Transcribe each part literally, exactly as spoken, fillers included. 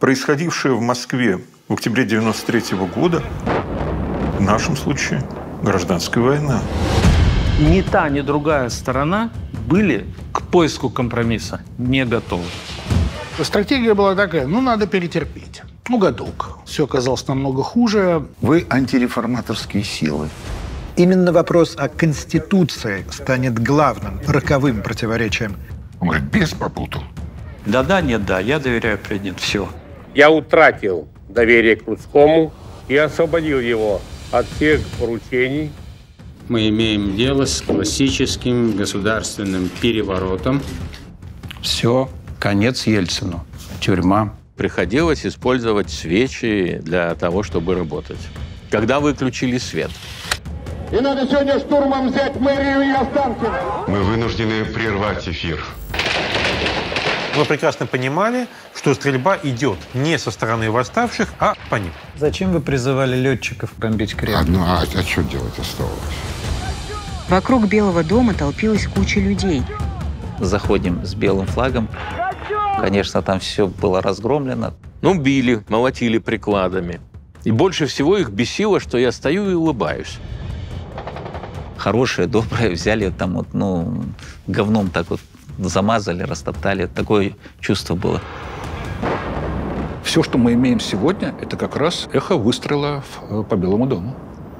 Происходившее в Москве в октябре девяносто третьего года в нашем случае гражданская война. Ни та, ни другая сторона были к поиску компромисса не готовы. Стратегия была такая: ну, надо перетерпеть. Ну, годок. Все оказалось намного хуже. Вы антиреформаторские силы. Именно вопрос о Конституции станет главным, роковым противоречием. Он говорит, бес попутал. Да-да, нет, да, я доверяю президенту. Все. Я утратил доверие к Луцкому и освободил его от всех поручений. Мы имеем дело с классическим государственным переворотом. Все, конец Ельцину. Тюрьма. Приходилось использовать свечи для того, чтобы работать. Когда выключили свет. И надо сегодня штурмом взять мэрию и Останкино. Мы вынуждены прервать эфир. Мы прекрасно понимали, что стрельба идет не со стороны восставших, а по ним. Зачем вы призывали летчиков бомбить Кремль? А, ну, а, а что делать оставалось? Вокруг Белого дома толпилась куча людей. Заходим с белым флагом. Конечно, там все было разгромлено. Ну, били, молотили прикладами. И больше всего их бесило, что я стою и улыбаюсь. Хорошие, добрые, взяли там вот, ну, говном так вот замазали, растоптали. Такое чувство было. Все, что мы имеем сегодня, это как раз эхо выстрела по Белому дому.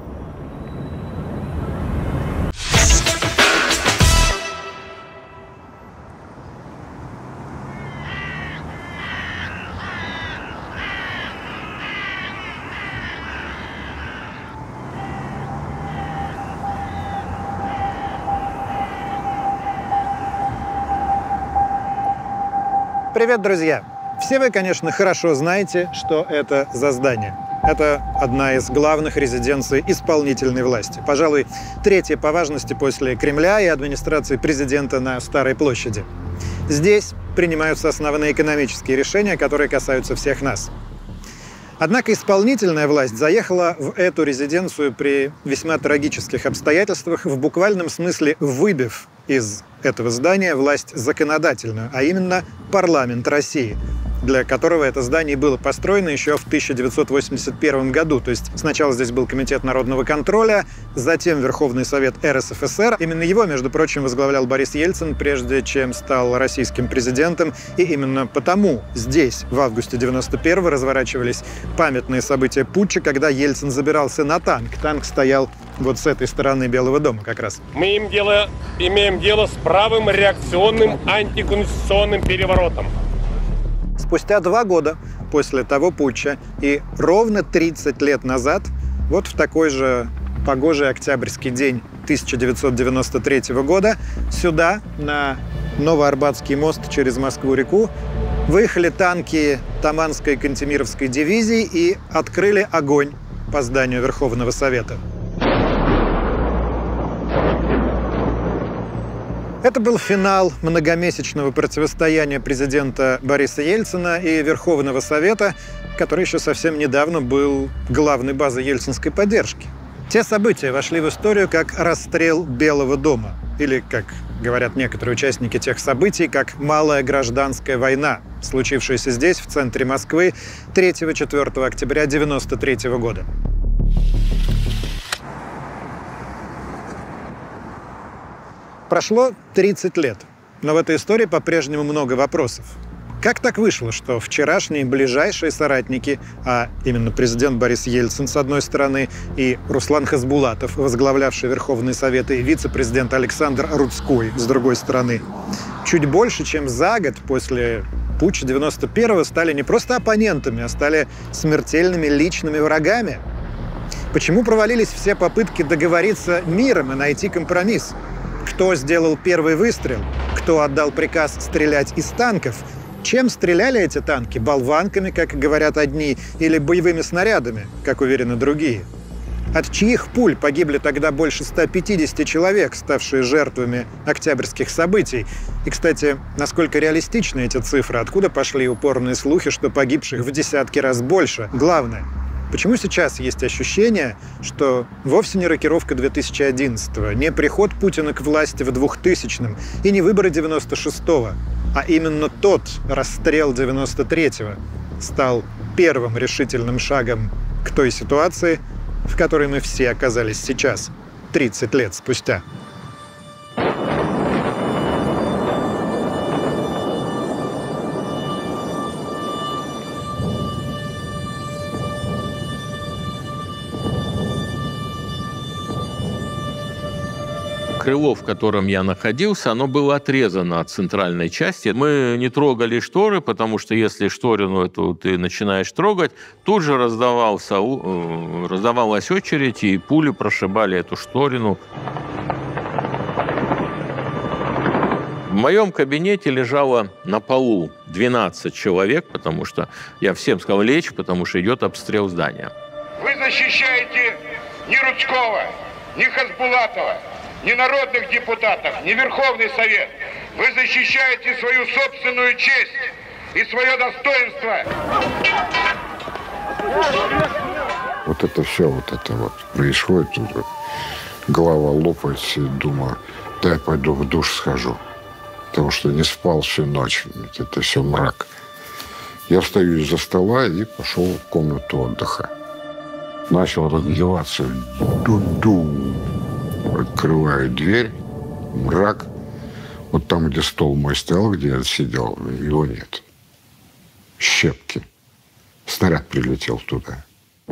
Привет, друзья! Все вы, конечно, хорошо знаете, что это за здание. Это одна из главных резиденций исполнительной власти. Пожалуй, третья по важности после Кремля и администрации президента на Старой площади. Здесь принимаются основные экономические решения, которые касаются всех нас. Однако исполнительная власть заехала в эту резиденцию при весьма трагических обстоятельствах, в буквальном смысле выбив из этого здания власть законодательную, а именно парламент России, для которого это здание было построено еще в тысяча девятьсот восемьдесят первом году. То есть сначала здесь был Комитет народного контроля, затем Верховный Совет эр эс эф эс эр. Именно его, между прочим, возглавлял Борис Ельцин, прежде чем стал российским президентом. И именно потому здесь в августе девяносто первого разворачивались памятные события путча, когда Ельцин забирался на танк. Танк стоял вот с этой стороны Белого дома как раз. Мы имеем дело, имеем дело с правым реакционным антиконституционным переворотом. Спустя два года после того путча и ровно тридцать лет назад, вот в такой же погожий октябрьский день тысяча девятьсот девяносто третьего года, сюда, на Новоарбатский мост через Москву-реку, выехали танки Таманской Кантемировской дивизии и открыли огонь по зданию Верховного Совета. Это был финал многомесячного противостояния президента Бориса Ельцина и Верховного Совета, который еще совсем недавно был главной базой ельцинской поддержки. Те события вошли в историю как расстрел Белого дома, или, как говорят некоторые участники тех событий, как малая гражданская война, случившаяся здесь, в центре Москвы, третьего-четвёртого октября девяносто третьего года. Прошло тридцать лет, но в этой истории по-прежнему много вопросов. Как так вышло, что вчерашние ближайшие соратники, а именно президент Борис Ельцин с одной стороны и Руслан Хасбулатов, возглавлявший Верховный Совет, и вице-президент Александр Рудской с другой стороны, чуть больше, чем за год после путча девяносто первого стали не просто оппонентами, а стали смертельными личными врагами? Почему провалились все попытки договориться миром и найти компромисс? Кто сделал первый выстрел? Кто отдал приказ стрелять из танков? Чем стреляли эти танки? Болванками, как говорят одни, или боевыми снарядами, как уверены другие? От чьих пуль погибли тогда больше ста пятидесяти человек, ставшие жертвами октябрьских событий? И, кстати, насколько реалистичны эти цифры? Откуда пошли упорные слухи, что погибших в десятки раз больше? Главное, почему сейчас есть ощущение, что вовсе не рокировка две тысячи одиннадцатого, не приход Путина к власти в двухтысячном и не выборы девяносто шестого, а именно тот расстрел девяносто третьего стал первым решительным шагом к той ситуации, в которой мы все оказались сейчас, тридцать лет спустя. Крыло, в котором я находился, оно было отрезано от центральной части. Мы не трогали шторы, потому что если шторину эту ты начинаешь трогать, тут же раздавался, раздавалась очередь, и пули прошибали эту шторину. В моем кабинете лежало на полу двенадцать человек, потому что я всем сказал лечь, потому что идет обстрел здания. Вы защищаете ни Рудского, ни Хасбулатова, ни народных депутатов, ни Верховный Совет. Вы защищаете свою собственную честь и свое достоинство. Вот это все, вот это вот происходит. Голова лопается, и думаю, дай пойду в душ схожу. Потому что не спал всю ночь. Это все мрак. Я встаю из-за стола и пошел в комнату отдыха. Начал разгреваться. Ду-ду. Открываю дверь, мрак. Вот там, где стол мой стоял, где я сидел, его нет. Щепки. Снаряд прилетел туда.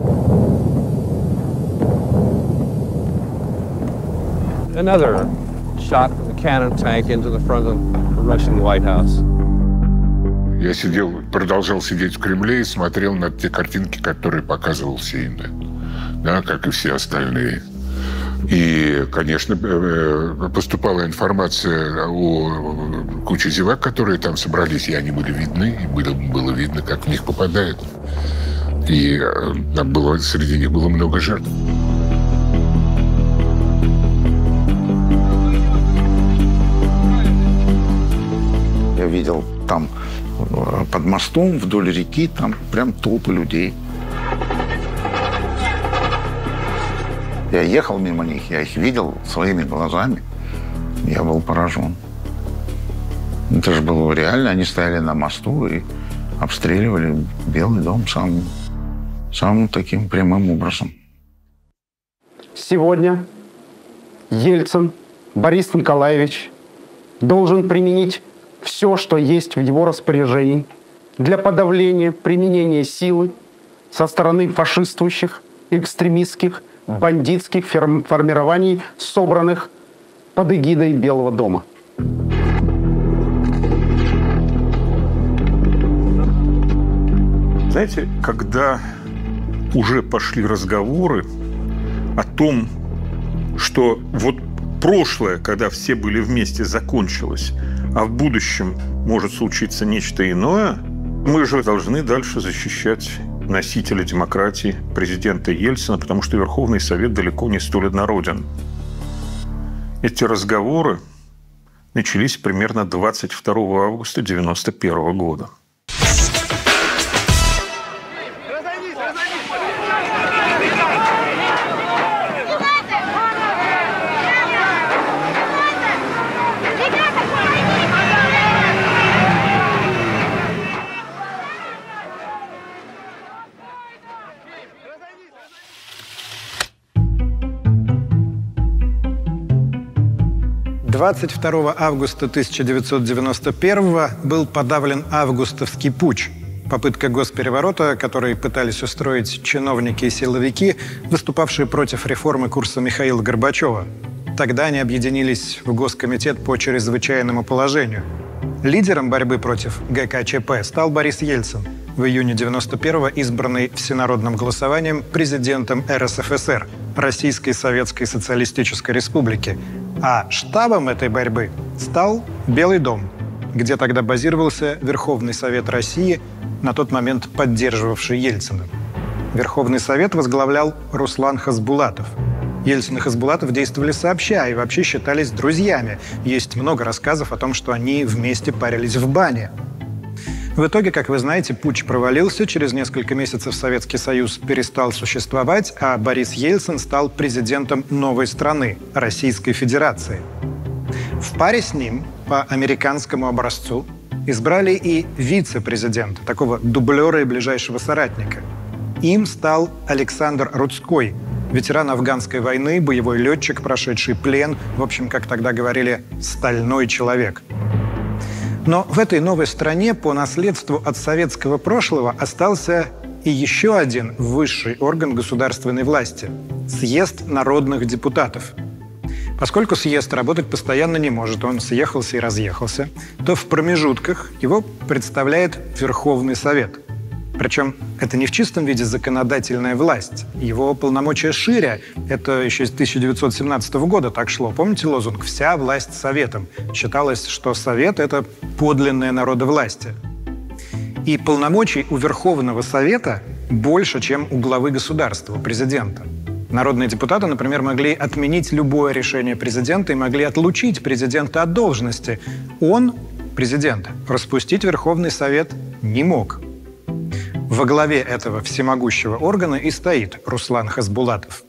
Another shot from the cannon tank into the front of the Russian White House. Я сидел, продолжал сидеть в Кремле и смотрел на те картинки, которые показывал си эн эн. Да, как и все остальные. И, конечно, поступала информация о куче зевак, которые там собрались, и они были видны, и было, было видно, как в них попадает. И там было, среди них было много жертв. Я видел там под мостом вдоль реки, там прям толпы людей. Я ехал мимо них, я их видел своими глазами. Я был поражен. Это же было реально. Они стояли на мосту и обстреливали Белый дом самым, самым таким прямым образом. Сегодня Ельцин Борис Николаевич должен применить все, что есть в его распоряжении для подавления применения силы со стороны фашистующих, экстремистских, бандитских формирований, собранных под эгидой Белого дома. Знаете, когда уже пошли разговоры о том, что вот прошлое, когда все были вместе, закончилось, а в будущем может случиться нечто иное, мы же должны дальше защищать носителя демократии, президента Ельцина, потому что Верховный Совет далеко не столь однороден. Эти разговоры начались примерно двадцать второго августа девяносто первого года. двадцать второго августа тысяча девятьсот девяносто первого был подавлен августовский путч. Попытка госпереворота, который пытались устроить чиновники и силовики, выступавшие против реформы курса Михаила Горбачева. Тогда они объединились в Госкомитет по чрезвычайному положению. Лидером борьбы против гэ ка че пэ стал Борис Ельцин, в июне девяносто первого избранный всенародным голосованием президентом эр эс эф эс эр, Российской Советской Социалистической Республики. А штабом этой борьбы стал Белый дом, где тогда базировался Верховный Совет России, на тот момент поддерживавший Ельцина. Верховный Совет возглавлял Руслан Хасбулатов. Ельцин и Хасбулатов действовали сообща и вообще считались друзьями. Есть много рассказов о том, что они вместе парились в бане. В итоге, как вы знаете, путч провалился, через несколько месяцев Советский Союз перестал существовать, а Борис Ельцин стал президентом новой страны – Российской Федерации. В паре с ним, по американскому образцу, избрали и вице-президента, такого дублера и ближайшего соратника. Им стал Александр Рудской, ветеран афганской войны, боевой летчик, прошедший плен, в общем, как тогда говорили, стальной человек. Но в этой новой стране по наследству от советского прошлого остался и еще один высший орган государственной власти – съезд народных депутатов. Поскольку съезд работать постоянно не может, он съехался и разъехался, то в промежутках его представляет Верховный Совет. Причем это не в чистом виде законодательная власть. Его полномочия шире. Это еще с тысяча девятьсот семнадцатого года так шло. Помните лозунг «Вся власть советом»? Считалось, что совет – это подлинное народовластие. И полномочий у Верховного Совета больше, чем у главы государства, президента. Народные депутаты, например, могли отменить любое решение президента и могли отлучить президента от должности. Он, президент, распустить Верховный Совет не мог. Во главе этого всемогущего органа и стоит Руслан Хасбулатов.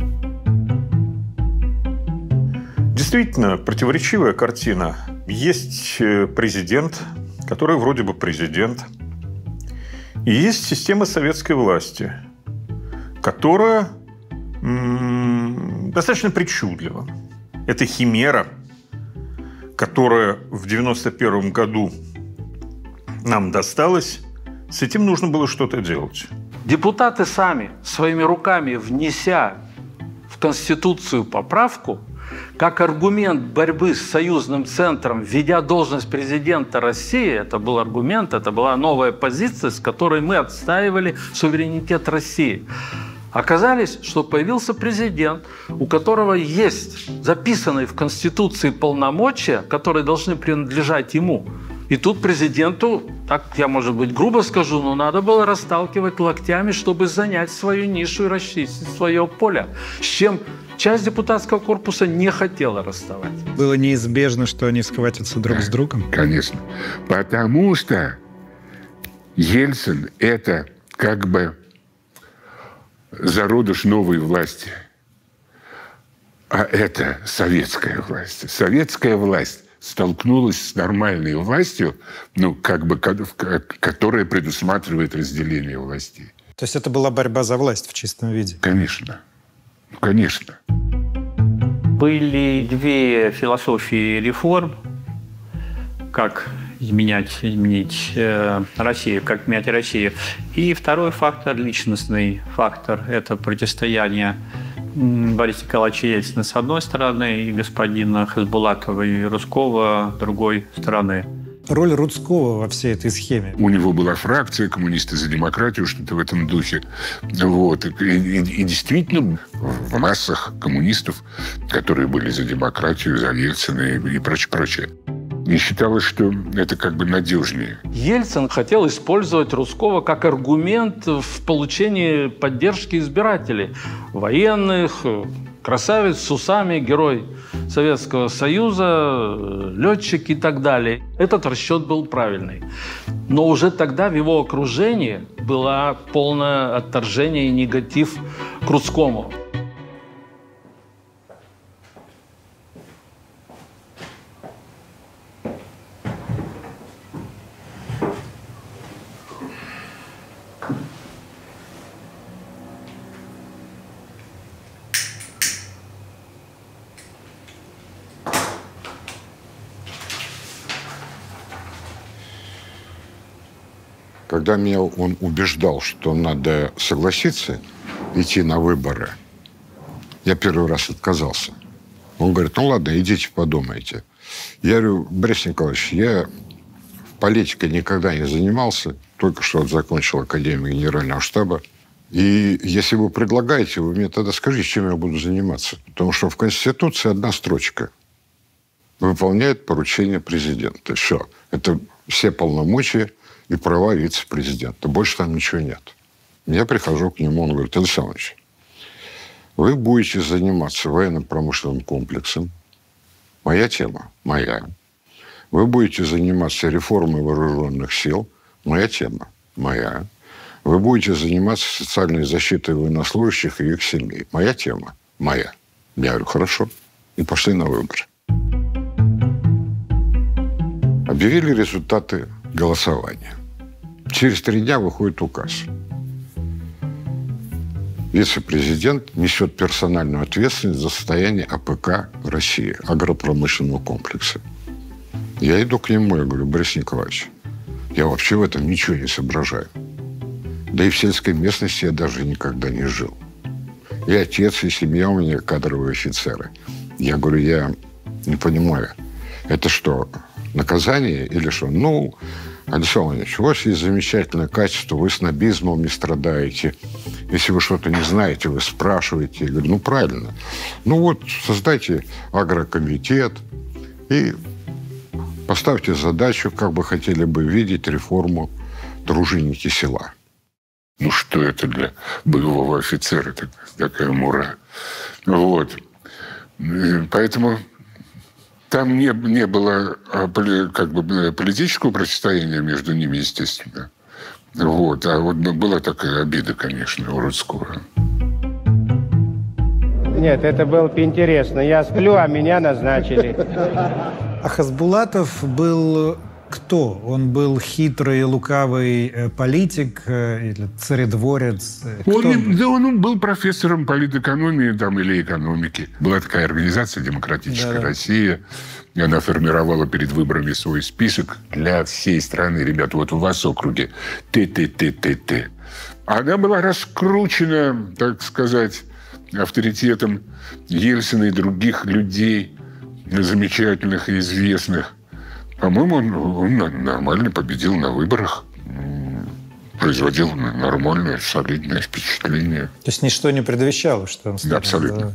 Действительно, противоречивая картина. Есть президент, который вроде бы президент, и есть система советской власти, которая м- достаточно причудлива. Это химера, которая в девяносто первом году нам досталась. С этим нужно было что-то делать. Депутаты сами, своими руками внеся в Конституцию поправку, как аргумент борьбы с союзным центром, введя должность президента России, это был аргумент, это была новая позиция, с которой мы отстаивали суверенитет России. Оказалось, что появился президент, у которого есть записанные в Конституции полномочия, которые должны принадлежать ему. И тут президенту, так я, может быть, грубо скажу, но надо было расталкивать локтями, чтобы занять свою нишу и расчистить свое поле, с чем часть депутатского корпуса не хотела расставать. Было неизбежно, что они схватятся друг да, с другом? Конечно. Потому что Ельцин – это как бы зародыш новой власти. А это советская власть. Советская власть столкнулась с нормальной властью, ну, как бы, которая предусматривает разделение властей. То есть это была борьба за власть в чистом виде? Конечно. Конечно. Были две философии реформ, как изменять, изменить э, Россию, как менять Россию. И второй фактор, личностный фактор, это противостояние Бориса Николаевича Ельцина с одной стороны и господина Хасбулатова и Рудского с другой стороны. Роль Рудского во всей этой схеме? У него была фракция «Коммунисты за демократию», что-то в этом духе. Вот. И, и, и действительно в массах коммунистов, которые были за демократию, за Ельцина и, и прочее, прочее. Не считалось, что это как бы надежнее. Ельцин хотел использовать Рудского как аргумент в получении поддержки избирателей. Военных, красавец с усами, герой Советского Союза, летчик и так далее. Этот расчет был правильный. Но уже тогда в его окружении было полное отторжение и негатив к Рудскому. Когда меня он убеждал, что надо согласиться идти на выборы, я первый раз отказался. Он говорит, ну ладно, идите подумайте. Я говорю, Борис Николаевич, я политикой никогда не занимался, только что вот закончил Академию Генерального штаба. И если вы предлагаете, вы мне тогда скажите, чем я буду заниматься. Потому что в Конституции одна строчка. Выполняет поручение президента. Все. Это все полномочия и права вице-президента. Больше там ничего нет. Я прихожу к нему, он говорит, Александр Ильич, вы будете заниматься военно-промышленным комплексом. Моя тема, моя. Вы будете заниматься реформой вооруженных сил. Моя тема, моя. Вы будете заниматься социальной защитой военнослужащих и их семей. Моя тема, моя. Я говорю, хорошо. И пошли на выборы. Объявили результаты голосования. Через три дня выходит указ. Вице-президент несет персональную ответственность за состояние АПК России, агропромышленного комплекса. Я иду к нему и говорю: Борис Николаевич, я вообще в этом ничего не соображаю. Да и в сельской местности я даже никогда не жил. И отец, и семья у меня кадровые офицеры. Я говорю: я не понимаю, это что, наказание или что? Ну, Александр Владимирович, у вас есть замечательное качество, вы снобизмом не страдаете. Если вы что-то не знаете, вы спрашиваете. Я говорю: ну, правильно. Ну, вот, создайте агрокомитет и поставьте задачу, как бы хотели бы видеть реформу дружинники села. Ну, что это для боевого офицера так, такая мура? Вот. Поэтому там не, не было как бы политического противостояния между ними, естественно. Вот. А вот была такая обида, конечно, у Рудского. Нет, это было бы интересно. Я сплю, а меня назначили. А Хасбулатов был кто? Он был хитрый, лукавый политик или царедворец? Он, он? Да, он был профессором политэкономии там, или экономики. Была такая организация «Демократическая да. Россия». И она формировала перед выборами свой список для всей страны. Ребята, вот у вас в округе Т-Т-Т-Т-Т. Она была раскручена, так сказать, авторитетом Ельцина и других людей, замечательных и известных. По-моему, он, он нормально победил на выборах. Производил нормальное, солидное впечатление. То есть ничто не предвещало, что он станет... Да, абсолютно.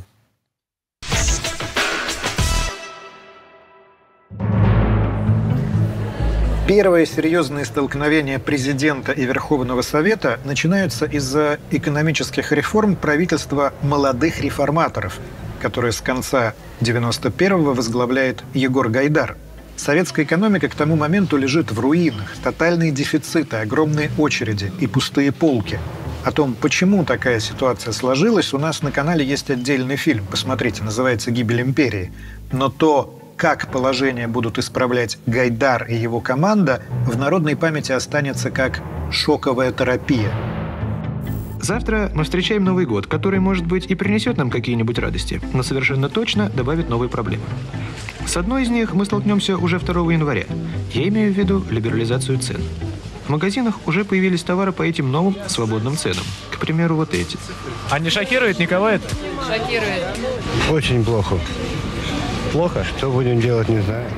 Первые серьезные столкновения президента и Верховного Совета начинаются из-за экономических реформ правительства молодых реформаторов, которые с конца девяносто первого возглавляет Егор Гайдар. Советская экономика к тому моменту лежит в руинах, тотальные дефициты, огромные очереди и пустые полки. О том, почему такая ситуация сложилась, у нас на канале есть отдельный фильм. Посмотрите, называется «Гибель империи». Но то, как положение будут исправлять Гайдар и его команда, в народной памяти останется как шоковая терапия. Завтра мы встречаем Новый год, который, может быть, и принесет нам какие-нибудь радости, но совершенно точно добавит новые проблемы. С одной из них мы столкнемся уже второго января. Я имею в виду либерализацию цен. В магазинах уже появились товары по этим новым свободным ценам. К примеру, вот эти. А не шокирует никого это? Шокирует. Очень плохо. Плохо? Что будем делать, не знаю.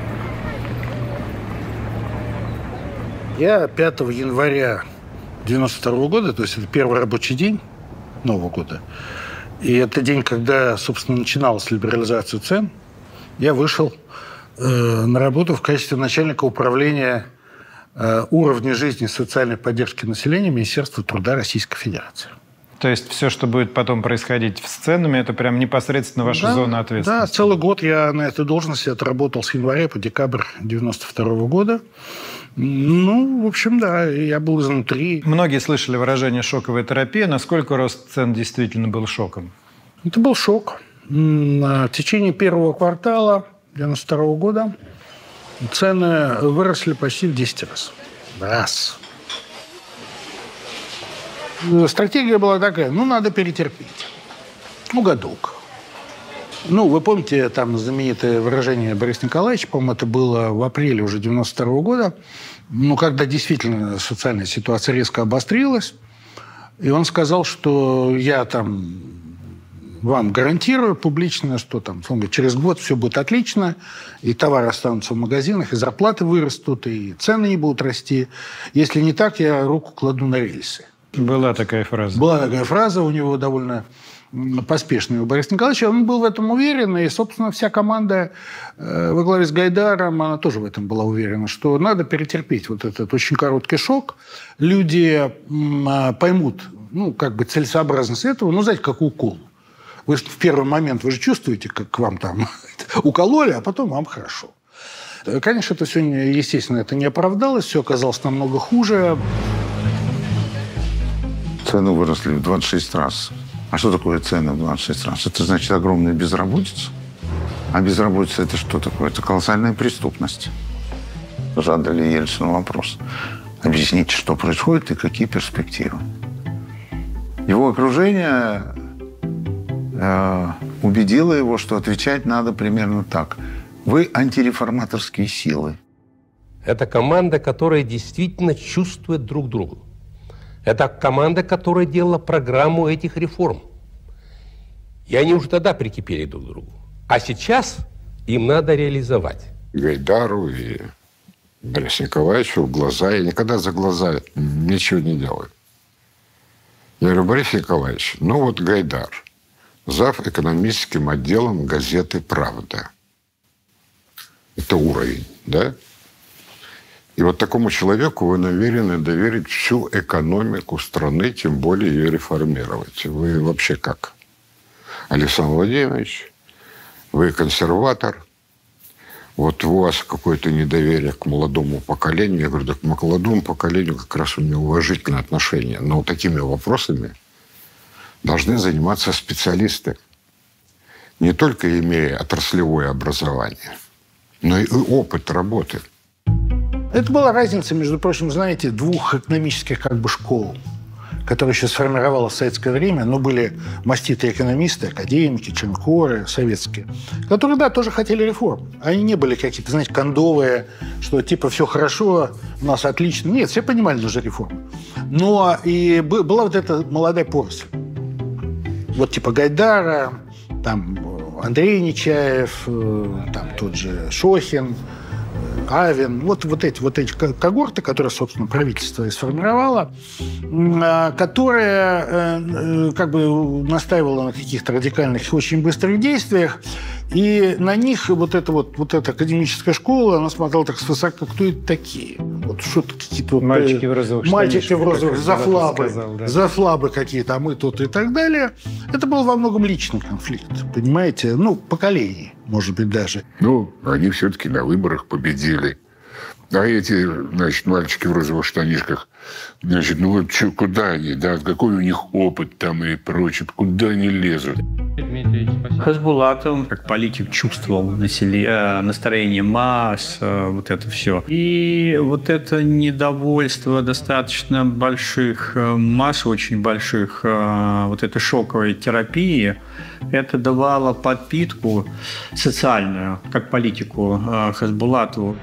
Я пятого января девяносто второго года, то есть это первый рабочий день Нового года, и это день, когда, собственно, начиналась либерализация цен, я вышел э, на работу в качестве начальника управления э, уровня жизни и социальной поддержки населения Министерства труда Российской Федерации. То есть все, что будет потом происходить с ценами, это прям непосредственно ваша да, зона ответственности? Да, целый год я на этой должности отработал с января по декабрь девяносто второго года. Ну, в общем, да, я был изнутри. Многие слышали выражение «шоковая терапия». Насколько рост цен действительно был шоком? Это был шок. В течение первого квартала девяносто второго года цены выросли почти в десять раз. Раз. Стратегия была такая: ну, надо перетерпеть. Ну, годок. Ну, вы помните там знаменитое выражение Бориса Николаевича, по-моему, это было в апреле уже девяносто второго года, ну, когда действительно социальная ситуация резко обострилась, и он сказал, что я там вам гарантирую публично, что там, он говорит, через год все будет отлично, и товары останутся в магазинах, и зарплаты вырастут, и цены не будут расти. Если не так, я руку кладу на рельсы. Была такая фраза. Была такая фраза у него довольно поспешный у Бориса Николаевича. Он был в этом уверен, и, собственно, вся команда э, во главе с Гайдаром, она тоже в этом была уверена, что надо перетерпеть вот этот очень короткий шок. Люди э, поймут, ну, как бы целесообразность этого, ну, знаете, как укол. Вы в первый момент, вы же чувствуете, как вам там укололи, а потом вам хорошо. Конечно, это все, естественно, это не оправдалось, все оказалось намного хуже. Цены выросли в двадцать шесть раз. А что такое цены в двадцать шесть раз? Это значит огромная безработица. А безработица – это что такое? Это колоссальная преступность. задали Ельцину вопрос. Объясните, что происходит и какие перспективы. Его окружение э, убедило его, что отвечать надо примерно так. Вы антиреформаторские силы. Это команда, которая действительно чувствует друг друга. Это команда, которая делала программу этих реформ. И они уже тогда прикипели друг к другу. А сейчас им надо реализовать. Гайдару и Борису Николаевичу в глаза. Я никогда за глаза ничего не делаю. Я говорю, Борис Николаевич, ну вот Гайдар, зав. Экономическим отделом газеты «Правда». Это уровень, да? И вот такому человеку вы намерены доверить всю экономику страны, тем более ее реформировать. Вы вообще как? Александр Владимирович, вы консерватор, вот у вас какое-то недоверие к молодому поколению. Я говорю, так к молодому поколению как раз у меня уважительное отношение. Но вот такими вопросами должны заниматься специалисты, не только имея отраслевое образование, но и опыт работы. Это была разница, между прочим, знаете, двух экономических как бы школ, которые еще сформировалась в советское время, но были маститые экономисты, академики, ченкоры советские, которые, да, тоже хотели реформ. Они не были какие-то, знаете, кондовые, что типа все хорошо, у нас отлично. Нет, все понимали, нужна реформа. Но и была вот эта молодая поросль. Вот типа Гайдара, там Андрей Нечаев, там тот же Шохин, Авен, вот, вот, эти, вот эти когорты, которые, собственно, правительство и сформировало, которое как бы настаивало на каких-то радикальных, очень быстрых действиях, и на них вот эта вот, вот эта академическая школа, она смотрела так свысока, кто это такие? Вот что-то какие-то... Вот, мальчики в розовых Мальчики в розовых, зафлабы, сказал, да. зафлабы какие-то, а мы тут и так далее. Это был во многом личный конфликт, понимаете? Ну, поколений, может быть, даже. Ну, они все-таки на выборах победили. А эти, значит, мальчики в розовых штанишках, значит, ну вот что, куда они, да, какой у них опыт там и прочее, куда они лезут? Хасбулатов, как политик, чувствовал настроение масс, вот это все. И вот это недовольство достаточно больших масс, очень больших, вот этой шоковой терапии, это давало подпитку социальную, как политику Хасбулатову.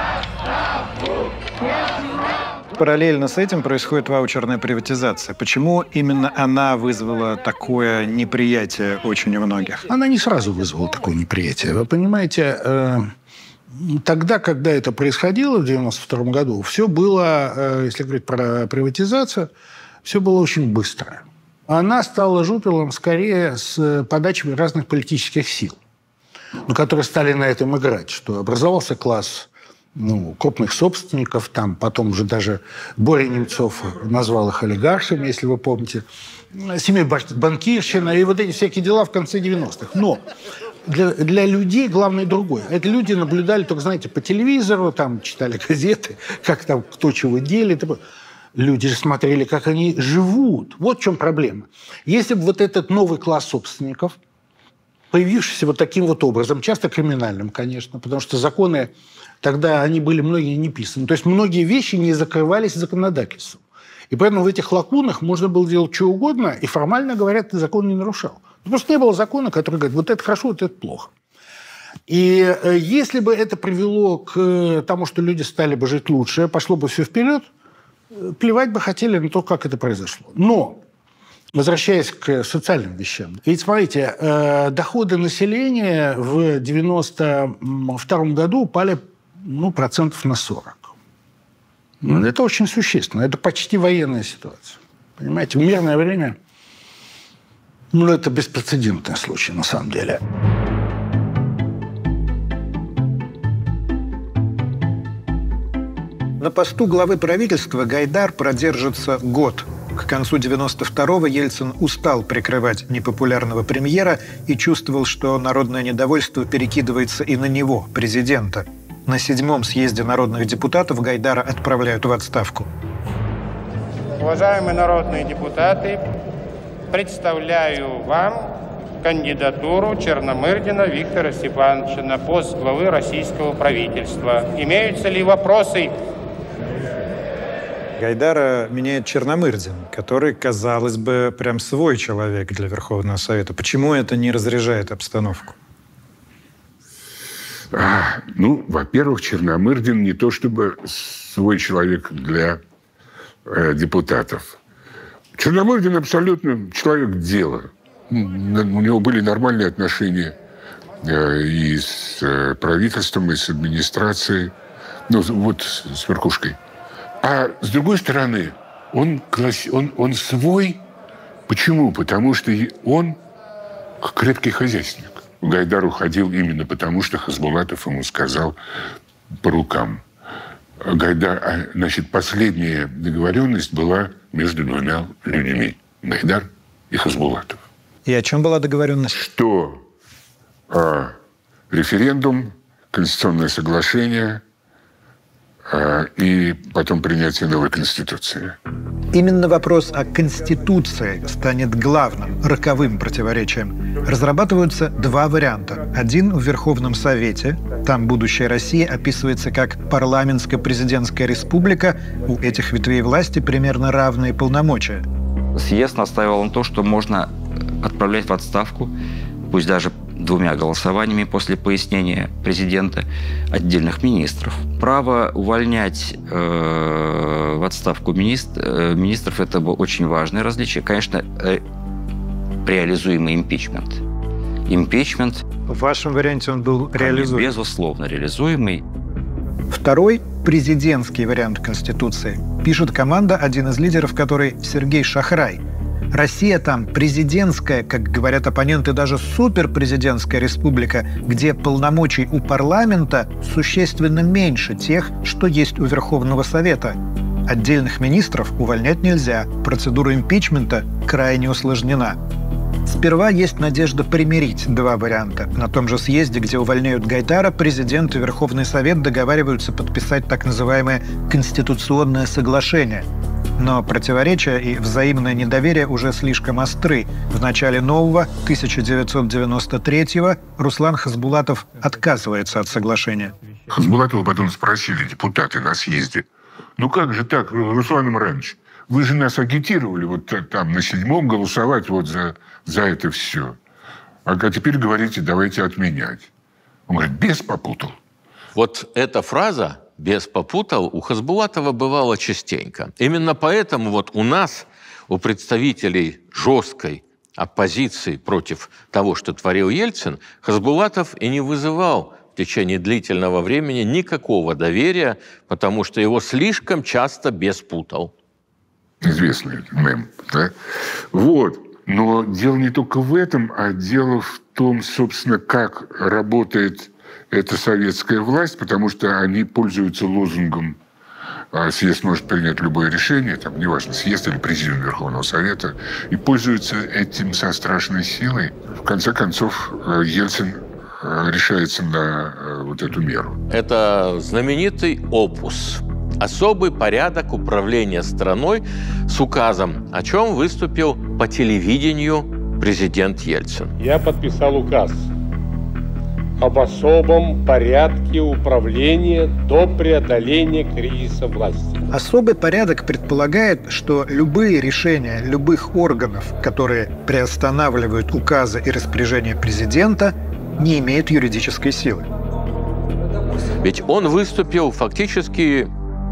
Параллельно с этим происходит ваучерная приватизация. Почему именно она вызвала такое неприятие очень у многих? Она не сразу вызвала такое неприятие. Вы понимаете, э, тогда, когда это происходило в девяносто втором году, все было, э, если говорить про приватизацию, все было очень быстро. Она стала жупелом скорее с подачей разных политических сил, ну, которые стали на этом играть, что образовался класс ну, крупных собственников, там потом уже даже Боря Немцов назвал их олигархами, если вы помните, семей банкирщина и вот эти всякие дела в конце девяностых. Но для, для людей главное другое. Это люди наблюдали только, знаете, по телевизору, там читали газеты, как там кто чего делит. Люди же смотрели, как они живут. Вот в чем проблема. Если бы вот этот новый класс собственников, появившийся вот таким вот образом, часто криминальным, конечно, потому что законы тогда, они были многие не писаны. То есть многие вещи не закрывались законодательством. И поэтому в этих лакунах можно было делать что угодно, и формально, говорят, ты закон не нарушал. Просто не было закона, который говорит, вот это хорошо, вот это плохо. И если бы это привело к тому, что люди стали бы жить лучше, пошло бы все вперед, плевать бы хотели на то, как это произошло. Но, возвращаясь к социальным вещам, ведь смотрите, доходы населения в девяносто втором году упали ну, процентов на сорок. Ну, это очень существенно. Это почти военная ситуация. Понимаете, в мирное время ну, это беспрецедентный случай на самом деле. На посту главы правительства Гайдар продержится год. К концу девяносто второго Ельцин устал прикрывать непопулярного премьера и чувствовал, что народное недовольство перекидывается и на него, президента. На седьмом съезде народных депутатов Гайдара отправляют в отставку. Уважаемые народные депутаты, представляю вам кандидатуру Черномырдина Виктора Степановича на пост главы российского правительства. Имеются ли вопросы? Гайдара меняет Черномырдин, который, казалось бы, прям свой человек для Верховного Совета. Почему это не разряжает обстановку? А, ну, во-первых, Черномырдин не то чтобы свой человек для э, депутатов. Черномырдин абсолютно человек дела. У него были нормальные отношения э, и с э, правительством, и с администрацией. Ну, вот с верхушкой. А с другой стороны, он, он, он свой. Почему? Потому что он крепкий хозяйственник. Гайдар уходил именно потому, что Хасбулатов ему сказал по рукам. Гайдар, значит, последняя договоренность была между двумя людьми. Гайдар и Хасбулатов. И о чем была договоренность? Что а, референдум, конституционное соглашение а, и потом принятие новой Конституции. Именно вопрос о Конституции станет главным, роковым противоречием. Разрабатываются два варианта. Один в Верховном Совете. Там будущая Россия описывается как парламентско-президентская республика. У этих ветвей власти примерно равные полномочия. Съезд настаивал на том, что можно отправлять в отставку, пусть даже двумя голосованиями после пояснения президента, отдельных министров. Право увольнять э, в отставку министр, э, министров – это было очень важное различие. Конечно, э, реализуемый импичмент. Импичмент… В вашем варианте он был реализуем? Безусловно, реализуемый. Второй – президентский вариант Конституции. Пишет команда, один из лидеров которой Сергей Шахрай. Россия там президентская, как говорят оппоненты, даже суперпрезидентская республика, где полномочий у парламента существенно меньше тех, что есть у Верховного Совета. Отдельных министров увольнять нельзя, процедура импичмента крайне усложнена. Сперва есть надежда примирить два варианта. На том же съезде, где увольняют Гайдара, президент и Верховный Совет договариваются подписать так называемое «конституционное соглашение». Но противоречия и взаимное недоверие уже слишком остры. В начале нового, тысяча девятьсот девяносто третьего, Руслан Хасбулатов отказывается от соглашения. Хасбулатова потом спросили депутаты на съезде: ну как же так, Руслан Имранович, вы же нас агитировали вот там на седьмом голосовать вот за, за это все. А теперь говорите, давайте отменять. Он говорит, бес попутал. Вот эта фраза «без попутал» у Хасбулатова бывало частенько. Именно поэтому вот у нас, у представителей жесткой оппозиции против того, что творил Ельцин, Хасбулатов и не вызывал в течение длительного времени никакого доверия, потому что его слишком часто беспутал. Известный мем, да? Вот. Но дело не только в этом, а дело в том, собственно, как работает эта советская власть, потому что они пользуются лозунгом «съезд может принять любое решение», там, неважно, съезд или президиум Верховного Совета, и пользуются этим со страшной силой. В конце концов, Ельцин решается на вот эту меру. Это знаменитый опус. Особый порядок управления страной с указом, о чем выступил по телевидению президент Ельцин. Я подписал указ об особом порядке управления до преодоления кризиса власти. Особый порядок предполагает, что любые решения любых органов, которые приостанавливают указы и распоряжения президента, не имеют юридической силы. Ведь он выступил фактически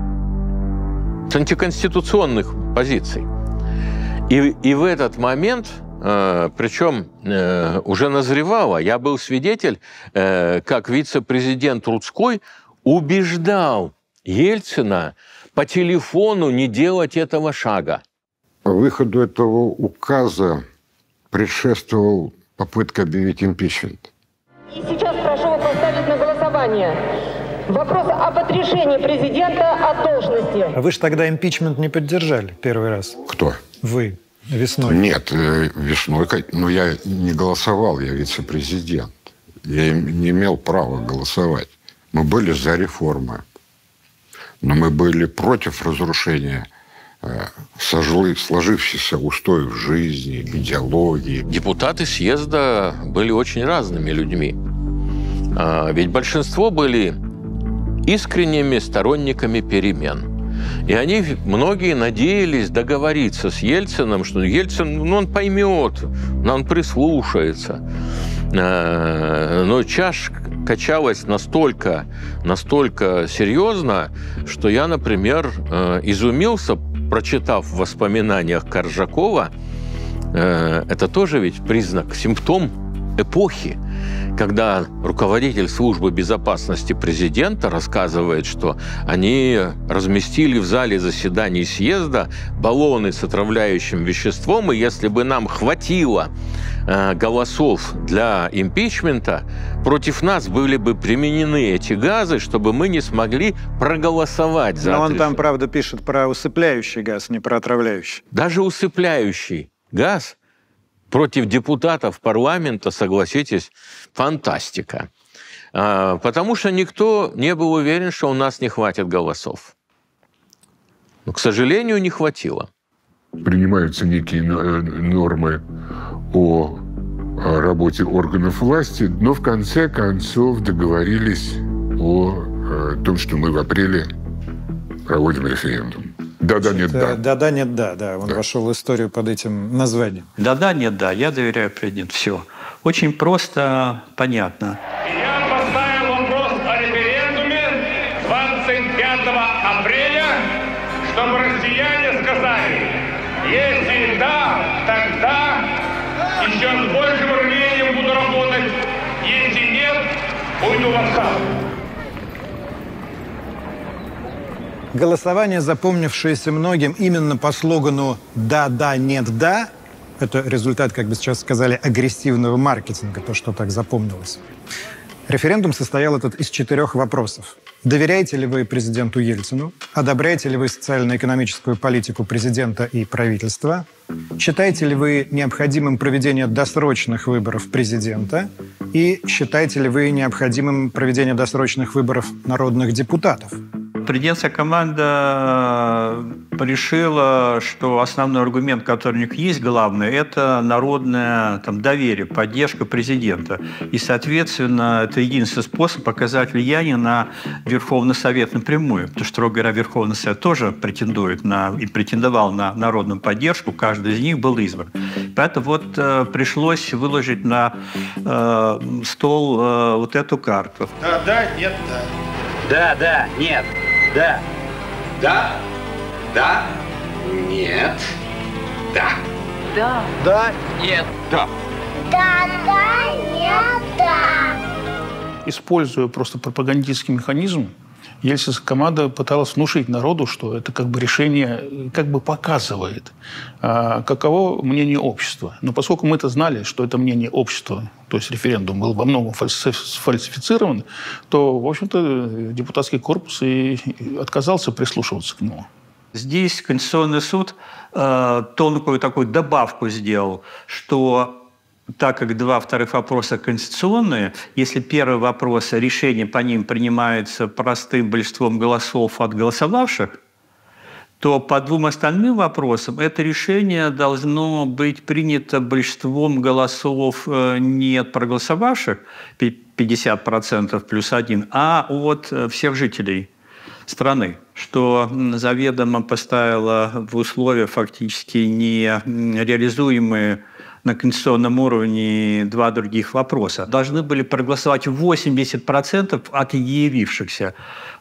с антиконституционных позиций. И, и в этот момент, э, причем э, уже назревало, я был свидетель, э, как вице-президент Рудской убеждал Ельцина по телефону не делать этого шага. По выходу этого указа предшествовала попытка объявить импичмент. И сейчас прошу вас поставить на голосование вопрос об отрешении президента от должности. А вы же тогда импичмент не поддержали первый раз. Кто? Вы. Весной. Нет, весной. Но я не голосовал, я вице-президент. Я не имел права голосовать. Мы были за реформы. Но мы были против разрушения сложившихся устоев жизни, идеологии. Депутаты съезда были очень разными людьми. Ведь большинство были искренними сторонниками перемен. И они, многие надеялись договориться с Ельциным, что Ельцин, ну, он поймет, он прислушается. Но чаша качалась настолько, настолько серьезно, что я, например, изумился, прочитав в воспоминаниях Коржакова, это тоже ведь признак, симптом эпохи, когда руководитель службы безопасности президента рассказывает, что они разместили в зале заседаний съезда баллоны с отравляющим веществом, и если бы нам хватило э, голосов для импичмента, против нас были бы применены эти газы, чтобы мы не смогли проголосовать за Но он отрешение. там, правда, пишет про усыпляющий газ, не про отравляющий. Даже усыпляющий газ против депутатов парламента, согласитесь, фантастика. Потому что никто не был уверен, что у нас не хватит голосов. Но, к сожалению, не хватило. Принимаются некие нормы о работе органов власти, но в конце концов договорились о том, что мы в апреле проводим референдум. Да-да, нет, да. Да-да, нет, да. да. Он да. вошел в историю под этим названием. Да-да, нет, да. Я доверяю президенту. Все. Очень просто, понятно. Я поставил вопрос о референдуме двадцать пятого апреля, чтобы россияне сказали, если да, тогда еще с большим рвением буду работать. Если нет, уйду в отставку. Голосование, запомнившееся многим именно по слогану «да-да, нет-да», это результат, как бы сейчас сказали, агрессивного маркетинга, то, что так запомнилось. Референдум состоял этот из четырех вопросов. Доверяете ли вы президенту Ельцину? Одобряете ли вы социально-экономическую политику президента и правительства? Считаете ли вы необходимым проведение досрочных выборов президента? И считаете ли вы необходимым проведение досрочных выборов народных депутатов? Президентская команда решила, что основной аргумент, который у них есть, главный, это народное там, доверие, поддержка президента. И, соответственно, это единственный способ показать влияние на Верховный Совет напрямую. Потому что, строго говоря, Верховный Совет тоже претендует на, и претендовал на народную поддержку, каждый из них был избран. Поэтому вот э, пришлось выложить на э, стол э, вот эту карту. Да, да, нет, да. Да, да, нет. Да. Да. Да. Нет. Да. Да. Да. Нет. Да. Да, да, нет, да. Используя просто пропагандистский механизм, ельцинская команда пыталась внушить народу, что это как бы решение как бы показывает, а, каково мнение общества. Но поскольку мы это знали, что это мнение общества, то есть референдум был во многом сфальсифицирован, то, в общем-то, депутатский корпус и отказался прислушиваться к нему. Здесь Конституционный суд э, тонкую такую добавку сделал, что так как два вторых вопроса конституционные, если первый вопрос, решение по ним принимается простым большинством голосов от голосовавших, то по двум остальным вопросам это решение должно быть принято большинством голосов не от проголосовавших, пятьдесят процентов плюс один, а от всех жителей страны, что заведомо поставило в условия фактически нереализуемые на конституционном уровне два других вопроса. Должны были проголосовать восемьдесят процентов от явившихся,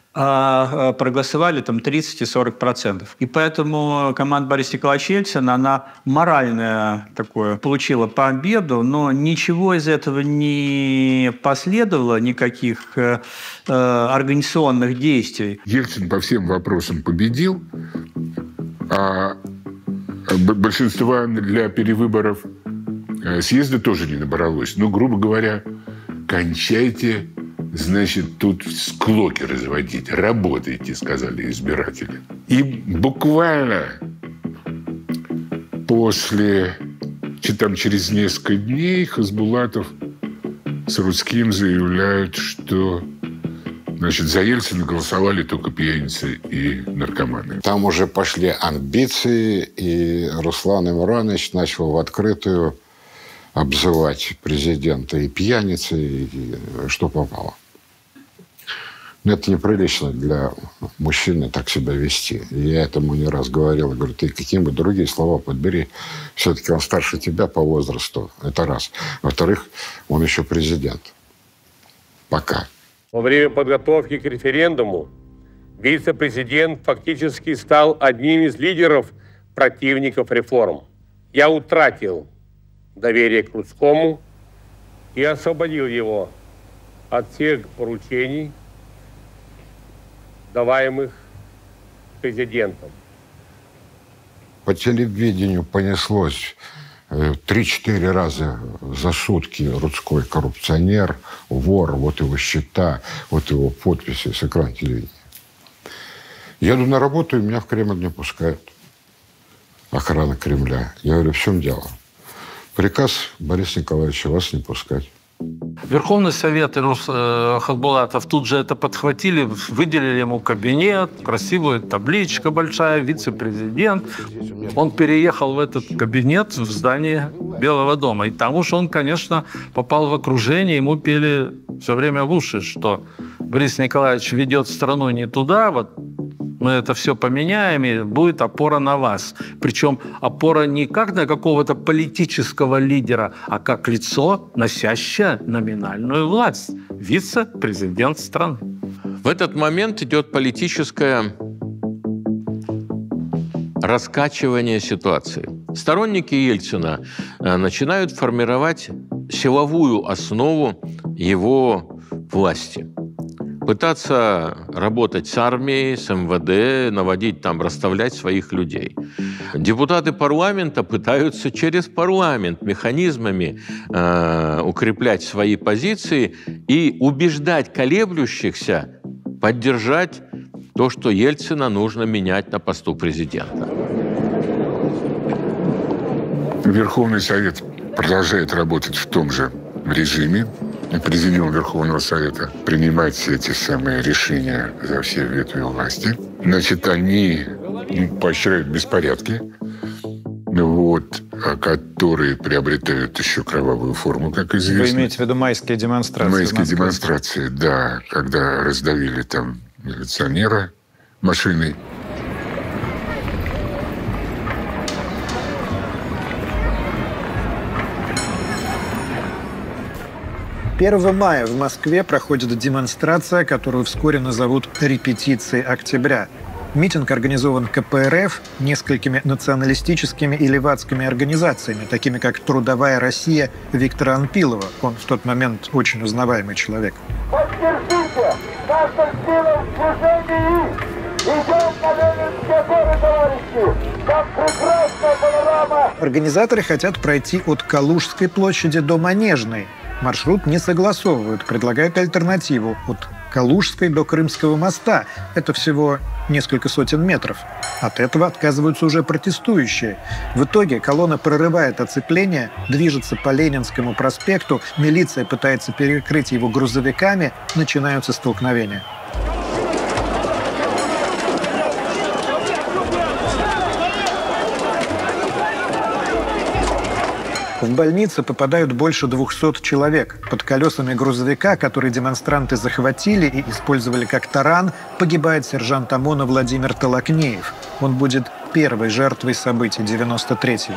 а проголосовали там тридцать-сорок процентов. И поэтому команда Бориса Николаевича Ельцина, она моральное такое получила победу, но ничего из этого не последовало, никаких э, организационных действий. Ельцин по всем вопросам победил, а большинства для перевыборов съезда тоже не набралось. Ну, грубо говоря, кончайте, значит, тут склоки разводить. Работайте, сказали избиратели. И буквально после, там, через несколько дней Хасбулатов с Рудским заявляют, что Значит, за Ельцина голосовали только пьяницы и наркоманы. Там уже пошли амбиции, и Руслан Имранович начал в открытую обзывать президента и пьяницей, и что попало. Но это неприлично для мужчины так себя вести. И я этому не раз говорил. Я говорю, ты какие-нибудь другие слова подбери. Все-таки он старше тебя по возрасту. Это раз. Во-вторых, он еще президент. Пока. Во время подготовки к референдуму вице-президент фактически стал одним из лидеров противников реформ. Я утратил доверие к Рудскому и освободил его от всех поручений, даваемых президентом. По телевидению понеслось три-четыре раза за сутки Рудской коррупционер, вор, вот его счета, вот его подписи с экрана телевидения. Еду на работу, и меня в Кремль не пускают. Охрана Кремля. Я говорю, в чем дело? Приказ Бориса Николаевича вас не пускать. Верховный Совет и Рус, э, Хасбулатов тут же это подхватили, выделили ему кабинет, красивая табличка большая, вице-президент. Он переехал в этот кабинет в здание Белого дома. И там уж он, конечно, попал в окружение, ему пели все время в уши, что Борис Николаевич ведет страну не туда, вот мы это все поменяем, и будет опора на вас. Причем опора не как на какого-то политического лидера, а как лицо, носящее номинальную власть. Вице-президент страны. В этот момент идет политическое раскачивание ситуации. Сторонники Ельцина начинают формировать силовую основу его власти. Пытаться работать с армией, с эм вэ дэ, наводить там, расставлять своих людей. Депутаты парламента пытаются через парламент механизмами э, укреплять свои позиции и убеждать колеблющихся поддержать то, что Ельцина нужно менять на посту президента. Верховный Совет продолжает работать в том же режиме. Президиум Верховного Совета принимает все эти самые решения за все ветви власти. Значит, они поощряют беспорядки, вот, которые приобретают еще кровавую форму, как известно. Вы имеете в виду майские демонстрации? Майские демонстрации, да, когда раздавили там милиционера машиной. первого мая в Москве проходит демонстрация, которую вскоре назовут «Репетицией октября». Митинг организован ка пэ эр эф несколькими националистическими и левацкими организациями, такими как «Трудовая Россия» Виктора Анпилова. Он в тот момент очень узнаваемый человек. Поддержите! Наша сила в движении! Идем на Ленинские горы, товарищи! Там прекрасная панорама! Организаторы хотят пройти от Калужской площади до Манежной. Маршрут не согласовывают, предлагают альтернативу от Калужской до Крымского моста. Это всего несколько сотен метров. От этого отказываются уже протестующие. В итоге колонна прорывает оцепление, движется по Ленинскому проспекту, милиция пытается перекрыть его грузовиками, начинаются столкновения. В больницы попадают больше двухсот человек. Под колесами грузовика, который демонстранты захватили и использовали как таран, погибает сержант ОМОНа Владимир Толокнеев. Он будет первой жертвой событий девяносто третьего.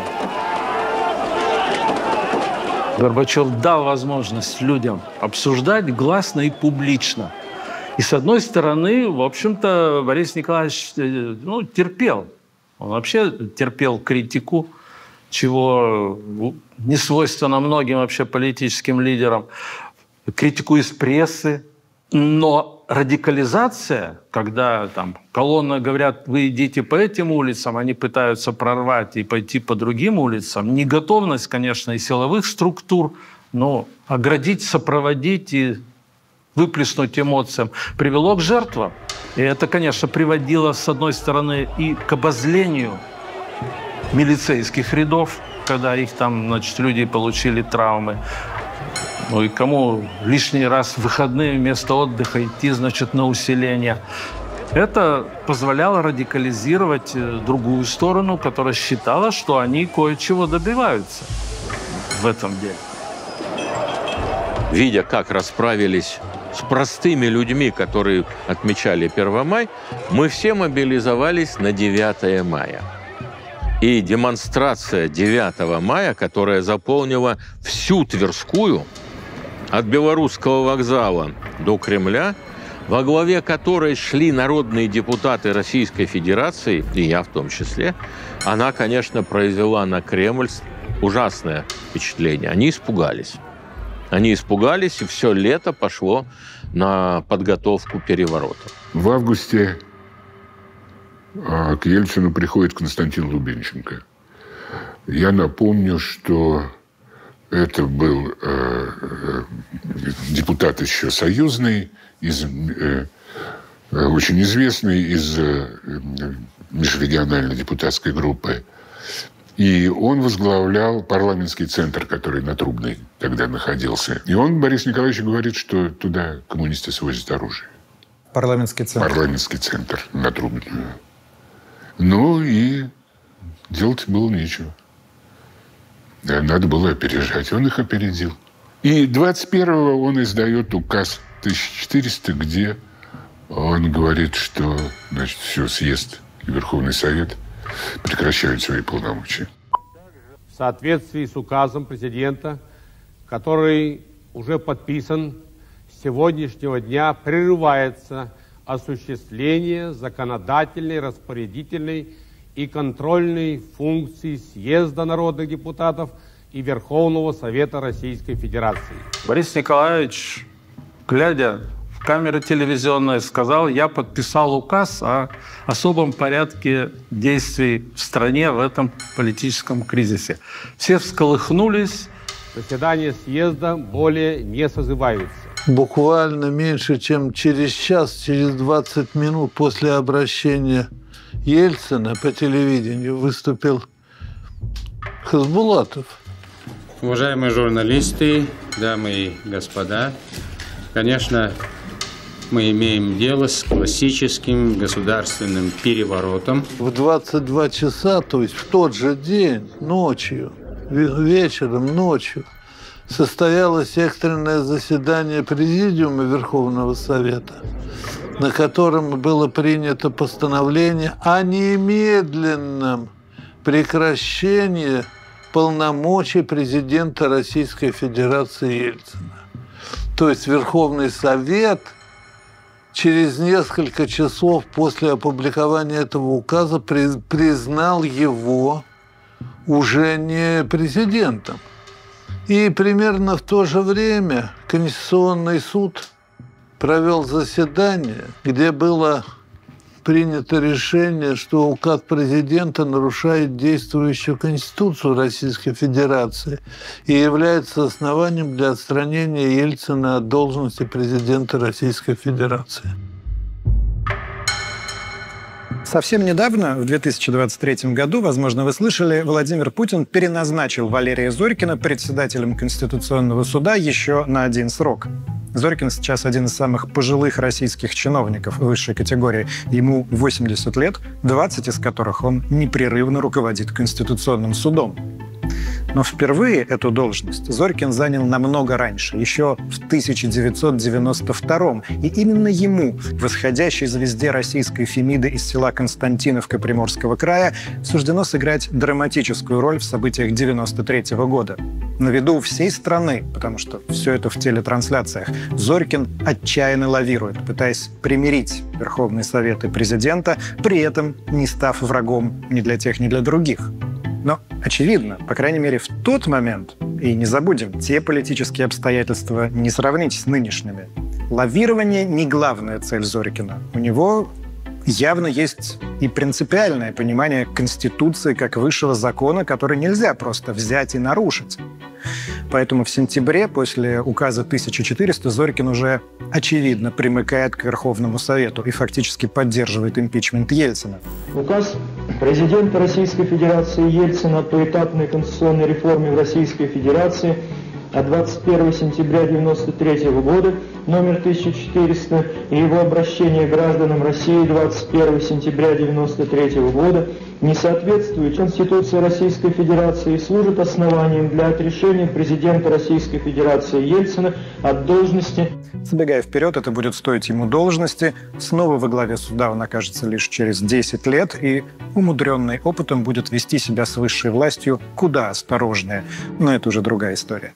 Горбачев дал возможность людям обсуждать гласно и публично. И с одной стороны, в общем-то, Борис Николаевич ну, терпел. Он вообще терпел критику, чего не свойственно многим вообще политическим лидерам, критику из прессы. Но радикализация, когда там колонны говорят, вы идите по этим улицам, они пытаются прорвать и пойти по другим улицам, неготовность, конечно, и силовых структур, но оградить, сопроводить и выплеснуть эмоциям привело к жертвам. И это, конечно, приводило, с одной стороны, и к обозлению милицейских рядов, когда их там, значит, люди получили травмы. Ну и кому лишний раз в выходные вместо отдыха идти, значит, на усиление. Это позволяло радикализировать другую сторону, которая считала, что они кое-чего добиваются в этом деле. Видя, как расправились с простыми людьми, которые отмечали первое мая, мы все мобилизовались на девятое мая. И демонстрация девятого мая, которая заполнила всю Тверскую, от Белорусского вокзала до Кремля, во главе которой шли народные депутаты Российской Федерации, и я в том числе, она, конечно, произвела на Кремль ужасное впечатление. Они испугались. Они испугались, и все лето пошло на подготовку переворота. В августе к Ельцину приходит Константин Лубенченко. Я напомню, что это был э, депутат еще союзный, из, э, очень известный из э, межрегиональной депутатской группы. И он возглавлял парламентский центр, который на Трубной тогда находился. И он, Борис Николаевич, говорит, что туда коммунисты свозят оружие. Парламентский центр. Парламентский центр на Трубную. Ну и делать было нечего. Надо было опережать. Он их опередил. И двадцать первого он издает указ тысяча четыреста, где он говорит, что, значит, все, съезд и Верховный Совет прекращают свои полномочия. В соответствии с указом президента, который уже подписан, с сегодняшнего дня прерывается осуществление законодательной, распорядительной и контрольной функций съезда народных депутатов и Верховного Совета Российской Федерации. Борис Николаевич, глядя в камеры телевизионные, сказал: я подписал указ о особом порядке действий в стране в этом политическом кризисе. Все всколыхнулись. Заседания съезда более не созываются. Буквально меньше, чем через час, через двадцать минут после обращения Ельцина по телевидению выступил Хасбулатов. Уважаемые журналисты, дамы и господа, конечно, мы имеем дело с классическим государственным переворотом. В двадцать два часа, то есть в тот же день, ночью, вечером, ночью, состоялось экстренное заседание Президиума Верховного Совета, на котором было принято постановление о немедленном прекращении полномочий президента Российской Федерации Ельцина. То есть Верховный Совет через несколько часов после опубликования этого указа признал его уже не президентом. И примерно в то же время Конституционный суд провел заседание, где было принято решение, что указ президента нарушает действующую Конституцию Российской Федерации и является основанием для отстранения Ельцина от должности президента Российской Федерации. Совсем недавно, в две тысячи двадцать третьем году, возможно, вы слышали, Владимир Путин переназначил Валерия Зорькина председателем Конституционного суда еще на один срок. Зорькин сейчас один из самых пожилых российских чиновников высшей категории. Ему восемьдесят лет, двадцать из которых он непрерывно руководит Конституционным судом. Но впервые эту должность Зорькин занял намного раньше, еще в тысяча девятьсот девяносто втором. И именно ему, восходящей звезде российской Фемиды из села Константиновка Приморского края, суждено сыграть драматическую роль в событиях девяносто третьего года. На виду всей страны, потому что все это в телетрансляциях, Зорькин отчаянно лавирует, пытаясь примирить Верховный Совет и президента, при этом не став врагом ни для тех, ни для других. Но очевидно, по крайней мере в тот момент, и не забудем, те политические обстоятельства не сравнить с нынешними. Лавирование не главная цель Зорькина. У него явно есть и принципиальное понимание Конституции как высшего закона, который нельзя просто взять и нарушить. Поэтому в сентябре, после указа тысяча четыреста, Зорькин уже очевидно примыкает к Верховному Совету и фактически поддерживает импичмент Ельцина. Указ президента Российской Федерации Ельцина по этапной конституционной реформе в Российской Федерации от двадцать первого сентября девяносто третьего года, номер тысяча четыреста, и его обращение гражданам России двадцать первого сентября девяносто третьего года не соответствует Конституции Российской Федерации и служит основанием для отрешения президента Российской Федерации Ельцина от должности. Забегая вперед, это будет стоить ему должности. Снова во главе суда он окажется лишь через десять лет и, умудренный опытом, будет вести себя с высшей властью куда осторожнее. Но это уже другая история.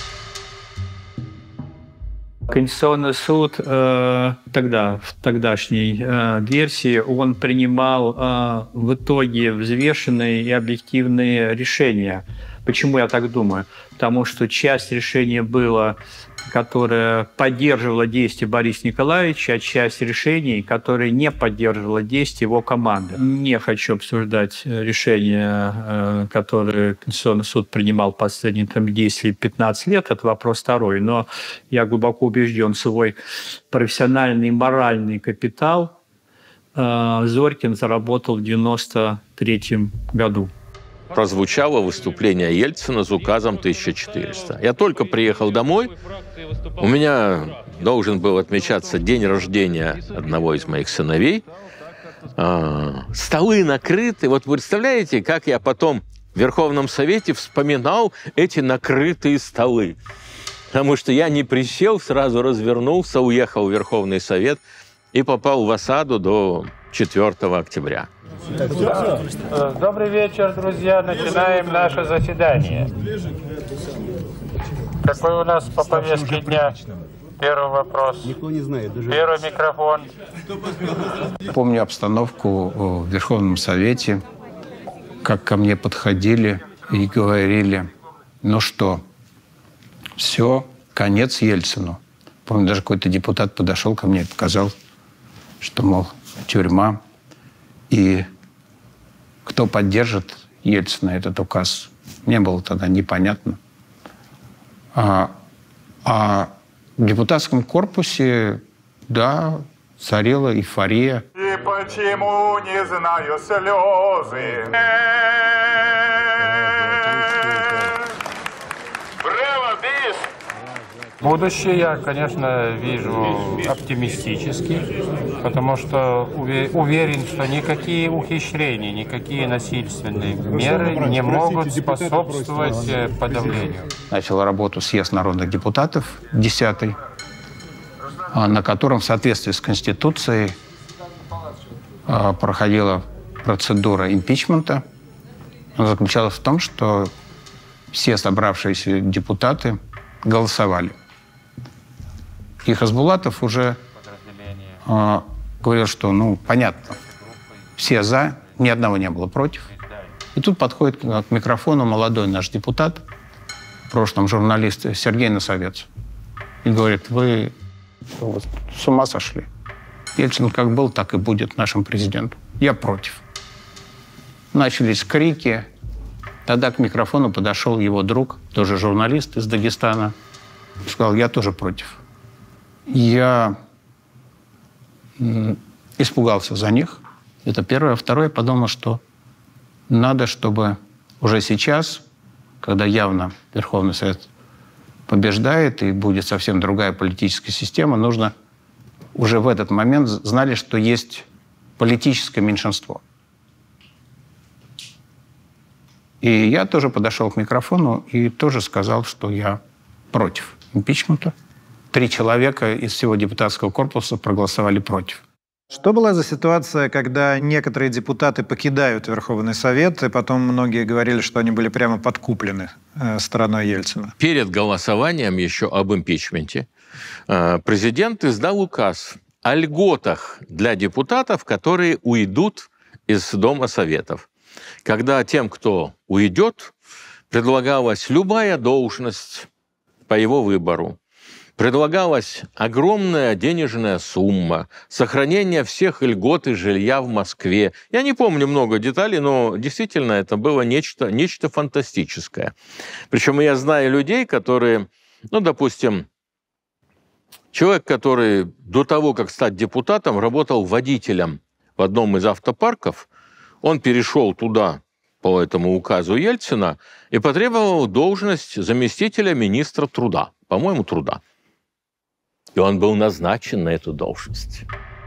Конституционный суд э, тогда, в тогдашней э, версии, он принимал э, в итоге взвешенные и объективные решения. Почему я так думаю? Потому что часть решения была, которая поддерживала действия Бориса Николаевича, а часть решений, которая не поддерживала действия его команды. Не хочу обсуждать решения, которые Конституционный суд принимал последние там, десять-пятнадцать лет, это вопрос второй, но я глубоко убежден, свой профессиональный и моральный капитал Зорькин заработал в девяносто третьем году. Прозвучало выступление Ельцина с указом тысяча четыреста. Я только приехал домой, у меня должен был отмечаться день рождения одного из моих сыновей. А, столы накрыты. Вот вы представляете, как я потом в Верховном Совете вспоминал эти накрытые столы. Потому что я не присел, сразу развернулся, уехал в Верховный Совет и попал в осаду до четвёртого октября. Добрый вечер, друзья. Начинаем наше заседание. Какой у нас по повестке дня? Первый вопрос. Никто не знает. Первый микрофон. Помню обстановку в Верховном Совете, как ко мне подходили и говорили, ну что, все, конец Ельцину. Помню, даже какой-то депутат подошел ко мне и показал, что, мол, тюрьма. И кто поддержит Ельцина, этот указ, не было тогда непонятно. А, а в депутатском корпусе, да, царила эйфория. И почему не знаю слезы? Браво, бис! Будущее я, конечно, вижу оптимистически, потому что уверен, что никакие ухищрения, никакие насильственные меры не могут способствовать подавлению. Начал работу съезд народных депутатов, десятый, на котором в соответствии с Конституцией проходила процедура импичмента. Она заключалась в том, что все собравшиеся депутаты голосовали. И Хасбулатов уже э, говорил, что, ну, понятно, все за, ни одного не было против. И тут подходит к микрофону молодой наш депутат, в прошлом журналист Сергей Носовец, и говорит, вы вот, с ума сошли. Ельцин как был, так и будет нашим президентом. Я против. Начались крики. Тогда к микрофону подошел его друг, тоже журналист из Дагестана, сказал, я тоже против. Я испугался за них. Это первое. Второе, подумал, что надо, чтобы уже сейчас, когда явно Верховный Совет побеждает и будет совсем другая политическая система, нужно уже в этот момент знали, что есть политическое меньшинство. И я тоже подошел к микрофону и тоже сказал, что я против импичмента. Три человека из всего депутатского корпуса проголосовали против. Что была за ситуация, когда некоторые депутаты покидают Верховный Совет, и потом многие говорили, что они были прямо подкуплены э, стороной Ельцина? Перед голосованием еще об импичменте э, президент издал указ о льготах для депутатов, которые уйдут из Дома Советов. Когда тем, кто уйдет, предлагалась любая должность по его выбору. Предлагалась огромная денежная сумма, сохранение всех льгот и жилья в Москве. Я не помню много деталей, но действительно это было нечто, нечто фантастическое. Причем я знаю людей, которые, ну, допустим, человек, который до того, как стать депутатом, работал водителем в одном из автопарков, он перешел туда по этому указу Ельцина и потребовал должность заместителя министра труда, по-моему, труда. И он был назначен на эту должность.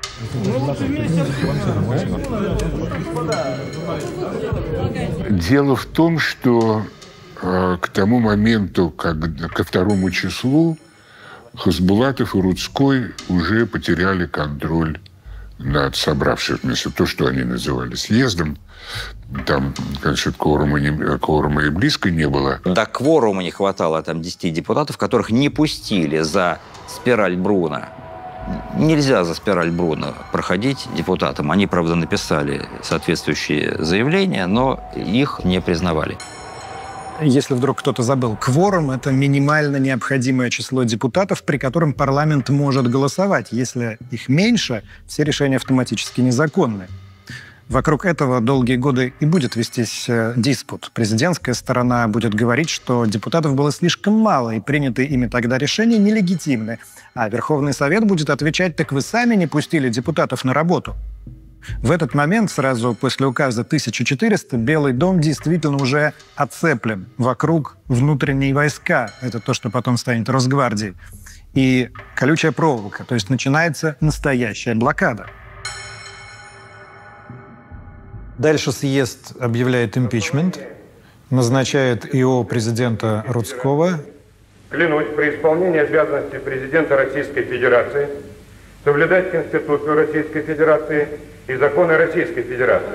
Дело в том, что э, к тому моменту, как, ко второму числу, Хасбулатов и Рудской уже потеряли контроль над собравшимися, то, что они называли съездом. Там, конечно, кворума, не, кворума и близко не было. До кворума не хватало там десяти депутатов, которых не пустили за спираль Бруна. Нельзя за спираль Бруна проходить депутатам. Они, правда, написали соответствующие заявления, но их не признавали. Если вдруг кто-то забыл, кворум – это минимально необходимое число депутатов, при котором парламент может голосовать. Если их меньше, все решения автоматически незаконны. Вокруг этого долгие годы и будет вестись диспут. Президентская сторона будет говорить, что депутатов было слишком мало, и принятые ими тогда решения нелегитимны. А Верховный Совет будет отвечать: так вы сами не пустили депутатов на работу. В этот момент, сразу после указа тысяча четыреста, Белый дом действительно уже оцеплен. Вокруг внутренние войска. Это то, что потом станет Росгвардией. И колючая проволока. То есть начинается настоящая блокада. Дальше съезд объявляет импичмент, назначает ИО президента Рудского. Клянусь при исполнении обязанностей президента Российской Федерации соблюдать Конституцию Российской Федерации и законы Российской Федерации.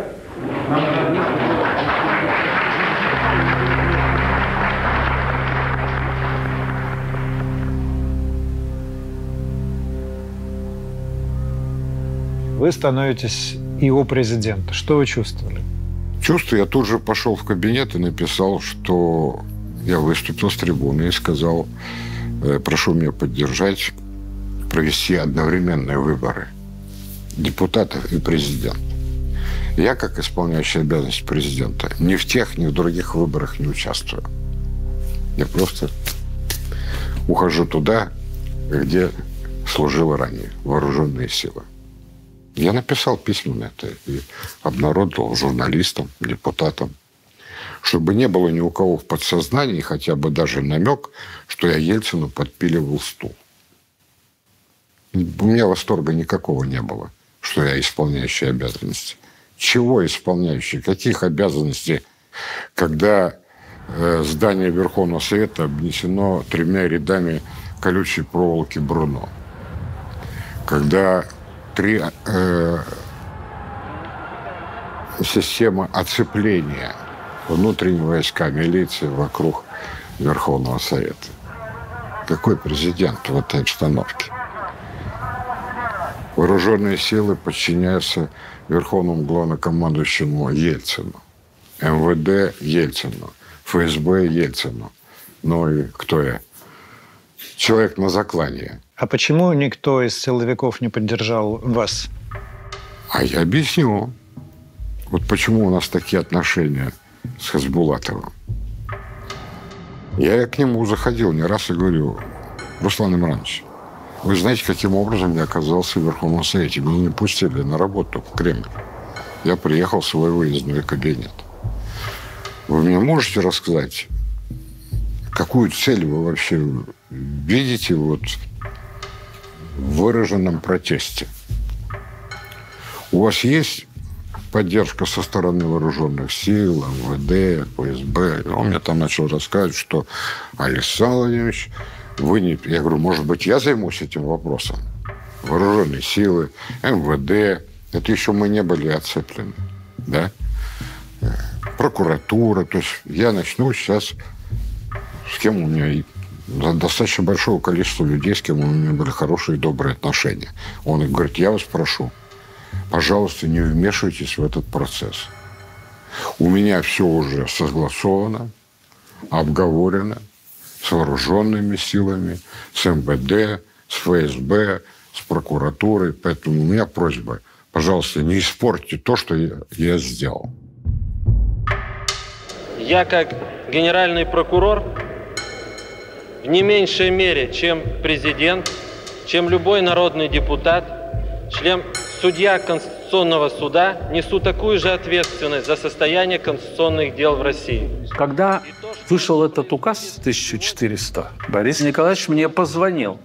Вы становитесь ИО президента. Что вы чувствовали? Чувство, я тут же пошел в кабинет и написал, что я выступил с трибуны и сказал: прошу меня поддержать, провести одновременные выборы депутатов и президента. Я, как исполняющий обязанности президента, ни в тех, ни в других выборах не участвую. Я просто ухожу туда, где служил ранее, вооруженные силы. Я написал письма на это и обнародовал журналистам, депутатам, чтобы не было ни у кого в подсознании хотя бы даже намек, что я Ельцину подпиливал стул. У меня восторга никакого не было, что я исполняющий обязанности. Чего исполняющий? Каких обязанностей, когда э, здание Верховного Совета обнесено тремя рядами колючей проволоки Бруно? Когда три э, системы оцепления внутренние войска, милиции вокруг Верховного Совета. Какой президент в этой обстановке? Вооруженные силы подчиняются Верховному главнокомандующему Ельцину, эм вэ дэ Ельцину, эф эс бэ Ельцину. Ну и кто я? Человек на заклание. А почему никто из силовиков не поддержал вас? А я объясню. Вот почему у нас такие отношения с Хасбулатовым. Я к нему заходил не раз и говорю: Руслан Имранович, вы знаете, каким образом я оказался в Верховном Совете? Меня не пустили на работу в Кремль. Я приехал в свой выездной кабинет. Вы мне можете рассказать, какую цель вы вообще видите вот в выраженном протесте? У вас есть поддержка со стороны вооруженных сил, эм вэ дэ, эф эс бэ? Он мне там начал рассказывать, что Александр Владимирович, вы не... Я говорю, может быть, я займусь этим вопросом? Вооруженные силы, эм вэ дэ, это еще мы не были оцеплены, да? Прокуратура, то есть я начну сейчас, с кем у меня достаточно большого количества людей, с кем у меня были хорошие и добрые отношения. Он говорит: я вас прошу, пожалуйста, не вмешивайтесь в этот процесс. У меня все уже согласовано, обговорено с вооруженными силами, с эм вэ дэ, с эф эс бэ, с прокуратурой. Поэтому у меня просьба, пожалуйста, не испортите то, что я, я сделал. Я, как генеральный прокурор, в не меньшей мере, чем президент, чем любой народный депутат, член, судья Конституционного Конституционного суда несу такую же ответственность за состояние конституционных дел в России. Когда вышел этот указ тысяча четыреста, Борис Николаевич мне позвонил.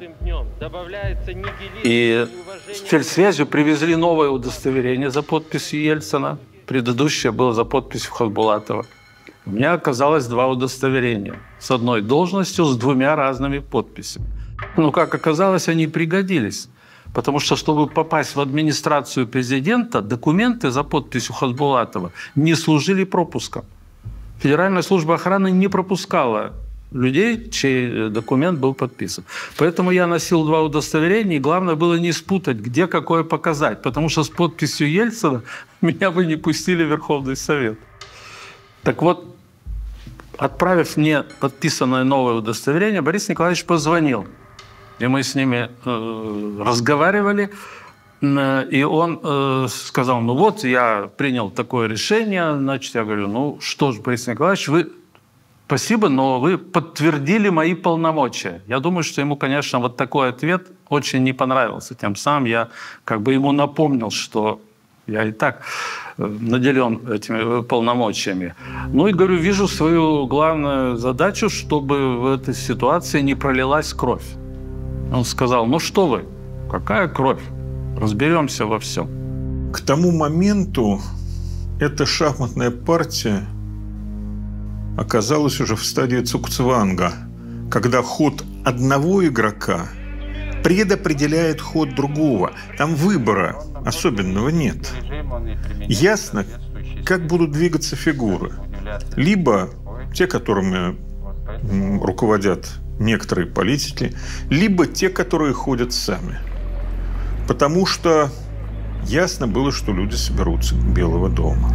И с фельдсвязью привезли новое удостоверение за подписью Ельцина. Предыдущее было за подписью Хасбулатова. У меня оказалось два удостоверения. С одной должностью, с двумя разными подписями. Но, как оказалось, они пригодились. Потому что, чтобы попасть в администрацию президента, документы за подписью Хасбулатова не служили пропуском. Федеральная служба охраны не пропускала людей, чей документ был подписан. Поэтому я носил два удостоверения, и главное было не спутать, где какое показать. Потому что с подписью Ельцина меня бы не пустили в Верховный Совет. Так вот, отправив мне подписанное новое удостоверение, Борис Николаевич позвонил. И мы с ними э, разговаривали. Э, и он э, сказал, ну вот, я принял такое решение. Значит, я говорю, ну что ж, Борис Николаевич, вы спасибо, но вы подтвердили мои полномочия. Я думаю, что ему, конечно, вот такой ответ очень не понравился. Тем самым я как бы ему напомнил, что я и так наделен этими полномочиями. Ну и, говорю, вижу свою главную задачу, чтобы в этой ситуации не пролилась кровь. Он сказал, ну что вы, какая кровь? Разберемся во всем. К тому моменту эта шахматная партия оказалась уже в стадии цукцванга, когда ход одного игрока предопределяет ход другого. Там выбора особенного нет. Ясно, как будут двигаться фигуры. Либо те, которыми руководят некоторые политики, либо те, которые ходят сами. Потому что ясно было, что люди соберутся к Белого дома.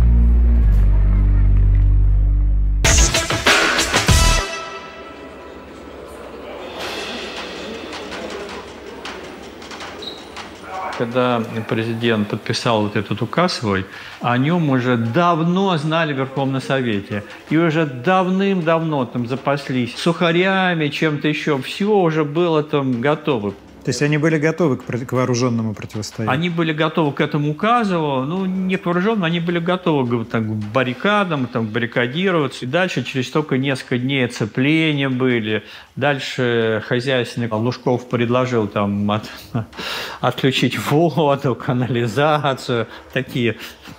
Когда президент подписал вот этот указ свой, о нем уже давно знали в Верховном Совете. И уже давным-давно там запаслись сухарями, чем-то еще. Все уже было там готово. То есть они были готовы к, к вооруженному противостоянию? Они были готовы к этому указу, ну, не к вооруженному, они были готовы там, к баррикадам, там, баррикадироваться. И дальше через только несколько дней оцепления были. Дальше хозяйственник Лужков предложил там, от, отключить воду, канализацию, такие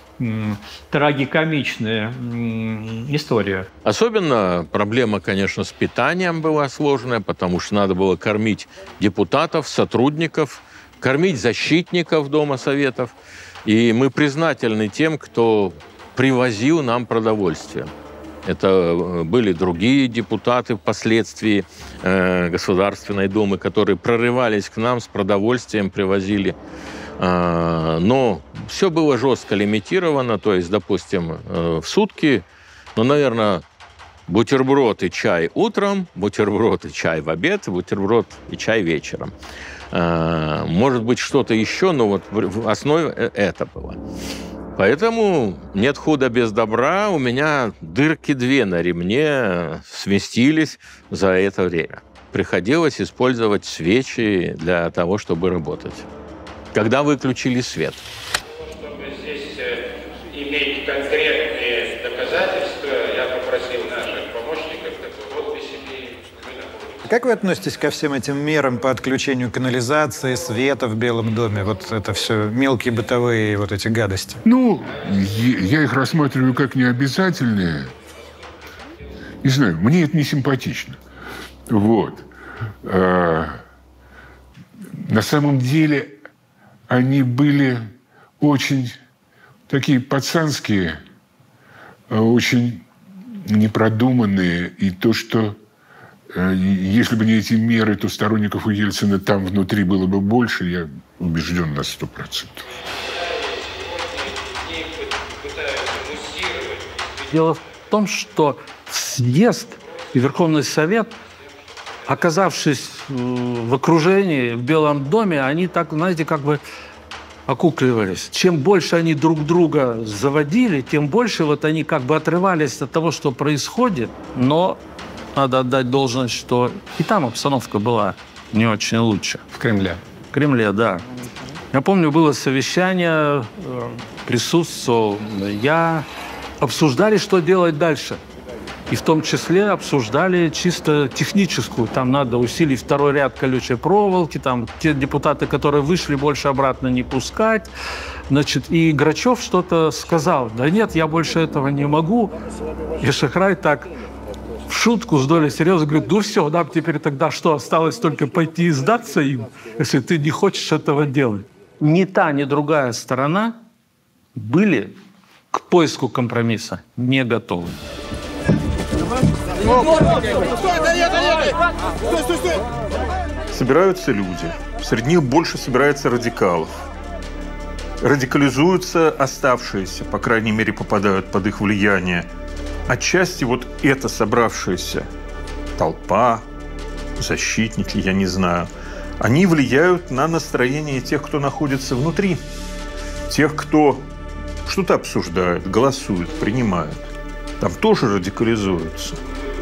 трагикомичная история. Особенно проблема, конечно, с питанием была сложная, потому что надо было кормить депутатов, сотрудников, кормить защитников Дома Советов. И мы признательны тем, кто привозил нам продовольствие. Это были другие депутаты впоследствии э, Государственной Думы, которые прорывались к нам с продовольствием, привозили. Но все было жестко лимитировано, то есть, допустим, в сутки, ну, наверное, бутерброд и чай утром, бутерброд и чай в обед, бутерброд и чай вечером. Может быть, что-то еще, но вот в основе это было. Поэтому нет худа без добра. У меня дырки две на ремне сместились за это время. Приходилось использовать свечи для того, чтобы работать. Когда выключили свет. Чтобы здесь иметь конкретные доказательства, я попросил наших помощников такой подписи. Как вы относитесь ко всем этим мерам по отключению канализации, света в Белом доме? Вот это все мелкие бытовые вот эти гадости. Ну, я их рассматриваю как необязательные. Не знаю, мне это не симпатично. Вот. А, на самом деле... Они были очень такие пацанские, очень непродуманные. И то, что если бы не эти меры, то сторонников у Ельцина там внутри было бы больше, я убежден на сто процентов. Дело в том, что съезд и Верховный Совет, оказавшись в окружении, в Белом доме, они так, знаете, как бы окукливались. Чем больше они друг друга заводили, тем больше вот они как бы отрывались от того, что происходит. Но надо отдать должность, что и там обстановка была не очень лучше. В Кремле? В Кремле, да. Я помню, было совещание, присутствовал я. Обсуждали, что делать дальше. И в том числе обсуждали чисто техническую. Там надо усилить второй ряд колючей проволоки, там те депутаты, которые вышли, больше обратно не пускать. Значит, и Грачев что-то сказал. Да нет, я больше этого не могу. И Шахрай так в шутку, с долей серьезно говорит, ну все, нам теперь тогда что, осталось только пойти и сдаться им, если ты не хочешь этого делать. Ни та, ни другая сторона были к поиску компромисса не готовы. Собираются люди. Среди них больше собирается радикалов. Радикализуются оставшиеся, по крайней мере, попадают под их влияние. Отчасти вот эта собравшаяся толпа, защитники, я не знаю, они влияют на настроение тех, кто находится внутри. Тех, кто что-то обсуждает, голосует, принимает. Там тоже радикализуются.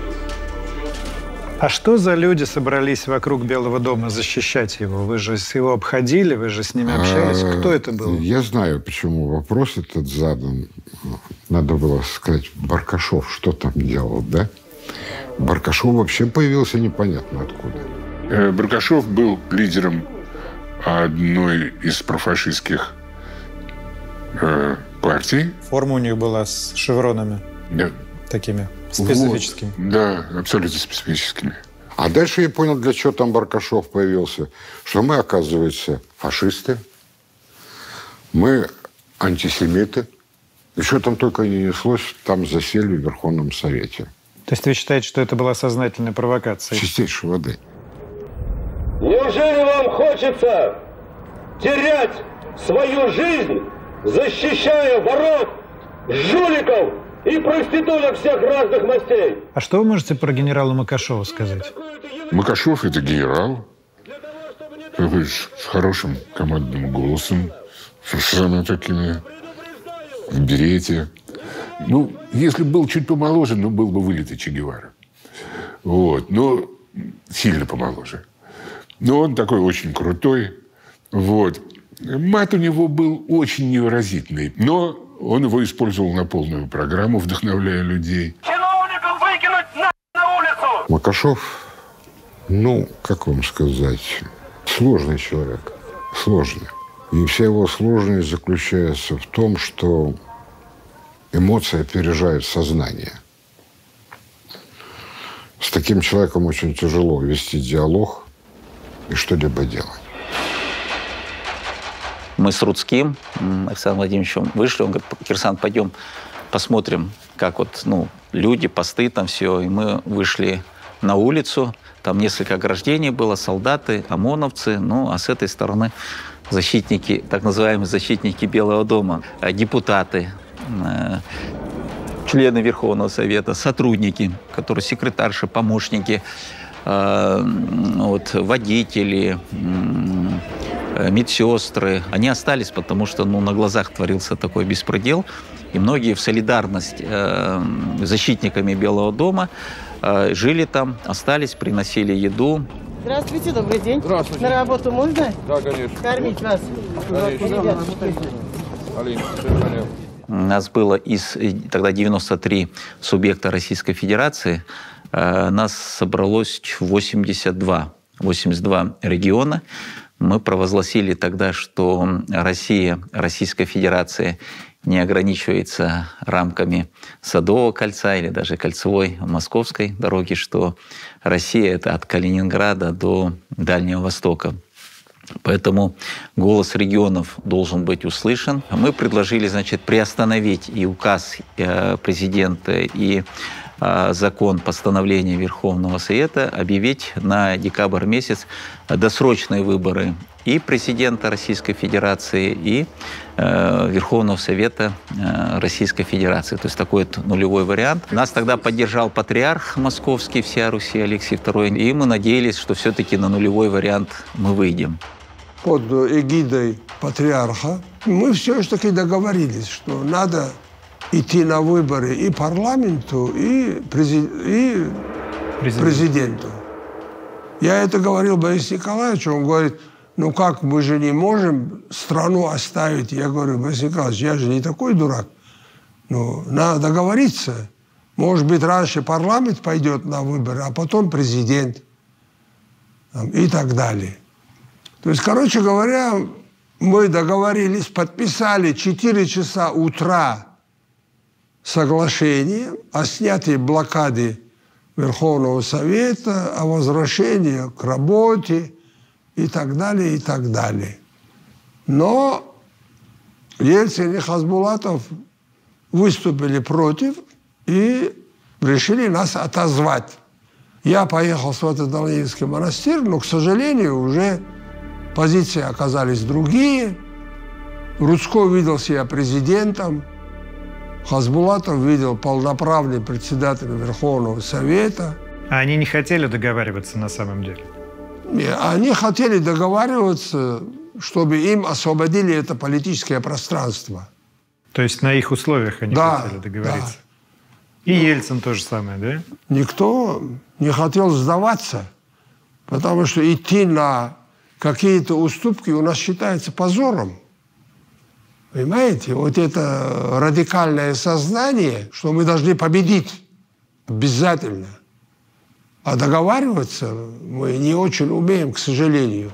А что за люди собрались вокруг Белого дома защищать его? Вы же его обходили, вы же с ними общались. Кто это был? Я знаю, почему вопрос этот задан. Надо было сказать, Баркашов что там делал, да? Баркашов вообще появился непонятно откуда. Баркашов был лидером одной из профашистских э, партий. Форма у них была с шевронами. Да. Такими специфическими. Вот. Да, абсолютно специфическими. А дальше я понял, для чего там Баркашов появился. Что мы, оказывается, фашисты. Мы антисемиты. И что там только не неслось, там засели в Верховном Совете. То есть вы считаете, что это была сознательная провокация? Чистейшей воды. Неужели вам хочется терять свою жизнь, защищая воров, жуликов и проституток всех разных мастей? А что вы можете про генерала Макашова сказать? Макашов – это генерал. Такой с хорошим командным голосом, совершенно такими в берете. Ну, если был чуть помоложе, ну, был бы вылитый Че Гевара. Вот. Но сильно помоложе. Но он такой очень крутой. Вот. Мат у него был очень невыразительный. Но он его использовал на полную программу, вдохновляя людей. Чиновников выкинуть на, на улицу! Макашов, ну, как вам сказать, сложный человек. Сложный. И вся его сложность заключается в том, что эмоции опережают сознание. С таким человеком очень тяжело вести диалог и что-либо делать. Мы с Рудским, Александром Владимировичем, вышли. Он говорит, Кирсан, пойдем посмотрим, как вот, ну, люди, посты, там все. И мы вышли на улицу. Там несколько ограждений было, солдаты, ОМОНовцы. Ну, а с этой стороны защитники, так называемые защитники Белого дома, депутаты, члены Верховного Совета, сотрудники, которые секретарши, помощники, вот, водители, медсестры. Они остались, потому что, ну, на глазах творился такой беспредел. И многие в солидарность э, с защитниками Белого дома э, жили там, остались, приносили еду. Здравствуйте, добрый день. Здравствуйте. На работу можно? Да, конечно. Кормить вас? Конечно. У нас было из тогда девяносто три субъекта Российской Федерации, э, нас собралось восемьдесят два, восемьдесят два региона. Мы провозгласили тогда, что Россия, Российская Федерация не ограничивается рамками Садового кольца или даже кольцевой Московской дороги, что Россия — это от Калининграда до Дальнего Востока. Поэтому голос регионов должен быть услышан. Мы предложили, значит, приостановить и указ президента, и закон постановления Верховного Совета, объявить на декабрь месяц досрочные выборы и президента Российской Федерации, и э, Верховного Совета э, Российской Федерации. То есть такой вот нулевой вариант. Нас тогда поддержал патриарх московский всея Руси Алексий второй, и мы надеялись, что все-таки на нулевой вариант мы выйдем. Под эгидой патриарха мы все-таки договорились, что надо идти на выборы и парламенту, и, презид... и президенту. Я это говорил Борису Николаевичу, он говорит, ну как, мы же не можем страну оставить. Я говорю: Борис Николаевич, я же не такой дурак. Ну, надо договориться. Может быть, раньше парламент пойдет на выборы, а потом президент. Там, и так далее. То есть, короче говоря, мы договорились, подписали четыре часа утра соглашение о снятии блокады Верховного Совета, о возвращении к работе и так далее, и так далее. Но Ельцин и Хасбулатов выступили против и решили нас отозвать. Я поехал в Свято-Даниловский монастырь, но, к сожалению, уже позиции оказались другие. Рудской видел себя президентом, Хасбулатов видел полноправным председателем Верховного Совета. А они не хотели договариваться на самом деле? Они хотели договариваться, чтобы им освободили это политическое пространство. То есть на их условиях они да, хотели договориться? Да. И Ельцин то же самое, да? Никто не хотел сдаваться, потому что идти на какие-то уступки у нас считается позором. Понимаете? Вот это радикальное сознание, что мы должны победить обязательно. А договариваться мы не очень умеем, к сожалению.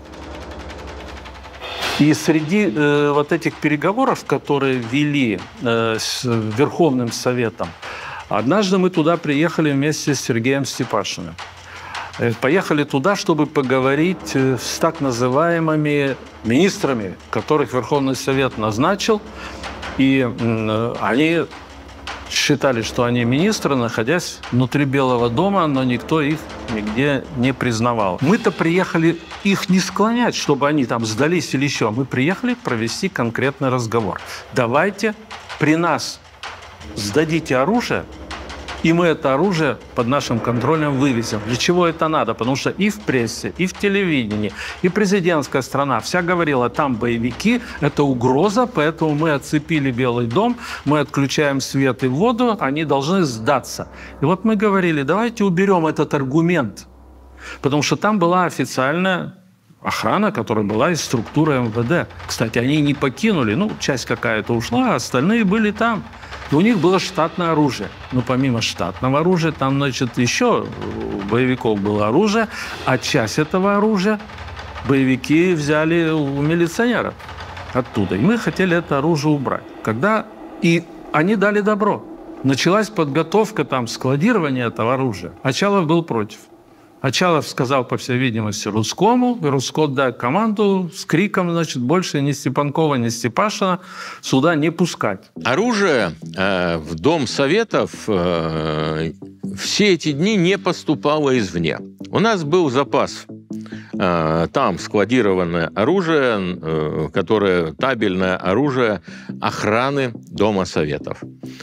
И среди э, вот этих переговоров, которые вели э, с Верховным Советом, однажды мы туда приехали вместе с Сергеем Степашиным. Поехали туда, чтобы поговорить с так называемыми министрами, которых Верховный Совет назначил. И они считали, что они министры, находясь внутри Белого дома, но никто их нигде не признавал. Мы-то приехали их не склонять, чтобы они там сдались или еще. Мы приехали провести конкретный разговор. Давайте при нас сдадите оружие, и мы это оружие под нашим контролем вывезем. Для чего это надо? Потому что и в прессе, и в телевидении, и президентская страна вся говорила, там боевики, это угроза, поэтому мы отцепили Белый дом, мы отключаем свет и воду, они должны сдаться. И вот мы говорили, давайте уберем этот аргумент, потому что там была официальная охрана, которая была из структуры эм вэ дэ. Кстати, они не покинули, ну, часть какая-то ушла, а остальные были там. И у них было штатное оружие. Но помимо штатного оружия, там, значит, еще у боевиков было оружие, а часть этого оружия боевики взяли у милиционеров оттуда. И мы хотели это оружие убрать. Когда... И они дали добро. Началась подготовка, там, складирования этого оружия. Очалов был против. Очалов сказал, по всей видимости, Рудскому, и Рудской дал команду с криком, значит, больше ни Степанкова, ни Степашина сюда не пускать. Оружие э, в Дом Советов э, все эти дни не поступало извне. У нас был запас. Э, там складированное оружие, э, которое табельное оружие охраны Дома Советов.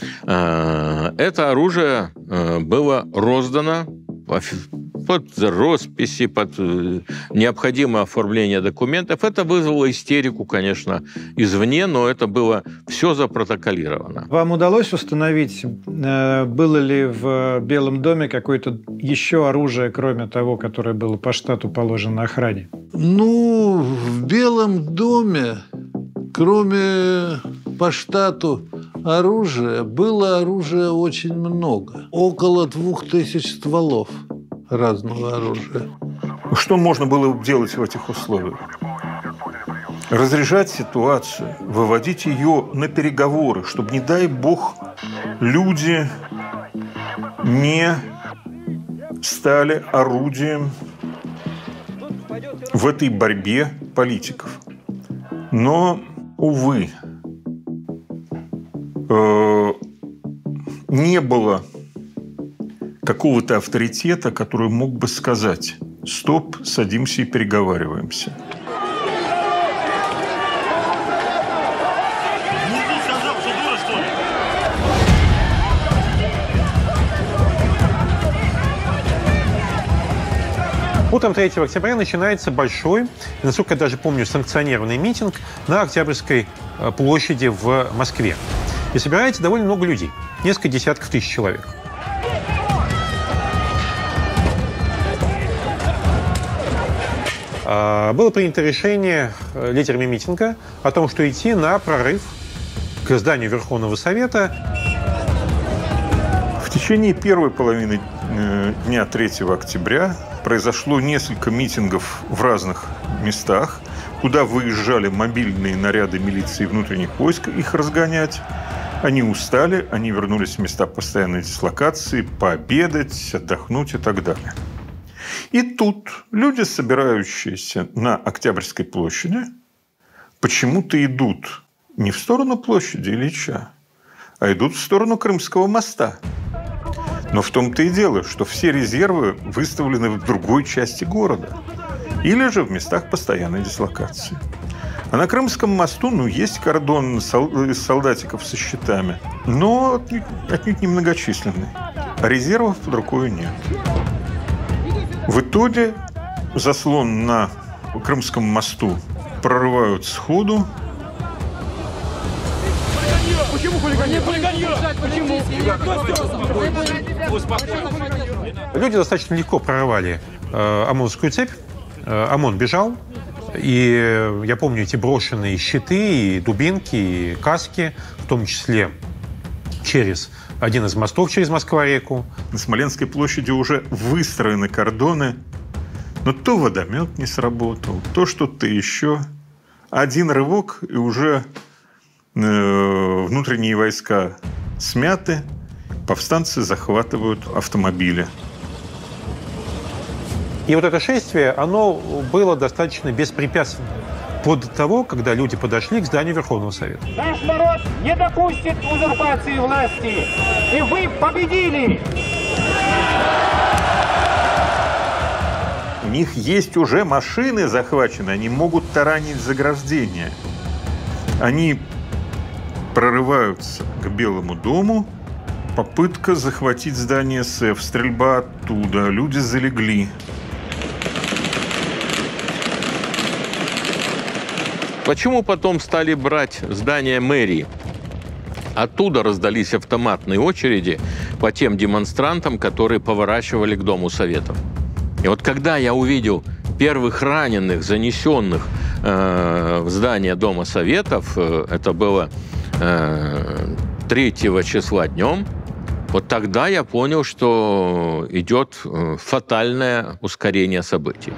Э, это оружие э, было роздано под росписи, под необходимое оформление документов. Это вызвало истерику, конечно, извне, но это было все запротоколировано. Вам удалось установить, было ли в Белом доме какое-то еще оружие, кроме того, которое было по штату положено охране? Ну, в Белом доме, кроме по штату оружия, было оружия очень много. Около двух тысяч стволов разного оружия. Что можно было делать в этих условиях? Разряжать ситуацию, выводить ее на переговоры, чтобы, не дай бог, люди не стали орудием в этой борьбе политиков. Но, увы, э, не было какого-то авторитета, который мог бы сказать: стоп, садимся и переговариваемся. Утром третьего октября начинается большой, насколько я даже помню, санкционированный митинг на Октябрьской площади в Москве. И собирается довольно много людей, несколько десятков тысяч человек. было принято решение лидерами митинга о том, что идти на прорыв к зданию Верховного Совета. В течение первой половины дня третьего октября произошло несколько митингов в разных местах, куда выезжали мобильные наряды милиции и внутренних войск их разгонять. Они устали, они вернулись в места постоянной дислокации, пообедать, отдохнуть и так далее. И тут люди, собирающиеся на Октябрьской площади, почему-то идут не в сторону площади Ильича, а идут в сторону Крымского моста. Но в том-то и дело, что все резервы выставлены в другой части города или же в местах постоянной дислокации. А на Крымском мосту, ну, есть кордон из солдатиков со щитами, но отнюдь, отнюдь немногочисленный. А резервов под рукой нет. В итоге заслон на Крымском мосту прорывают сходу. Почему хулиганье? Почему? Люди достаточно легко прорвали э, ОМОНовскую цепь. Э, ОМОН бежал. И я помню эти брошенные щиты, и дубинки, и каски, в том числе через один из мостов через Москва-реку. На Смоленской площади уже выстроены кордоны, но то водомет не сработал, то что-то еще. Один рывок, и уже э, внутренние войска смяты, повстанцы захватывают автомобили. И вот это шествие, оно было достаточно беспрепятственным. Вплоть до того, когда люди подошли к зданию Верховного Совета. Наш народ не допустит узурпации власти, и вы победили! У них есть уже машины захвачены, они могут таранить заграждения. Они прорываются к Белому дому. Попытка захватить здание СЭФ, стрельба оттуда, люди залегли. Почему потом стали брать здание мэрии? Оттуда раздались автоматные очереди по тем демонстрантам, которые поворачивали к Дому Советов. И вот когда я увидел первых раненых, занесенных э, в здание Дома Советов, э, это было э, третьего числа днем, вот тогда я понял, что идет э, фатальное ускорение событий.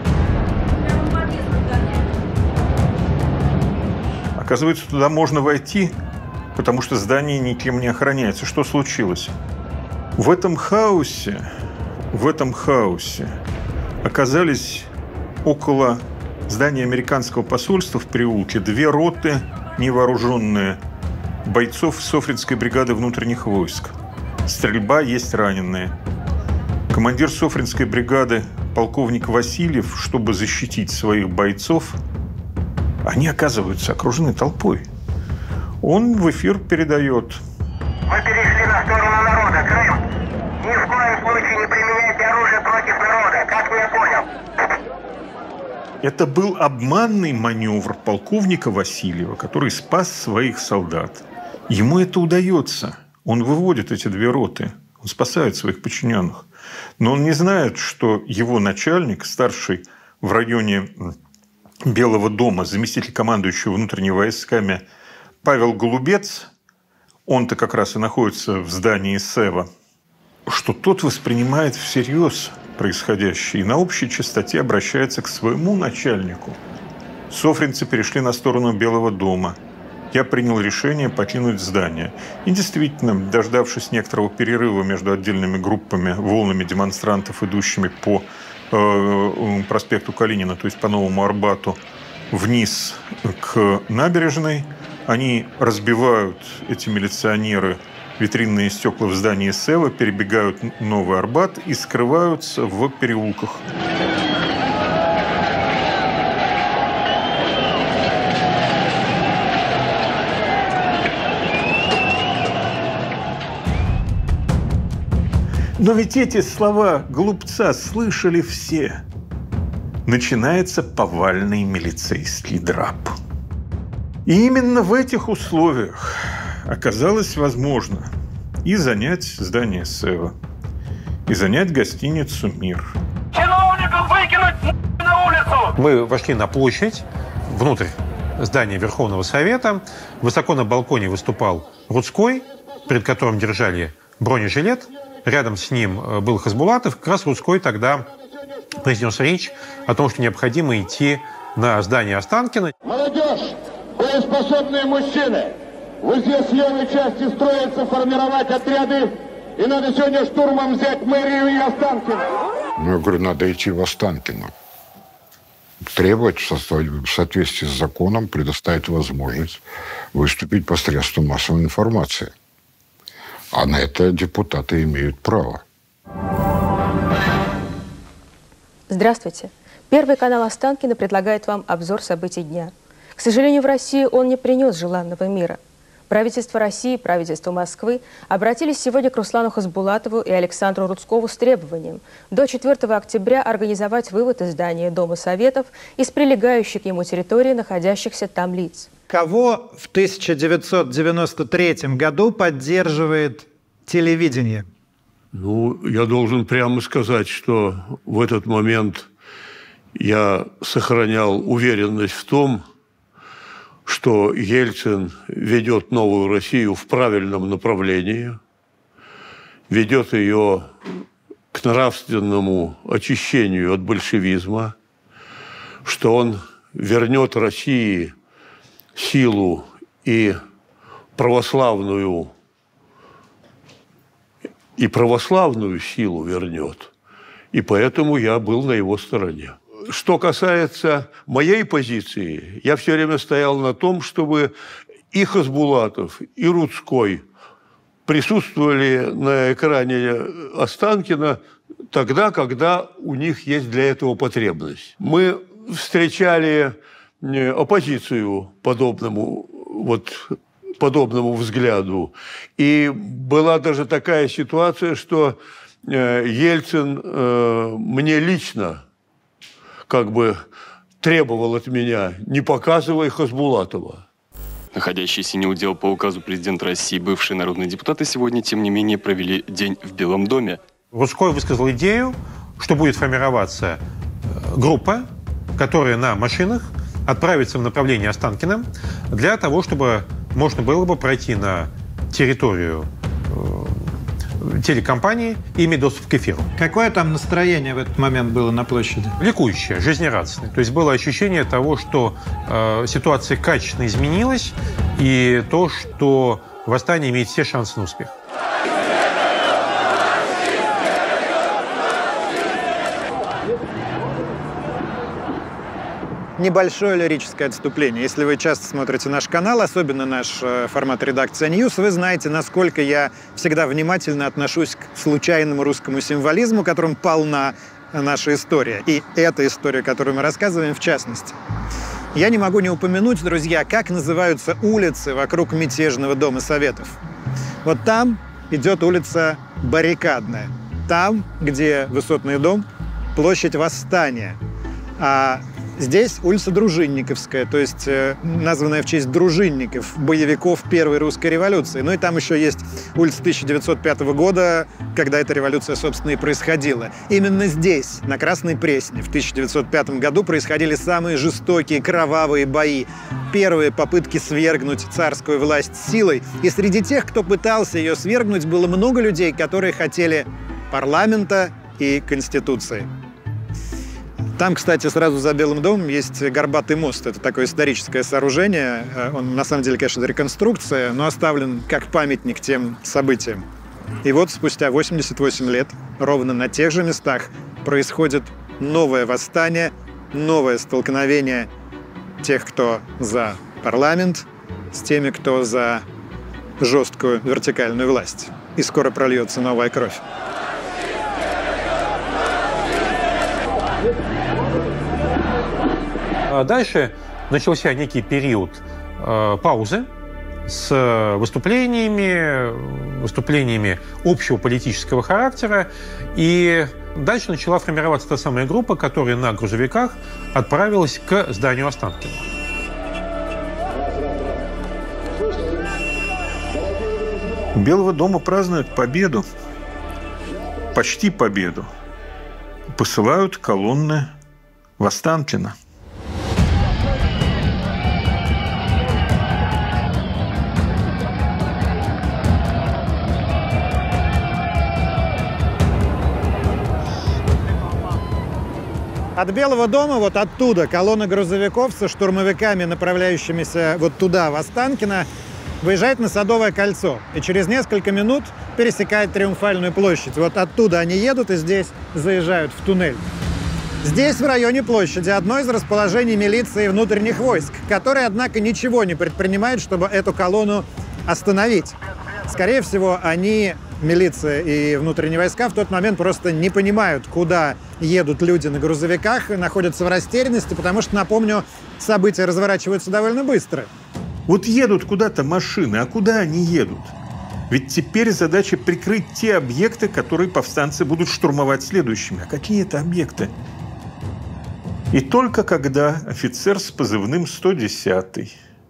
Оказывается, туда можно войти, потому что здание никем не охраняется. Что случилось? В этом хаосе, в этом хаосе оказались около здания американского посольства в переулке две роты невооруженные бойцов Софринской бригады внутренних войск. Стрельба, есть раненые. Командир Софринской бригады полковник Васильев, чтобы защитить своих бойцов, они оказываются окружены толпой. Он в эфир передает: Вы перешли на сторону народа, Крым. Ни в коем случае не применяйте оружие против народа, как я понял. Это был обманный маневр полковника Васильева, который спас своих солдат. Ему это удается. Он выводит эти две роты. Он спасает своих подчиненных. Но он не знает, что его начальник, старший в районе Белого дома, заместитель командующего внутренними войсками Павел Голубец, он-то как раз и находится в здании СЭВа, что тот воспринимает всерьез происходящее и на общей частоте обращается к своему начальнику. Софринцы перешли на сторону Белого дома. Я принял решение покинуть здание. И действительно, дождавшись некоторого перерыва между отдельными группами, волнами демонстрантов, идущими по э, проспекту Калинина, то есть по Новому Арбату, вниз к набережной, они разбивают, эти милиционеры, витринные стекла в здании СЭВа, перебегают Новый Арбат и скрываются в переулках. Но ведь эти слова глупца слышали все. Начинается повальный милицейский драп. И именно в этих условиях оказалось возможно и занять здание СЭВа, и занять гостиницу «Мир». Чиновников выкинуть на улицу! Мы вошли на площадь, внутрь здания Верховного Совета. Высоко на балконе выступал Рудской, перед которым держали бронежилет. Рядом с ним был Хасбулатов. Как раз Рудской тогда произнес речь о том, что необходимо идти на здание Останкино. Молодежь, боеспособные мужчины, в здесь левой части строятся формировать отряды, и надо сегодня штурмом взять мэрию и Останкино. Ну, я говорю, надо идти в Останкино. Требовать в соответствии с законом предоставить возможность выступить посредством массовой информации. А на это депутаты имеют право. Здравствуйте. Первый канал Останкино предлагает вам обзор событий дня. К сожалению, в России он не принес желанного мира. Правительство России и правительство Москвы обратились сегодня к Руслану Хасбулатову и Александру Рудскову с требованием до четвёртого октября организовать вывод из здания Дома Советов из прилегающей к нему территории находящихся там лиц. Кого в тысяча девятьсот девяносто третьем году поддерживает телевидение? Ну, я должен прямо сказать, что в этот момент я сохранял уверенность в том, что Ельцин ведет новую Россию в правильном направлении, ведет ее к нравственному очищению от большевизма, что он вернет России силу и православную, и православную силу вернет. И поэтому я был на его стороне. Что касается моей позиции, я все время стоял на том, чтобы и Хасбулатов, и Рудской присутствовали на экране Останкино тогда, когда у них есть для этого потребность. Мы встречали оппозицию подобному, вот, подобному взгляду. И была даже такая ситуация, что Ельцин мне лично как бы требовал от меня: не показывай Хасбулатова. Находящиеся неудел по указу президента России бывшие народные депутаты сегодня, тем не менее, провели день в Белом доме. Рудской высказал идею, что будет формироваться группа, которая на машинах отправится в направлении Останкино для того, чтобы можно было бы пройти на территорию телекомпании и иметь доступ к эфиру. Какое там настроение в этот момент было на площади? Ликующее, жизнерадостное. То есть было ощущение того, что э, ситуация качественно изменилась, и то, что восстание имеет все шансы на успех. Небольшое лирическое отступление. Если вы часто смотрите наш канал, особенно наш э, формат «Редакция Ньюс», вы знаете, насколько я всегда внимательно отношусь к случайному русскому символизму, которым полна наша история. И эта история, которую мы рассказываем, в частности. Я не могу не упомянуть, друзья, как называются улицы вокруг мятежного Дома Советов. Вот там идет улица Баррикадная. Там, где Высотный дом, площадь Восстания. А здесь улица Дружинниковская, то есть э, названная в честь дружинников, боевиков Первой русской революции. Ну и там еще есть улица тысяча девятьсот пятого года, когда эта революция, собственно, и происходила. Именно здесь, на Красной Пресне, в тысяча девятьсот пятом году происходили самые жестокие, кровавые бои. Первые попытки свергнуть царскую власть силой. И среди тех, кто пытался ее свергнуть, было много людей, которые хотели парламента и конституции. Там, кстати, сразу за Белым домом есть Горбатый мост. Это такое историческое сооружение. Он, на самом деле, конечно, реконструкция, но оставлен как памятник тем событиям. И вот спустя восемьдесят восемь лет, ровно на тех же местах, происходит новое восстание, новое столкновение тех, кто за парламент, с теми, кто за жесткую вертикальную власть. И скоро прольется новая кровь. Дальше начался некий период э, паузы с выступлениями, выступлениями общего политического характера. И дальше начала формироваться та самая группа, которая на грузовиках отправилась к зданию Останкино. У Белого дома празднуют победу, почти победу. Посылают колонны в Останкино. От Белого дома, вот оттуда, колонна грузовиков со штурмовиками, направляющимися вот туда, в Останкино, выезжает на Садовое кольцо. И через несколько минут пересекает Триумфальную площадь. Вот оттуда они едут и здесь заезжают в туннель. Здесь, в районе площади, одно из расположений милиции и внутренних войск, которые, однако, ничего не предпринимают, чтобы эту колонну остановить. Скорее всего, они, милиция и внутренние войска, в тот момент просто не понимают, куда едут люди на грузовиках, и находятся в растерянности, потому что, напомню, события разворачиваются довольно быстро. Вот едут куда-то машины, а куда они едут? Ведь теперь задача прикрыть те объекты, которые повстанцы будут штурмовать следующими. А какие это объекты? И только когда офицер с позывным сто десятый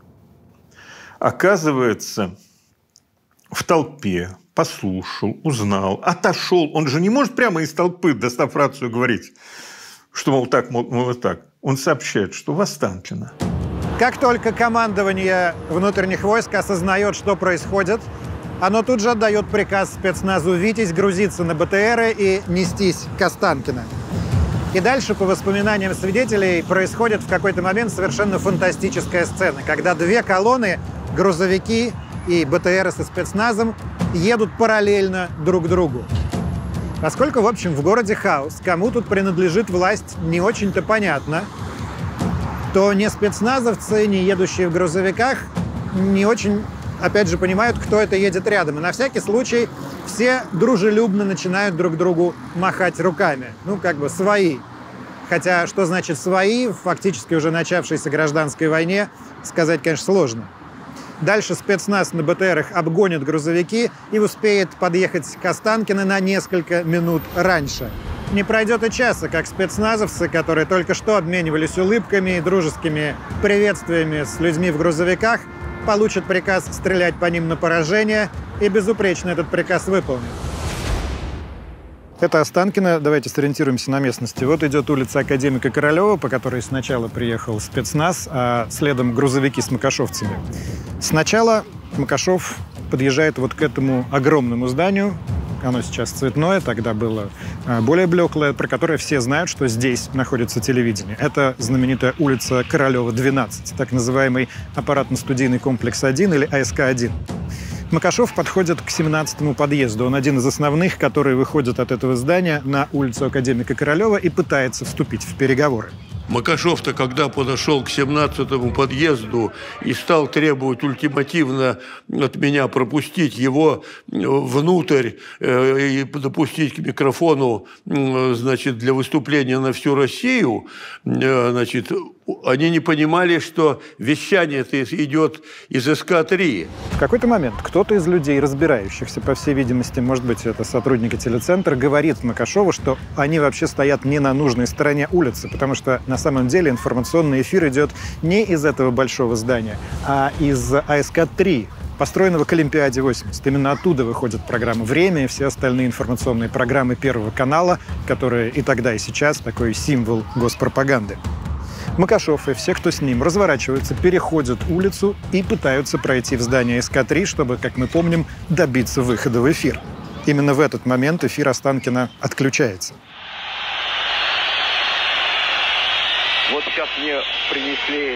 оказывается в толпе, послушал, узнал, отошел. Он же не может прямо из толпы, достав рацию, говорить, что, мол, так, мол, мол, так. Он сообщает, что в Останкино. Как только командование внутренних войск осознает, что происходит, оно тут же отдает приказ спецназу «Витязь» грузиться на БТРы и нестись к Останкино. И дальше, по воспоминаниям свидетелей, происходит в какой-то момент совершенно фантастическая сцена, когда две колонны, грузовики и БТРы со спецназом, едут параллельно друг другу. Поскольку, в общем, в городе хаос, кому тут принадлежит власть, не очень-то понятно, то не спецназовцы, не едущие в грузовиках, не очень, опять же, понимают, кто это едет рядом. И на всякий случай все дружелюбно начинают друг другу махать руками. Ну, как бы свои. Хотя, что значит свои, в фактически уже начавшейся гражданской войне, сказать, конечно, сложно. Дальше спецназ на БТРах обгонит грузовики и успеет подъехать к Останкино на несколько минут раньше. Не пройдет и часа, как спецназовцы, которые только что обменивались улыбками и дружескими приветствиями с людьми в грузовиках, получат приказ стрелять по ним на поражение и безупречно этот приказ выполнят. Это Останкино. Давайте сориентируемся на местности. Вот идет улица Академика Королева, по которой сначала приехал спецназ, а следом грузовики с макашовцами. Сначала Макашов подъезжает вот к этому огромному зданию. Оно сейчас цветное, тогда было более блеклое, про которое все знают, что здесь находится телевидение. Это знаменитая улица Королева, двенадцать, так называемый аппаратно-студийный комплекс один или А Эс Ка один. Макашов подходит к семнадцатому подъезду. Он один из основных, которые выходят от этого здания на улицу Академика Королева и пытается вступить в переговоры. Макашов-то, когда подошел к семнадцатому подъезду и стал требовать ультимативно от меня пропустить его внутрь и допустить к микрофону, значит, для выступления на всю Россию, значит, они не понимали, что вещание-то идет из Эс Ка три. В какой-то момент кто-то из людей, разбирающихся, по всей видимости, может быть, это сотрудники телецентра, говорит Макашову, что они вообще стоят не на нужной стороне улицы, потому что на самом деле информационный эфир идет не из этого большого здания, а из А Эс Ка три, построенного к Олимпиаде восемьдесят. Именно оттуда выходят программы «Время» и все остальные информационные программы Первого канала, которые и тогда, и сейчас такой символ госпропаганды. Макашов и все, кто с ним, разворачиваются, переходят улицу и пытаются пройти в здание Эс Ка три, чтобы, как мы помним, добиться выхода в эфир. Именно в этот момент эфир Останкино отключается. Вот сейчас мне принесли...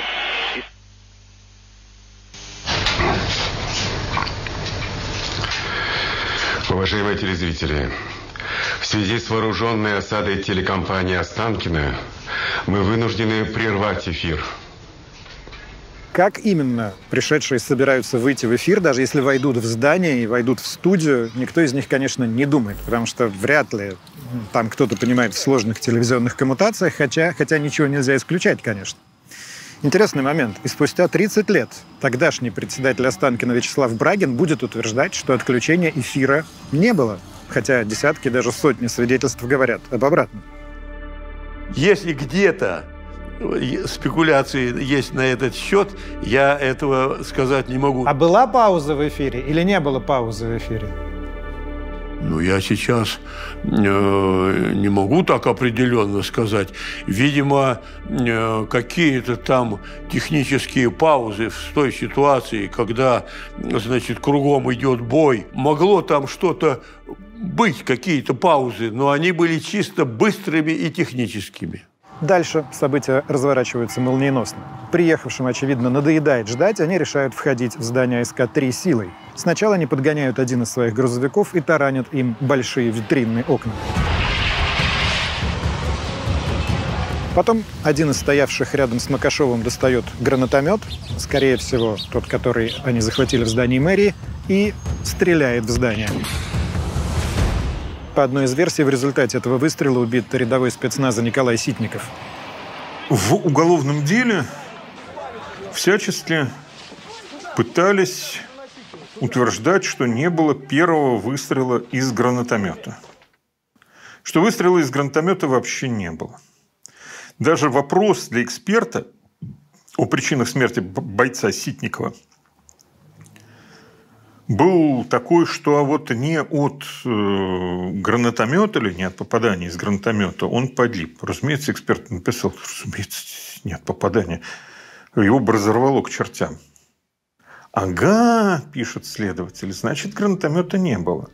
Уважаемые телезрители, в связи с вооруженной осадой телекомпании «Останкино» мы вынуждены прервать эфир. Как именно пришедшие собираются выйти в эфир, даже если войдут в здание и войдут в студию, никто из них, конечно, не думает, потому что вряд ли там кто-то понимает в сложных телевизионных коммутациях, хотя, хотя ничего нельзя исключать, конечно. Интересный момент. И спустя тридцать лет тогдашний председатель Останкино Вячеслав Брагин будет утверждать, что отключения эфира не было, хотя десятки, даже сотни свидетельств говорят об обратном. Если где-то спекуляции есть на этот счет, я этого сказать не могу. А была пауза в эфире или не было паузы в эфире? Ну, я сейчас э, не могу так определенно сказать. Видимо, э, какие-то там технические паузы в той ситуации, когда, значит, кругом идет бой. Могло там что-то быть, какие-то паузы, но они были чисто быстрыми и техническими. Дальше события разворачиваются молниеносно. Приехавшим, очевидно, надоедает ждать, они решают входить в здание эс ка три силой. Сначала они подгоняют один из своих грузовиков и таранят им большие витринные окна. Потом один из стоявших рядом с Макашовым достает гранатомет, скорее всего, тот, который они захватили в здании мэрии, и стреляет в здание. По одной из версий, в результате этого выстрела убит рядовой спецназа Николай Ситников. В уголовном деле всячески пытались утверждать, что не было первого выстрела из гранатомета. Что выстрела из гранатомета вообще не было. Даже вопрос для эксперта о причинах смерти бойца Ситникова был такой, что а вот не от э, гранатомета или не от попадания из гранатомета он погиб. Разумеется, эксперт написал, разумеется, нет попадания. Его бы разорвало к чертям. Ага, пишет следователь, значит, гранатомета не было.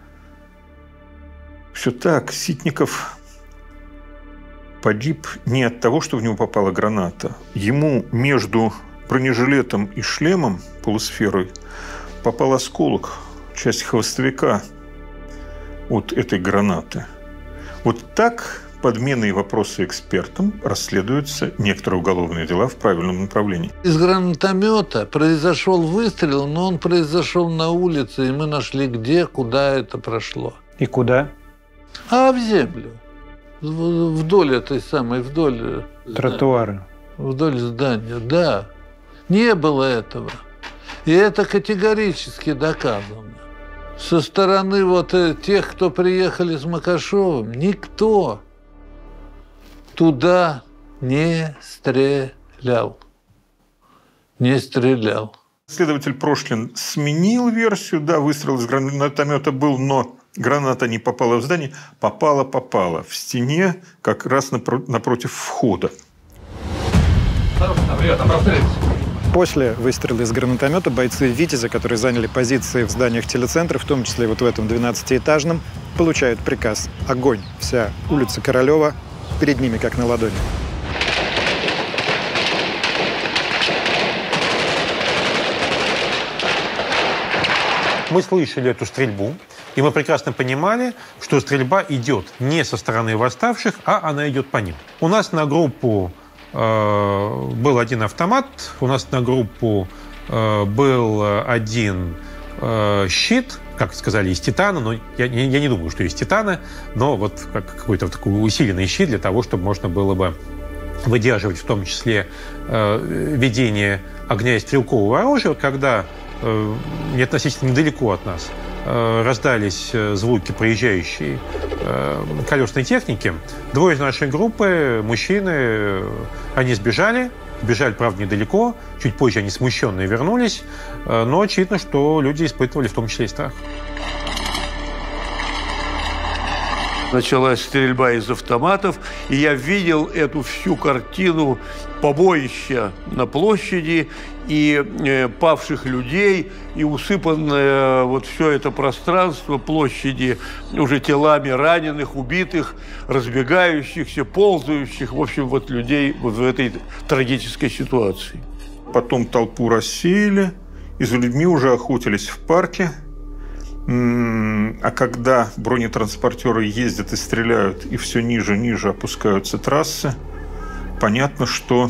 Все так, Ситников погиб не от того, что в него попала граната. Ему между бронежилетом и шлемом, полусферой, попал осколок, часть хвостовика от этой гранаты. Вот так подменные вопросы экспертам расследуются некоторые уголовные дела в правильном направлении. Из гранатомета произошел выстрел, но он произошел на улице, и мы нашли, где, куда это прошло. И куда? А в землю. Вдоль этой самой, вдоль... Тротуара. Вдоль здания, да. Не было этого. И это категорически доказано. Со стороны вот тех, кто приехали с Макашовым, никто туда не стрелял. Не стрелял. Следователь Прошлин сменил версию. Да, выстрел из гранатомета был, но граната не попала в здание. Попала, попала в стене, как раз напротив входа. После выстрела из гранатомета бойцы «Витязя», которые заняли позиции в зданиях телецентра, в том числе вот в этом двенадцатиэтажном, получают приказ «Огонь!». Вся улица Королева перед ними как на ладони. Мы слышали эту стрельбу, и мы прекрасно понимали, что стрельба идет не со стороны восставших, а она идет по ним. У нас на группу э, был один автомат, у нас на группу э, был один э, щит, как сказали, из титана, но я, я не думаю, что из титана, но вот как какой-то такой усиленный щит для того, чтобы можно было бы выдерживать в том числе э, ведение огня из стрелкового оружия, когда э, не относительно недалеко от нас э, раздались звуки проезжающей э, колесной техники. Двое из нашей группы, мужчины, они сбежали, бежали, правда, недалеко, чуть позже они смущенные вернулись, э, но очевидно, что люди испытывали в том числе и страх. Началась стрельба из автоматов, и я видел эту всю картину побоища на площади, и э, павших людей, и усыпанное вот все это пространство площади уже телами раненых, убитых, разбегающихся, ползающих, в общем, вот людей вот в этой трагической ситуации. Потом толпу рассеяли, и за людьми уже охотились в парке. А когда бронетранспортеры ездят и стреляют, и все ниже и ниже опускаются трассы, понятно, что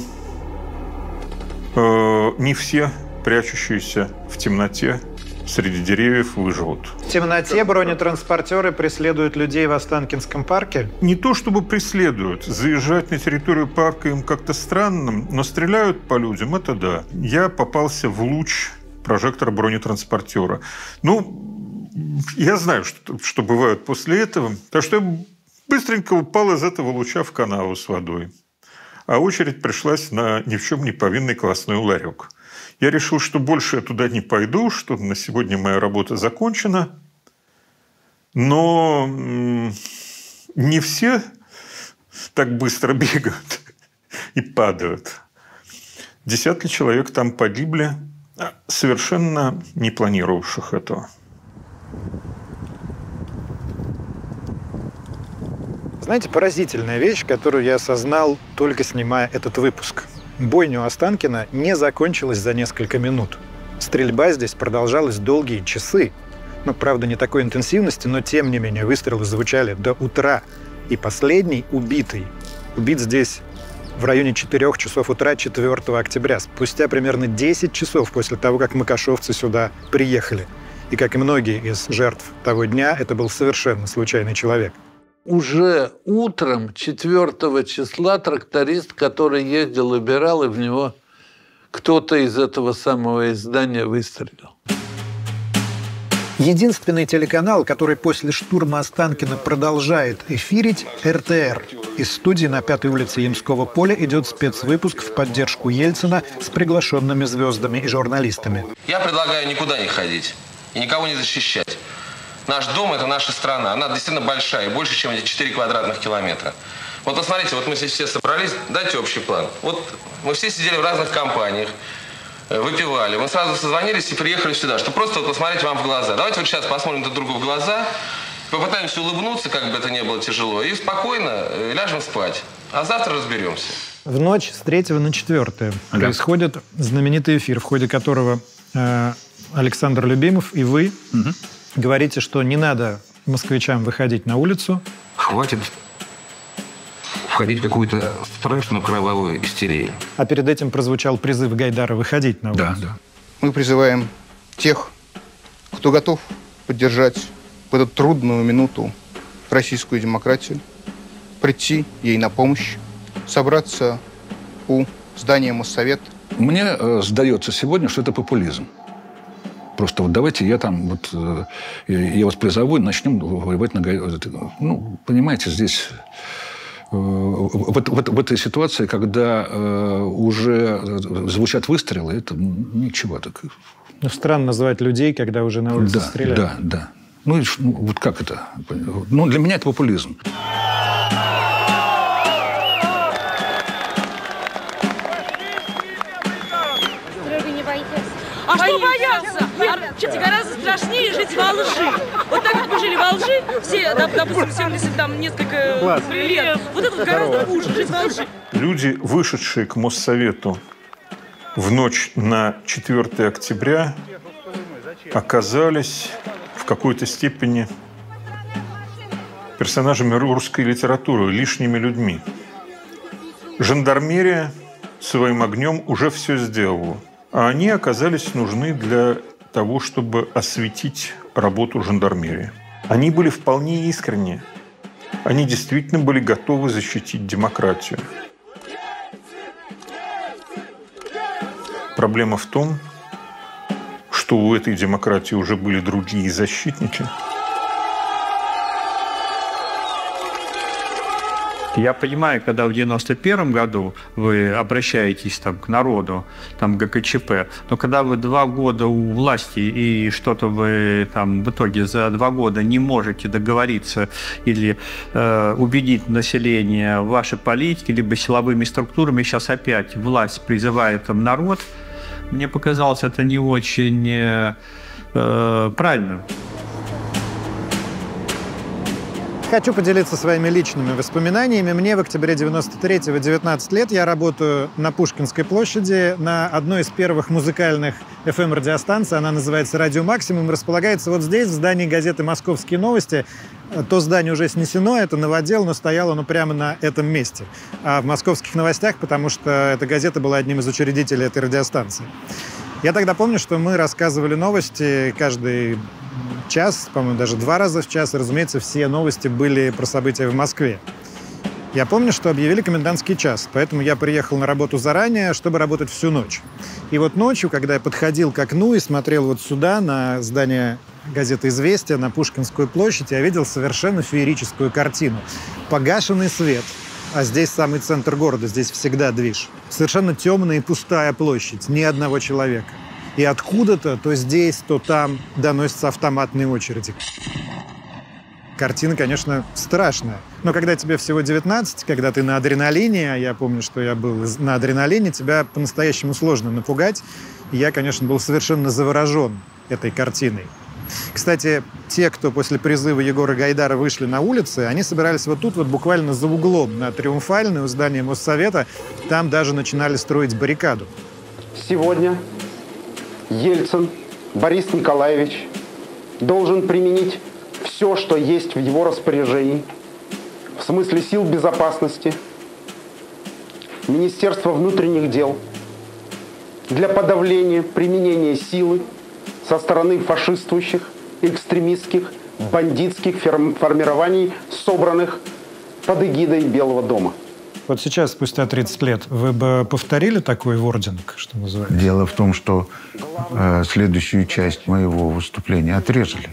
э, не все прячущиеся в темноте среди деревьев выживут. В темноте бронетранспортеры преследуют людей в Останкинском парке? Не то чтобы преследуют. Заезжать на территорию парка им как-то странно, но стреляют по людям, это да. Я попался в луч прожектора бронетранспортера. Ну, я знаю, что, что бывает после этого. Так что я быстренько упал из этого луча в канаву с водой. А очередь пришлась на ни в чем не повинный квасной ларек. Я решил, что больше я туда не пойду, что на сегодня моя работа закончена. Но не все так быстро бегают и падают. Десятки человек там погибли, совершенно не планировавших этого. Знаете, поразительная вещь, которую я осознал, только снимая этот выпуск. Бойня у Останкино не закончилась за несколько минут. Стрельба здесь продолжалась долгие часы. Ну, правда, не такой интенсивности, но тем не менее выстрелы звучали до утра. И последний убитый убит здесь в районе четырёх часов утра четвёртого октября, спустя примерно десять часов после того, как макашовцы сюда приехали. И, как и многие из жертв того дня, это был совершенно случайный человек. Уже утром четвёртого числа тракторист, который ездил, убирал, и в него кто-то из этого самого издания выстрелил. Единственный телеканал, который после штурма Останкино продолжает эфирить, эр тэ эр. Из студии на Пятой улице Ямского поля идет спецвыпуск в поддержку Ельцина с приглашенными звездами и журналистами. Я предлагаю никуда не ходить и никого не защищать. Наш дом – это наша страна. Она действительно большая, больше, чем эти четыре квадратных километра. Вот посмотрите, вот мы здесь все собрались, дайте общий план. Вот мы все сидели в разных компаниях, выпивали. Мы сразу созвонились и приехали сюда, чтобы просто вот посмотреть вам в глаза. Давайте вот сейчас посмотрим друг другу в глаза, попытаемся улыбнуться, как бы это ни было тяжело, и спокойно ляжем спать. А завтра разберемся. В ночь с третьего на четвёртое да. происходит знаменитый эфир, в ходе которого э, Александр Любимов и вы угу. говорите, что не надо москвичам выходить на улицу. Хватит входить в какую-то страшную кровавую истерию. А перед этим прозвучал призыв Гайдара выходить на улицу. Да, да. Мы призываем тех, кто готов поддержать в эту трудную минуту российскую демократию, прийти ей на помощь, собраться у здания Моссовета. Мне э, сдается сегодня, что это популизм. Просто вот давайте я там, вот, э, я вас призову, и начнем воевать на Гайдара. Ну, понимаете, здесь... В, в, в этой ситуации, когда э, уже звучат выстрелы, это ничего так. Ну, странно называть людей, когда уже на улице да, стреляют. Да, да. Ну, ну, вот как это? Ну, для меня это популизм. А что бояться? Жить гораздо страшнее жить во лжи. Вот так как мы жили во лжи, все, допустим, семьдесят там несколько лет, вот это гораздо хуже, жить во лжи. Люди, вышедшие к Моссовету в ночь на четвёртое октября, оказались в какой-то степени персонажами русской литературы, лишними людьми. Жандармерия своим огнем уже все сделала. А они оказались нужны для того, чтобы осветить работу жандармерии. Они были вполне искренни. Они действительно были готовы защитить демократию. Проблема в том, что у этой демократии уже были другие защитники. Я понимаю, когда в девяносто первом году вы обращаетесь там, к народу, там, гэ ка че пэ, но когда вы два года у власти и что-то вы там в итоге за два года не можете договориться или э, убедить население в вашей политике, либо силовыми структурами, сейчас опять власть призывает там, народ, мне показалось это не очень э, э, правильно. Хочу поделиться своими личными воспоминаниями. Мне в октябре девяносто третьего девятнадцать лет. Я работаю на Пушкинской площади на одной из первых музыкальных эф эм-радиостанций. Она называется «Радио Максимум». Располагается вот здесь, в здании газеты «Московские новости». То здание уже снесено, это новодел, но стояло оно прямо на этом месте. А в «Московских новостях», потому что эта газета была одним из учредителей этой радиостанции. Я тогда помню, что мы рассказывали новости каждый час, по-моему, даже два раза в час. И, разумеется, все новости были про события в Москве. Я помню, что объявили комендантский час, поэтому я приехал на работу заранее, чтобы работать всю ночь. И вот ночью, когда я подходил к окну и смотрел вот сюда, на здание газеты «Известия», на Пушкинскую площадь, я видел совершенно феерическую картину. Погашенный свет. А здесь самый центр города, здесь всегда движ. Совершенно темная и пустая площадь, ни одного человека. И откуда-то, то здесь, то там, доносятся автоматные очереди. Картина, конечно, страшная. Но когда тебе всего девятнадцать, когда ты на адреналине, а я помню, что я был на адреналине, тебя по-настоящему сложно напугать. И я, конечно, был совершенно заворожен этой картиной. Кстати, те, кто после призыва Егора Гайдара вышли на улицы, они собирались вот тут, вот буквально за углом, на Триумфальной, у здания Моссовета. Там даже начинали строить баррикаду. Сегодня Ельцин Борис Николаевич должен применить все, что есть в его распоряжении, в смысле сил безопасности, Министерства внутренних дел, для подавления применения силы со стороны фашистующих, экстремистских, бандитских формирований, собранных под эгидой Белого дома. Вот сейчас, спустя тридцать лет, вы бы повторили такой вординг, что называется? Дело в том, что э, следующую часть моего выступления отрезали.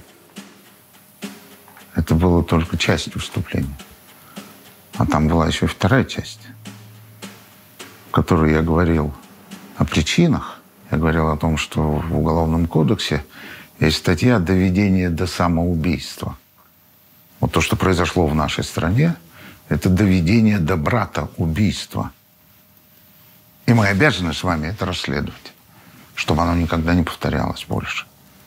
Это была только часть выступления. А там была еще и вторая часть, в которой я говорил о причинах. Я говорил о том, что в Уголовном кодексе есть статья «Доведение до самоубийства». Вот то, что произошло в нашей стране, это доведение до брата-убийства. И мы обязаны с вами это расследовать, чтобы оно никогда не повторялось больше.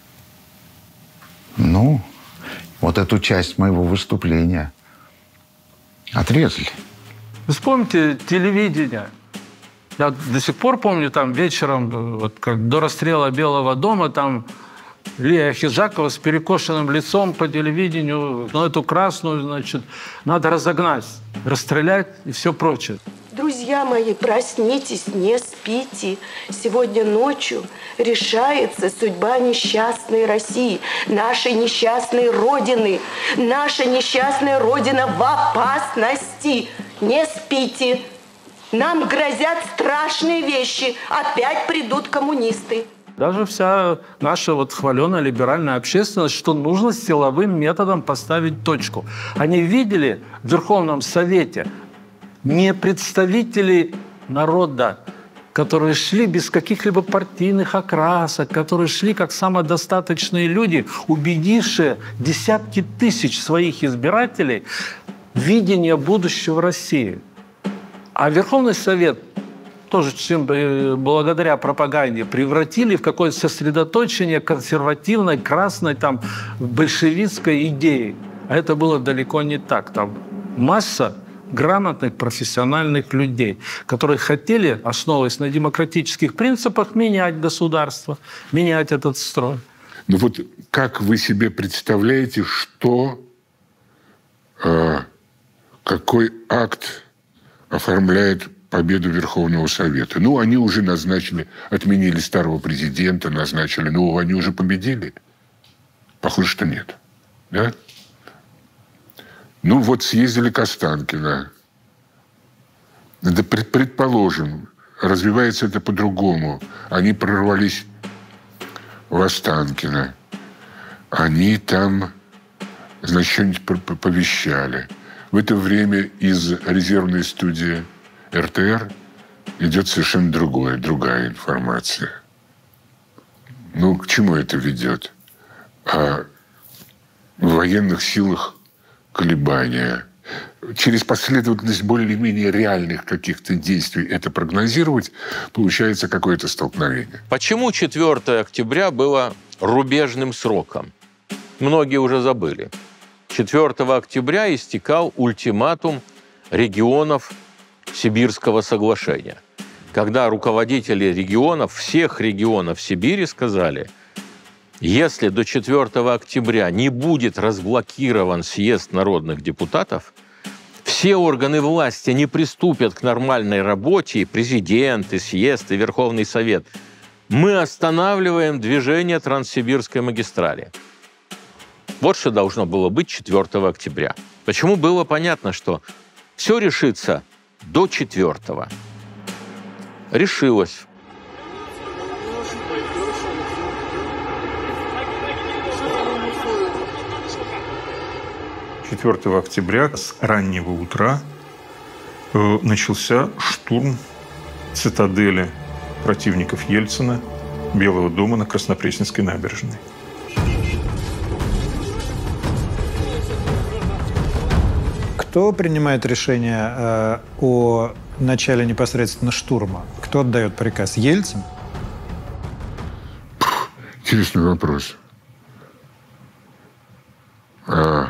Ну, вот эту часть моего выступления отрезали. Вы вспомните телевидение. Я до сих пор помню, там вечером, вот как до расстрела Белого дома, там Лия Хижакова с перекошенным лицом по телевидению, ну, эту красную, значит, надо разогнать, расстрелять и все прочее. Друзья мои, проснитесь, не спите. Сегодня ночью решается судьба несчастной России, нашей несчастной Родины. Наша несчастная Родина в опасности. Не спите. Нам грозят страшные вещи. Опять придут коммунисты. Даже вся наша вот хваленая либеральная общественность, что нужно силовым методом поставить точку. Они видели в Верховном Совете не представители народа, которые шли без каких-либо партийных окрасок, которые шли как самодостаточные люди, убедившие десятки тысяч своих избирателей в видение будущего России. А Верховный Совет тоже благодаря пропаганде превратили в какое-то сосредоточение консервативной, красной, там, большевистской идеи. А это было далеко не так. Там масса грамотных, профессиональных людей, которые хотели, основываясь на демократических принципах, менять государство, менять этот строй. Ну вот как вы себе представляете, что, э, какой акт оформляет победу Верховного Совета? Ну, они уже назначили, отменили старого президента, назначили, ну, они уже победили? Похоже, что нет. Да? Ну, вот съездили к Останкино. Это, предположим, развивается это по-другому. Они прорвались в Останкино. Они там, значит, что-нибудь повещали. В это время из резервной студии эр тэ эр идет совершенно другое, другая информация. Ну, к чему это ведет? А в военных силах колебания. Через последовательность более-менее реальных каких-то действий это прогнозировать, получается какое-то столкновение. Почему четвёртое октября было рубежным сроком? Многие уже забыли. четвёртого октября истекал ультиматум регионов Сибирского соглашения, когда руководители регионов, всех регионов Сибири сказали, если до четвёртого октября не будет разблокирован съезд народных депутатов, все органы власти не приступят к нормальной работе, и президент, и съезд, и Верховный Совет, мы останавливаем движение Транссибирской магистрали. Вот что должно было быть четвёртого октября. Почему было понятно, что все решится до четвёртого? Решилось. четвёртого октября с раннего утра э, начался штурм цитадели противников Ельцина, Белого дома на Краснопресненской набережной. Кто принимает решение э, о начале непосредственно штурма? Кто отдает приказ? Ельцин? Интересный вопрос. А...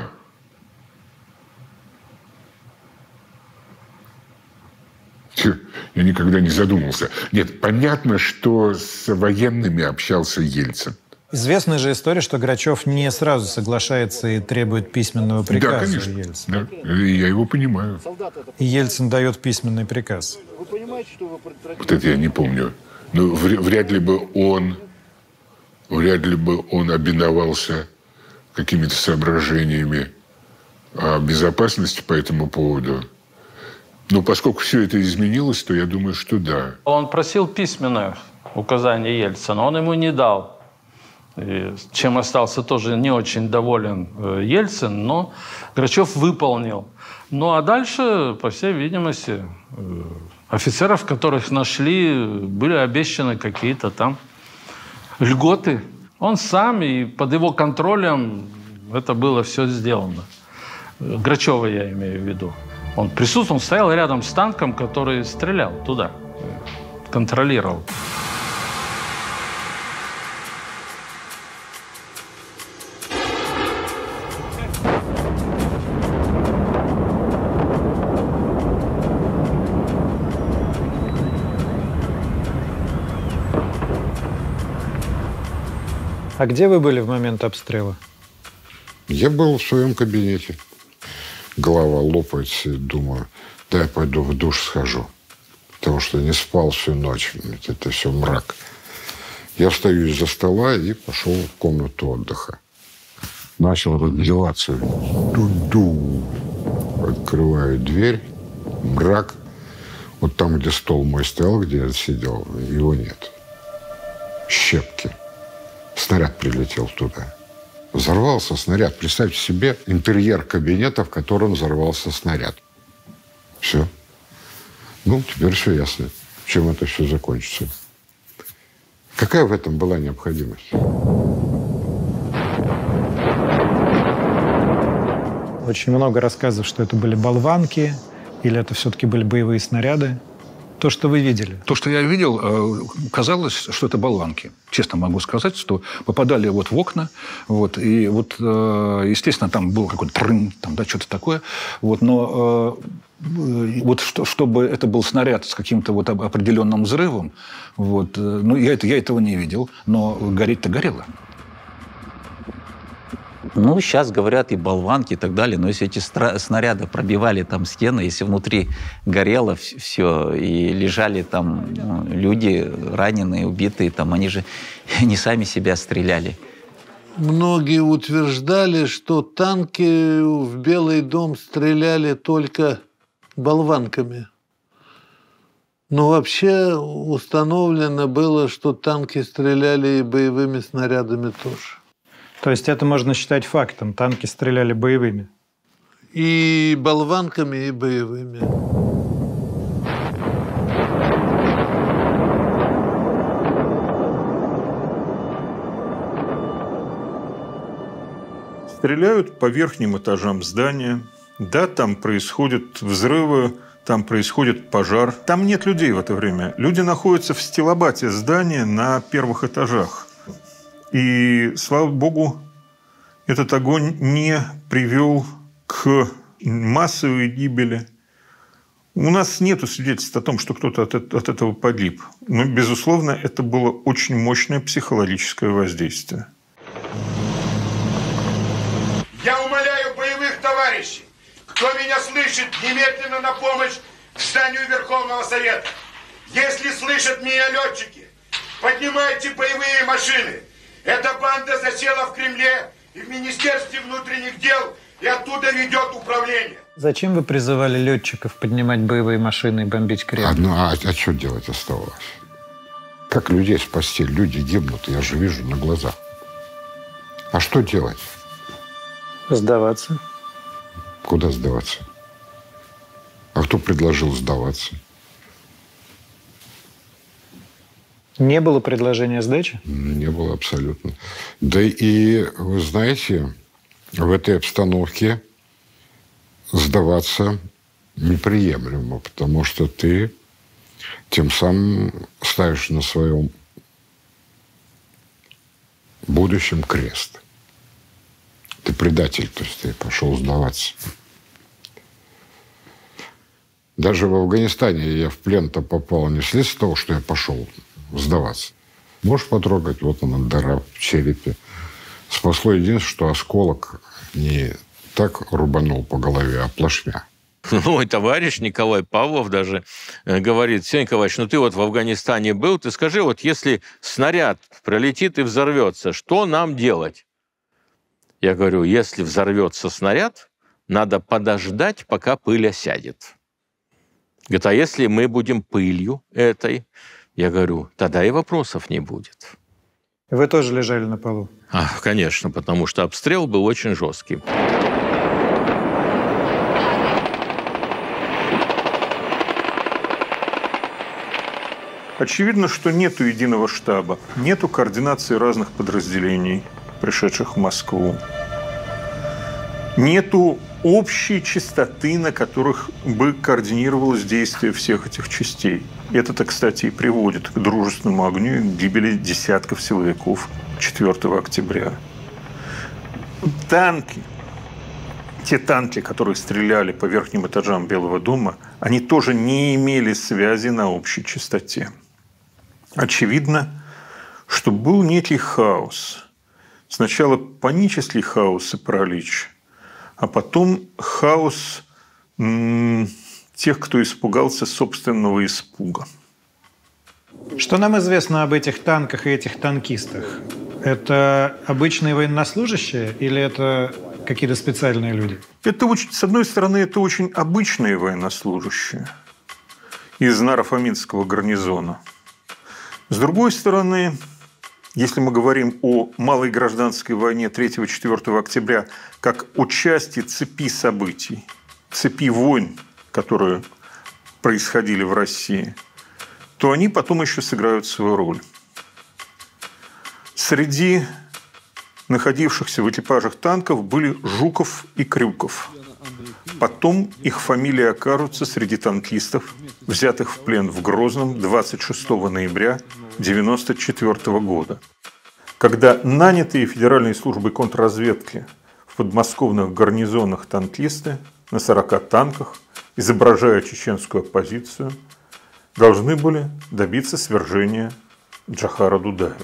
Я никогда не задумывался. Нет, понятно, что с военными общался Ельцин. Известная же история, что Грачев не сразу соглашается и требует письменного приказа. Да, конечно. Ельцина. Да, я его понимаю. И Ельцин дает письменный приказ. Вот это я не помню. Но вряд ли бы он, вряд ли бы он обиновался какими-то соображениями о безопасности по этому поводу. Но поскольку все это изменилось, то я думаю, что да. Он просил письменное указание Ельцина, он ему не дал. И чем остался тоже не очень доволен Ельцин, но Грачев выполнил. Ну а дальше, по всей видимости, офицеров, которых нашли, были обещаны какие-то там льготы. Он сам и под его контролем это было все сделано. Грачева я имею в виду. Он присутствовал, он стоял рядом с танком, который стрелял туда, контролировал. А где вы были в момент обстрела? Я был в своем кабинете. Голова лопается, и думаю, да я пойду в душ схожу. Потому что не спал всю ночь. Это все мрак. Я встаю из-за стола и пошел в комнату отдыха. Начал разливаться. Ду-ду. Открываю дверь. Мрак. Вот там, где стол мой стоял, где я сидел, его нет. Щепки. Снаряд прилетел туда. Взорвался снаряд. Представьте себе интерьер кабинета, в котором взорвался снаряд. Все. Ну, теперь все ясно, чем это все закончится. Какая в этом была необходимость? Очень много рассказов, что это были болванки, или это все-таки были боевые снаряды. То, что вы видели? То, что я видел, казалось, что это болванки. Честно могу сказать, что попадали вот в окна, вот, и вот, естественно, там был какой-то трын, там, да, что-то такое, вот, но вот что, чтобы это был снаряд с каким-то вот определенным взрывом, вот, ну, я, это, я этого не видел, но гореть-то горело. Ну, сейчас говорят и болванки и так далее, но если эти снаряды пробивали там стены, если внутри горело все, и лежали там ну, люди раненые, убитые, там, они же не сами себя стреляли. Многие утверждали, что танки в Белый дом стреляли только болванками. Но вообще установлено было, что танки стреляли и боевыми снарядами тоже. То есть это можно считать фактом. Танки стреляли боевыми. И болванками, и боевыми. Стреляют по верхним этажам здания. Да, там происходят взрывы, там происходит пожар. Там нет людей в это время. Люди находятся в стилобате здания на первых этажах. И, слава богу, этот огонь не привел к массовой гибели. У нас нет свидетельств о том, что кто-то от этого погиб. Но, безусловно, это было очень мощное психологическое воздействие. Я умоляю боевых товарищей, кто меня слышит, немедленно на помощь к зданию Верховного Совета. Если слышат меня летчики, поднимайте боевые машины. Эта банда засела в Кремле и в Министерстве внутренних дел и оттуда ведет управление. Зачем вы призывали летчиков поднимать боевые машины и бомбить Кремль? А, ну, а, а что делать оставалось? Как людей спасти? Люди гибнут, я же вижу на глазах. А что делать? Сдаваться. Куда сдаваться? А кто предложил сдаваться? Не было предложения сдачи? Не было абсолютно. Да и, вы знаете, в этой обстановке сдаваться неприемлемо, потому что ты тем самым ставишь на своем будущем крест. Ты предатель, то есть ты пошел сдаваться. Даже в Афганистане я в плен-то попал не вследствие того, что я пошел сдаваться. Можешь потрогать, вот она, дыра в черепе. Спасло единственное, что осколок не так рубанул по голове, а плашмя. Мой товарищ Николай Павлов даже говорит: Сергей Николаевич, ну ты вот в Афганистане был, ты скажи, вот если снаряд пролетит и взорвется, что нам делать? Я говорю, если взорвется снаряд, надо подождать, пока пыль осядет. Говорит, а если мы будем пылью этой? Я говорю, тогда и вопросов не будет. Вы тоже лежали на полу? А, конечно, потому что обстрел был очень жесткий. Очевидно, что нету единого штаба, нету координации разных подразделений, пришедших в Москву. Нету общей частоты, на которых бы координировалось действие всех этих частей. Это-то, кстати, и приводит к дружественному огню и к гибели десятков силовиков четвёртого октября. Танки, те танки, которые стреляли по верхним этажам Белого дома, они тоже не имели связи на общей частоте. Очевидно, что был некий хаос. Сначала панический хаос и паралич, а потом хаос м- тех, кто испугался собственного испуга. Что нам известно об этих танках и этих танкистах? Это обычные военнослужащие или это какие-то специальные люди? Это очень, с одной стороны, это очень обычные военнослужащие из Наро-Фоминского гарнизона. С другой стороны, если мы говорим о малой гражданской войне третьего-четвёртого октября как о части цепи событий, цепи войн, которые происходили в России, то они потом еще сыграют свою роль. Среди находившихся в экипажах танков были Жуков и Крюков. Потом их фамилии окажутся среди танкистов, взятых в плен в Грозном двадцать шестого ноября девяносто четвёртого года, когда нанятые Федеральной службой контрразведки в подмосковных гарнизонах танкисты на сорока танках, изображая чеченскую оппозицию, должны были добиться свержения Джохара Дудаева.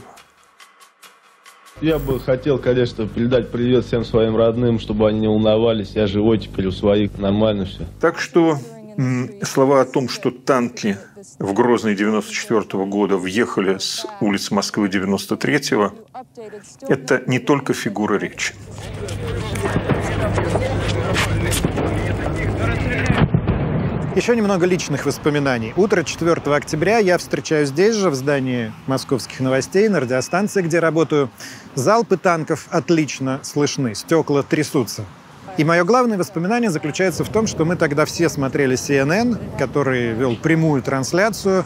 Я бы хотел, конечно, передать привет всем своим родным, чтобы они не волновались. Я живой теперь у своих, нормально все. Так что м- слова о том, что танки в Грозный девяносто четвёртого года въехали с улиц Москвы девяносто третьего, это не только фигура речи. Еще немного личных воспоминаний. Утро четвёртого октября я встречаю здесь же, в здании «Московских новостей», на радиостанции, где работаю. Залпы танков отлично слышны, стекла трясутся. И мое главное воспоминание заключается в том, что мы тогда все смотрели си эн эн, который вел прямую трансляцию.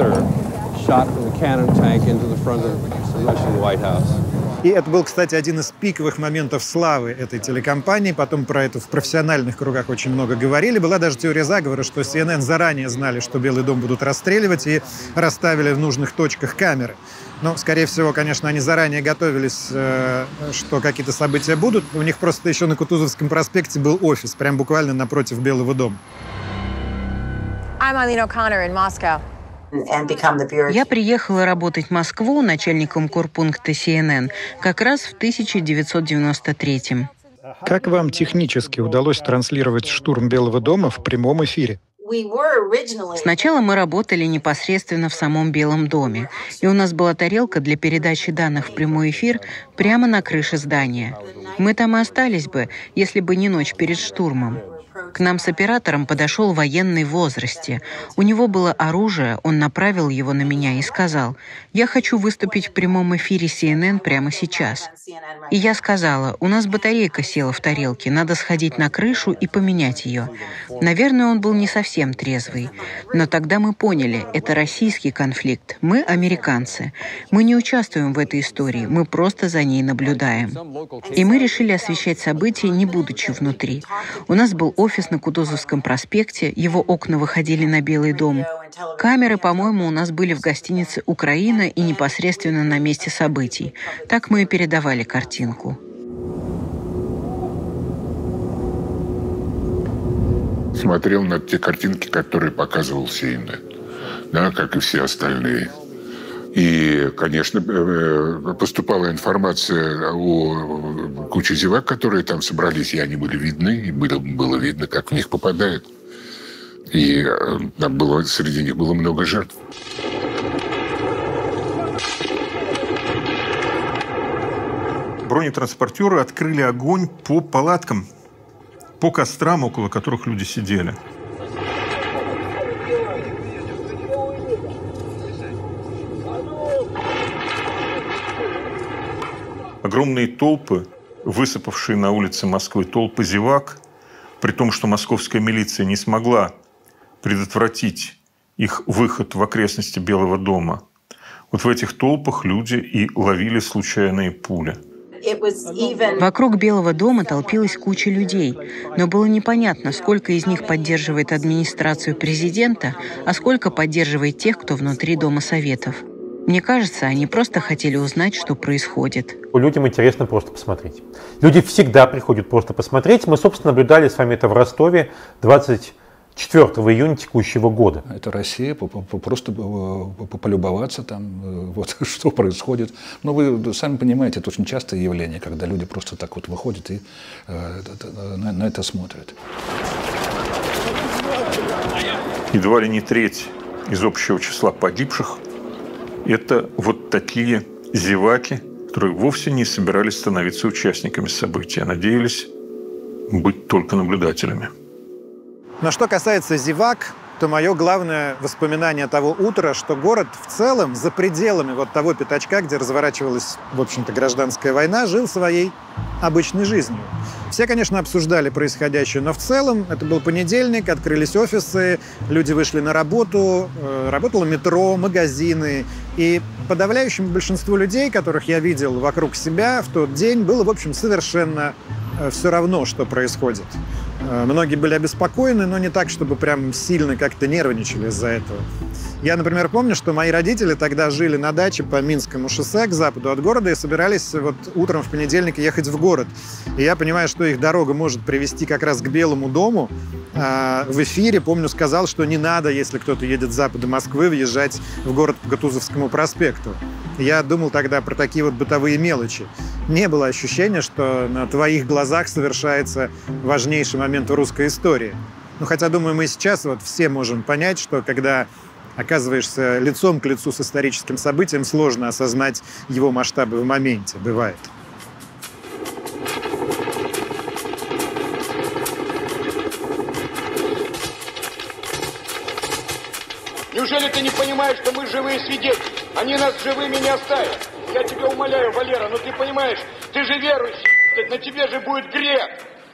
И это был, кстати, один из пиковых моментов славы этой телекомпании. Потом про это в профессиональных кругах очень много говорили. Была даже теория заговора, что си эн эн заранее знали, что Белый дом будут расстреливать, и расставили в нужных точках камеры. Но, скорее всего, конечно, они заранее готовились, что какие-то события будут. У них просто еще на Кутузовском проспекте был офис, прям буквально напротив Белого дома. I'm Eileen O'Connor in Moscow. Я приехала работать в Москву начальником корпункта си эн эн как раз в тысяча девятьсот девяносто третьем. Как вам технически удалось транслировать штурм Белого дома в прямом эфире? Сначала мы работали непосредственно в самом Белом доме, и у нас была тарелка для передачи данных в прямой эфир прямо на крыше здания. Мы там и остались бы, если бы не ночь перед штурмом. К нам с оператором подошел военный в возрасте. У него было оружие, он направил его на меня и сказал: «Я хочу выступить в прямом эфире си эн эн прямо сейчас». И я сказала: «У нас батарейка села в тарелке, надо сходить на крышу и поменять ее». Наверное, он был не совсем трезвый. Но тогда мы поняли, это российский конфликт, мы американцы. Мы не участвуем в этой истории, мы просто за ней наблюдаем. И мы решили освещать события, не будучи внутри. У нас был офис находилась на Кутузовском проспекте, его окна выходили на Белый дом. Камеры, по-моему, у нас были в гостинице «Украина» и непосредственно на месте событий. Так мы и передавали картинку. Смотрел на те картинки, которые показывал Сейнет, да, как и все остальные. И, конечно, поступала информация о куче зевак, которые там собрались, и они были видны, и было, было видно, как в них попадает. И там было, среди них было много жертв. Бронетранспортеры открыли огонь по палаткам, по кострам, около которых люди сидели. Огромные толпы, высыпавшие на улицы Москвы, толпы зевак, при том, что московская милиция не смогла предотвратить их выход в окрестности Белого дома. Вот в этих толпах люди и ловили случайные пули. Вокруг Белого дома толпилась куча людей, но было непонятно, сколько из них поддерживает администрацию президента, а сколько поддерживает тех, кто внутри Дома Советов. Мне кажется, они просто хотели узнать, что происходит. Людям интересно просто посмотреть. Люди всегда приходят просто посмотреть. Мы, собственно, наблюдали с вами это в Ростове двадцать четвёртого июня текущего года. Это Россия, просто полюбоваться там, вот что происходит. Но вы сами понимаете, это очень частое явление, когда люди просто так вот выходят и э, на, на это смотрят. Едва ли не треть из общего числа погибших – это вот такие зеваки, которые вовсе не собирались становиться участниками событий, а надеялись быть только наблюдателями. Но что касается зевак, то мое главное воспоминание того утра, что город в целом, за пределами вот того пятачка, где разворачивалась, в общем-то, гражданская война, жил своей обычной жизнью. Все, конечно, обсуждали происходящее, но в целом это был понедельник, открылись офисы, люди вышли на работу, работало метро, магазины. И подавляющему большинству людей, которых я видел вокруг себя в тот день, было, в общем, совершенно все равно, что происходит. Многие были обеспокоены, но не так, чтобы прям сильно как-то нервничали из-за этого. Я, например, помню, что мои родители тогда жили на даче по Минскому шоссе к западу от города и собирались вот утром в понедельник ехать в город. И я понимаю, что их дорога может привести как раз к Белому дому. А в эфире, помню, сказал, что не надо, если кто-то едет с запада Москвы, въезжать в город по Кутузовскому проспекту. Я думал тогда про такие вот бытовые мелочи. Не было ощущения, что на твоих глазах совершается важнейший момент в русской истории. Ну, хотя, думаю, мы сейчас вот все можем понять, что когда оказываешься лицом к лицу с историческим событием, сложно осознать его масштабы в моменте. Бывает. Неужели ты не понимаешь, что мы живые свидетели? Они нас живыми не оставят. Я тебя умоляю, Валера, но ты понимаешь, ты же верующий, на тебе же будет грех.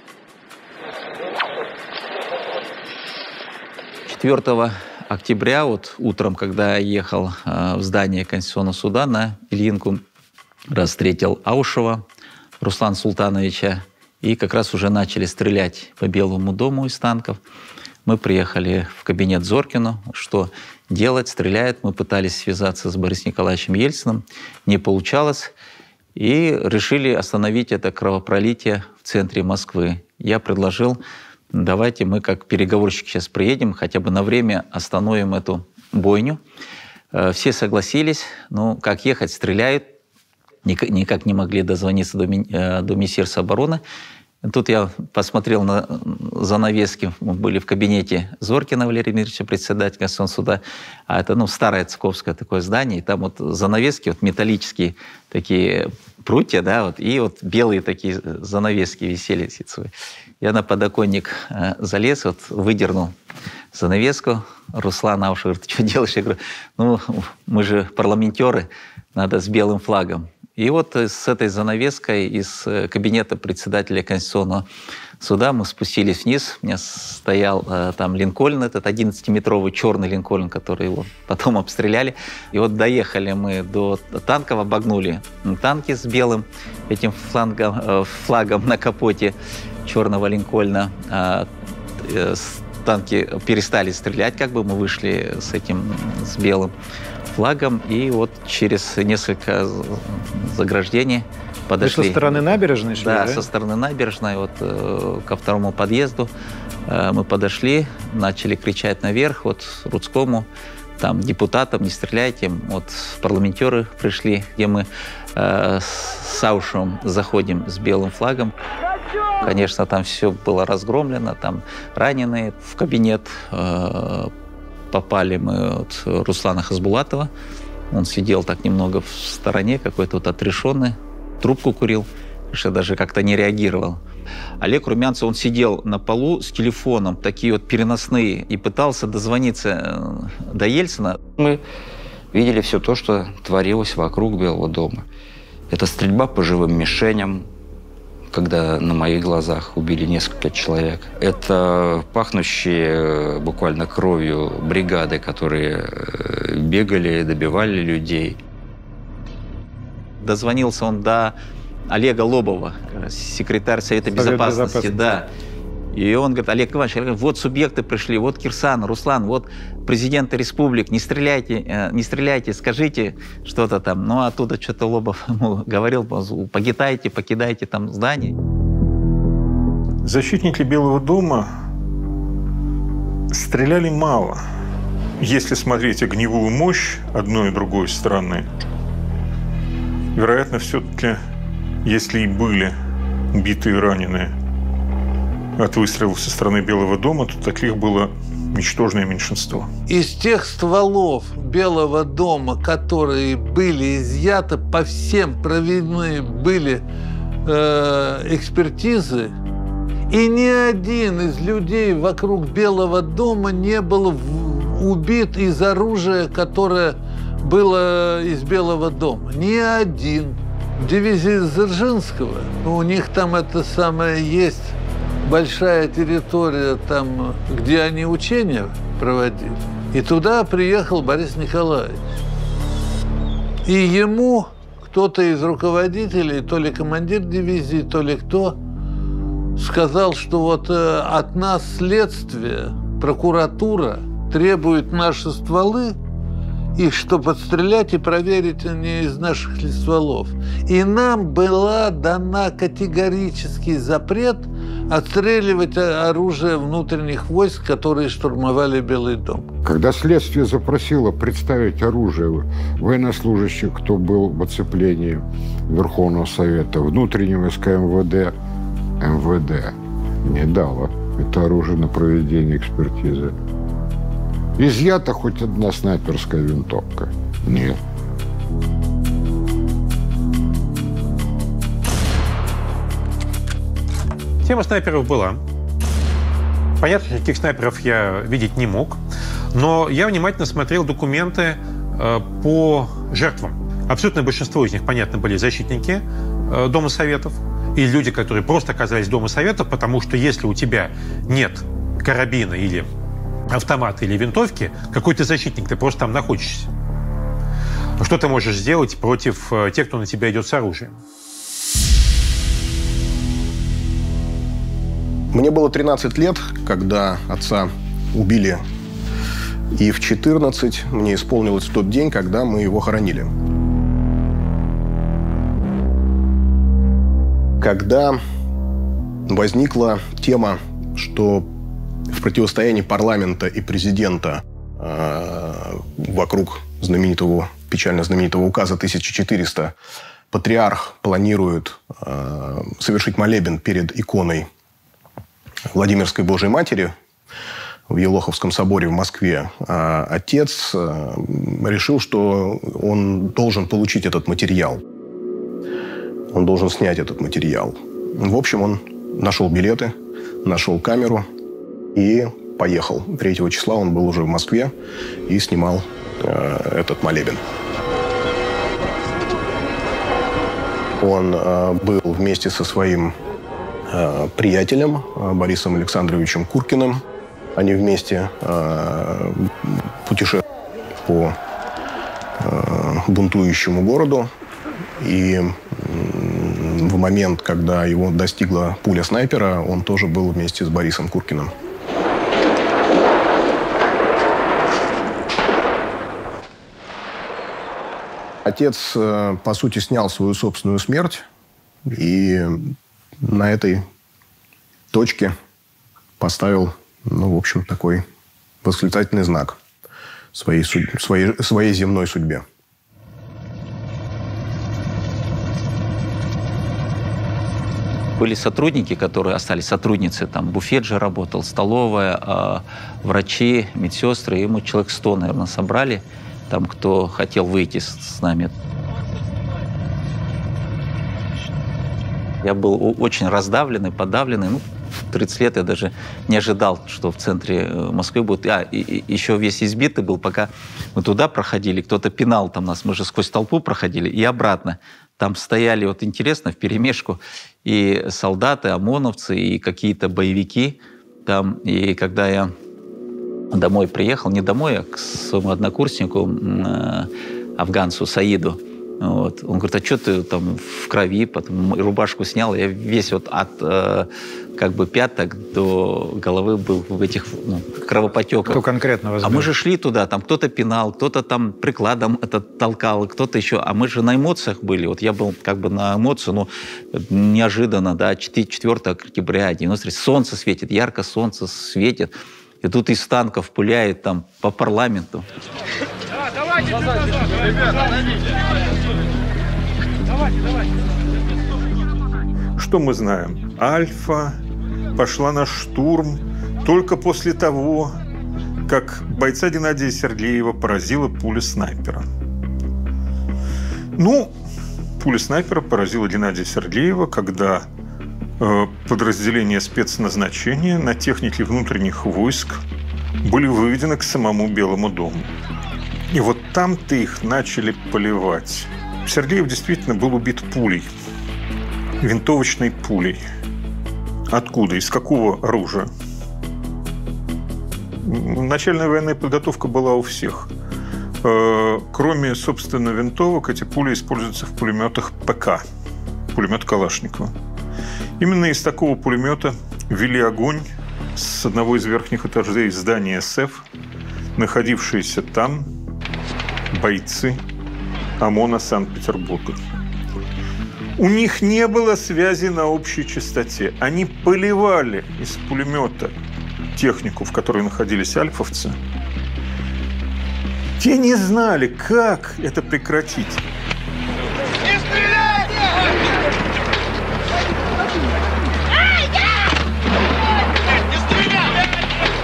четвёртого октября, вот утром, когда я ехал э, в здание Конституционного суда на Ильинку, раз встретил Аушева Руслана Султановича, и как раз уже начали стрелять по Белому дому из танков. Мы приехали в кабинет Зоркину. Что делать? Стреляет. Мы пытались связаться с Борисом Николаевичем Ельциным. Не получалось. И решили остановить это кровопролитие в центре Москвы. Я предложил, давайте мы как переговорщики сейчас приедем, хотя бы на время остановим эту бойню. Все согласились. Ну, как ехать? Стреляют. Никак не могли дозвониться до, до Министерства обороны. Тут я посмотрел на занавески. Мы были в кабинете Зоркина Валерия Дмитриевича, председателя Конституционного суда. А это, ну, старое цыковское такое здание. И там вот занавески, вот металлические такие прутья, да, вот, и вот белые такие занавески висели ситцевые. Я на подоконник э, залез, вот, выдернул занавеску. Руслан Аушев говорит: ты что делаешь? Я говорю: ну, мы же парламентеры, надо с белым флагом. И вот с этой занавеской из кабинета председателя Конституционного суда мы спустились вниз. У меня стоял э, там Линкольн, этот одиннадцатиметровый черный Линкольн, который его потом обстреляли. И вот доехали мы до танков, обогнули танки с белым этим флангом, э, флагом на капоте черного Линкольна. А танки перестали стрелять, как бы мы вышли с этим, с белым флагом, и вот через несколько заграждений подошли. Вы со стороны набережной шли, да? Да, со стороны набережной, вот э, ко второму подъезду э, мы подошли, начали кричать наверх, вот Рудскому, там, депутатам, не стреляйте, вот парламентеры пришли, где мы э, с Саушевым заходим с белым флагом. Конечно, там все было разгромлено, там раненые. В кабинет э, попали мы от Руслана Хасбулатова. Он сидел так немного в стороне, какой-то вот отрешенный, трубку курил, что даже как-то не реагировал. Олег Румянцев, он сидел на полу с телефоном, такие вот переносные, и пытался дозвониться до Ельцина. Мы видели все то, что творилось вокруг Белого дома. Это стрельба по живым мишеням, когда на моих глазах убили несколько человек. Это пахнущие буквально кровью бригады, которые бегали, добивали людей. Дозвонился он до Олега Лобова, секретарь Совета Безопасности. Безопасности. Да. И он говорит: Олег Иванович, вот субъекты пришли, вот Кирсан, Руслан, вот президенты республик, не стреляйте, не стреляйте, скажите что-то там. Ну, оттуда что-то Лобов ему говорил: покидайте, покидайте там здание. Защитники Белого дома стреляли мало. Если смотреть огневую мощь одной и другой стороны, вероятно, все-таки, если и были убитые и раненые от выстрелов со стороны Белого дома, то таких было ничтожное меньшинство. Из тех стволов Белого дома, которые были изъяты, по всем проведены были э, экспертизы, и ни один из людей вокруг Белого дома не был в, убит из оружия, которое было из Белого дома. Ни один. В дивизии Дзержинского, у них там это самое есть, большая территория, там, где они учения проводили. И туда приехал Борис Николаевич. И ему кто-то из руководителей, то ли командир дивизии, то ли кто, сказал, что вот э, от нас следствие, прокуратура требует наши стволы, их что, подстрелять и проверить не из наших ли стволов. И нам была дана категорический запрет отстреливать оружие внутренних войск, которые штурмовали Белый дом. Когда следствие запросило представить оружие военнослужащих, кто был в оцеплении Верховного Совета, внутренние войска МВД, МВД не дало это оружие на проведение экспертизы. Изъята хоть одна снайперская винтовка? Нет. Тема снайперов была. Понятно, каких снайперов я видеть не мог, но я внимательно смотрел документы э, по жертвам. Абсолютное большинство из них, понятно, были защитники э, Дома Советов и люди, которые просто оказались в Доме Советов, потому что если у тебя нет карабина или автомата или винтовки, какой ты защитник, ты просто там находишься. Что ты можешь сделать против э, тех, кто на тебя идет с оружием? Мне было тринадцать лет, когда отца убили. И в четырнадцать мне исполнилось в тот день, когда мы его хоронили. Когда возникла тема, что в противостоянии парламента и президента э, вокруг знаменитого, печально знаменитого указа тысяча четыреста патриарх планирует э, совершить молебен перед иконой Владимирской Божией Матери в Елоховском соборе в Москве, а отец э, решил, что он должен получить этот материал. Он должен снять этот материал. В общем, он нашел билеты, нашел камеру и поехал. третьего числа он был уже в Москве и снимал э, этот молебен. Он э, был вместе со своим э, приятелем э, Борисом Александровичем Куркиным. Они вместе э, путешествовали по э, бунтующему городу. И э, в момент, когда его достигла пуля снайпера, он тоже был вместе с Борисом Куркиным. Отец, по сути, снял свою собственную смерть и на этой точке поставил, ну, в общем, такой восклицательный знак своей, судь... своей, своей земной судьбе. Были сотрудники, которые остались, сотрудницы, там буфет же работал, столовая, э, врачи, медсестры, и мы человек сто, наверное, собрали, там, кто хотел выйти с, с нами. Я был очень раздавленный, подавленный. Ну, в тридцать лет я даже не ожидал, что в центре Москвы будет. А, и, и еще весь избитый был, пока мы туда проходили, кто-то пинал там нас, мы же сквозь толпу проходили, и обратно. Там стояли, вот интересно, вперемешку и солдаты, ОМОНовцы, и какие-то боевики. Там, и когда я домой приехал, не домой, а к своему однокурснику, э, афганцу Саиду, вот, он говорит, а что ты там в крови? Потом рубашку снял, я весь вот от э, как бы пяток до головы был в этих, ну, кровопотеках. Кто конкретно вас А бил? мы же шли туда, там кто-то пинал, кто-то там прикладом это толкал, кто-то еще. А мы же на эмоциях были. Вот я был как бы на эмоции, но неожиданно, да, четвёртого октября, девяносто третий, солнце светит, ярко солнце светит. И тут из танков пуляет там по парламенту. Давайте, давайте, давайте. Что мы знаем? Альфа пошла на штурм только после того, как бойца Геннадия Сергеева поразила пуля снайпера. Ну, пуля снайпера поразила Геннадия Сергеева, когда э, подразделения спецназначения на технике внутренних войск были выведены к самому Белому дому. И вот там-то их начали поливать. Сергеев действительно был убит пулей, винтовочной пулей. Откуда? Из какого оружия? Начальная военная подготовка была у всех. Кроме, собственно, винтовок, эти пули используются в пулеметах ПК, пулемет Калашникова. Именно из такого пулемета вели огонь с одного из верхних этажей здания СЭФ, находившиеся там бойцы ОМОНа Санкт-Петербурга. У них не было связи на общей частоте. Они поливали из пулемета технику, в которой находились альфовцы. Те не знали, как это прекратить. Не стреляйте! Не стреляйте!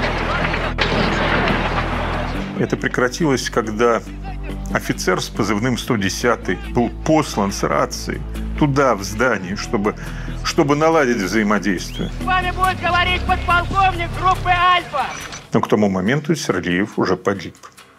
Это прекратилось, когда офицер с позывным сто десятый был послан с рацией туда, в здание, чтобы, чтобы наладить взаимодействие. С вами будет говорить подполковник группы «Альфа». Но к тому моменту Сергеев уже погиб.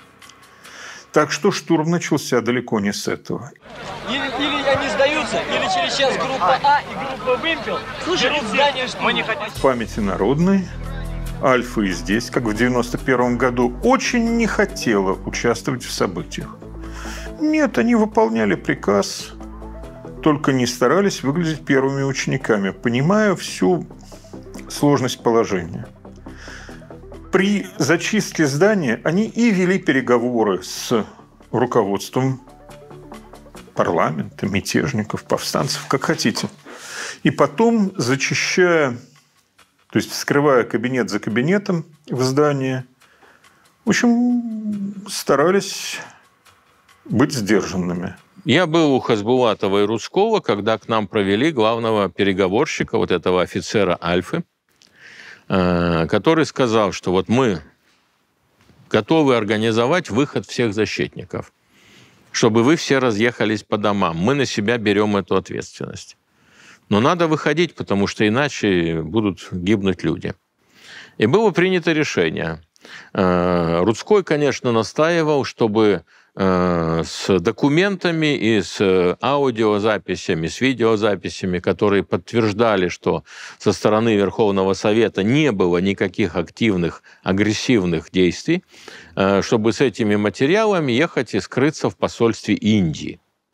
Так что штурм начался далеко не с этого. Или, или они сдаются, или через час группа А и группа «Вымпел» берут здание штурма. Мы не хотим. В памяти народной Альфа и здесь, как в девяносто первом году, очень не хотела участвовать в событиях. Нет, они выполняли приказ, только не старались выглядеть первыми учениками, понимая всю сложность положения. При зачистке здания они и вели переговоры с руководством парламента, мятежников, повстанцев, как хотите. И потом, зачищая, то есть вскрывая кабинет за кабинетом в здании, в общем, старались быть сдержанными. Я был у Хасбулатова и Рудского, когда к нам провели главного переговорщика, вот этого офицера Альфы, который сказал, что вот мы готовы организовать выход всех защитников, чтобы вы все разъехались по домам. Мы на себя берем эту ответственность. Но надо выходить, потому что иначе будут гибнуть люди. И было принято решение. Рудской, конечно, настаивал, чтобы с документами и с аудиозаписями, с видеозаписями, которые подтверждали, что со стороны Верховного Совета не было никаких активных, агрессивных действий, чтобы с этими материалами ехать и скрыться в посольстве Индии.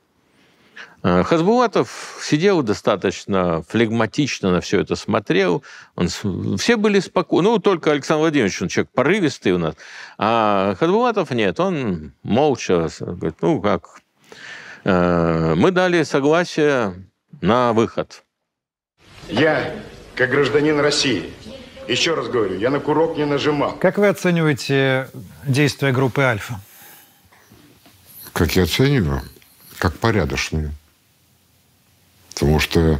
Хасбулатов сидел достаточно флегматично, на все это смотрел. Он, все были спокойны. Ну, только Александр Владимирович, он человек порывистый у нас. А Хасбулатов нет. Он молча говорит, ну, как Мы дали согласие на выход. Я, как гражданин России, еще раз говорю, я на курок не нажимал. Как вы оцениваете действия группы «Альфа»? Как я оцениваю? Как порядочные. Потому что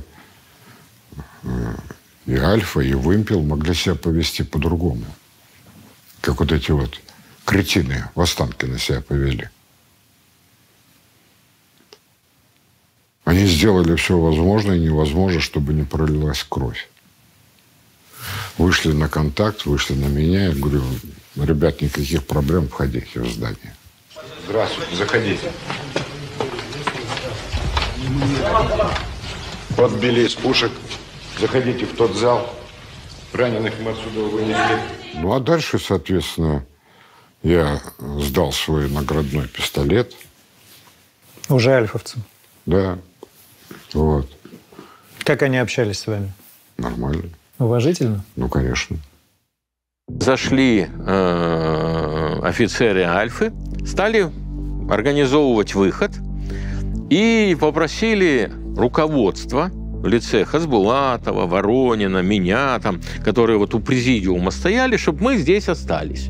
и «Альфа», и «Вымпел» могли себя повести по-другому. Как вот эти вот кретины в Останкино себя повели. Они сделали все возможное и невозможное, чтобы не пролилась кровь. Вышли на контакт, вышли на меня. Я говорю, ребят, никаких проблем, входите в здание. Здравствуйте, заходите. Подбили из пушек. Заходите в тот зал. Раненых мы отсюда вынесли. Ну, а дальше, соответственно, я сдал свой наградной пистолет. Уже альфовцам? Да. Вот. Как они общались с вами? Нормально. Уважительно? Ну, конечно. Зашли э, офицеры «Альфы», стали организовывать выход и попросили руководство в лице Хасбулатова, Воронина, меня, там, которые вот у президиума стояли, чтобы мы здесь остались.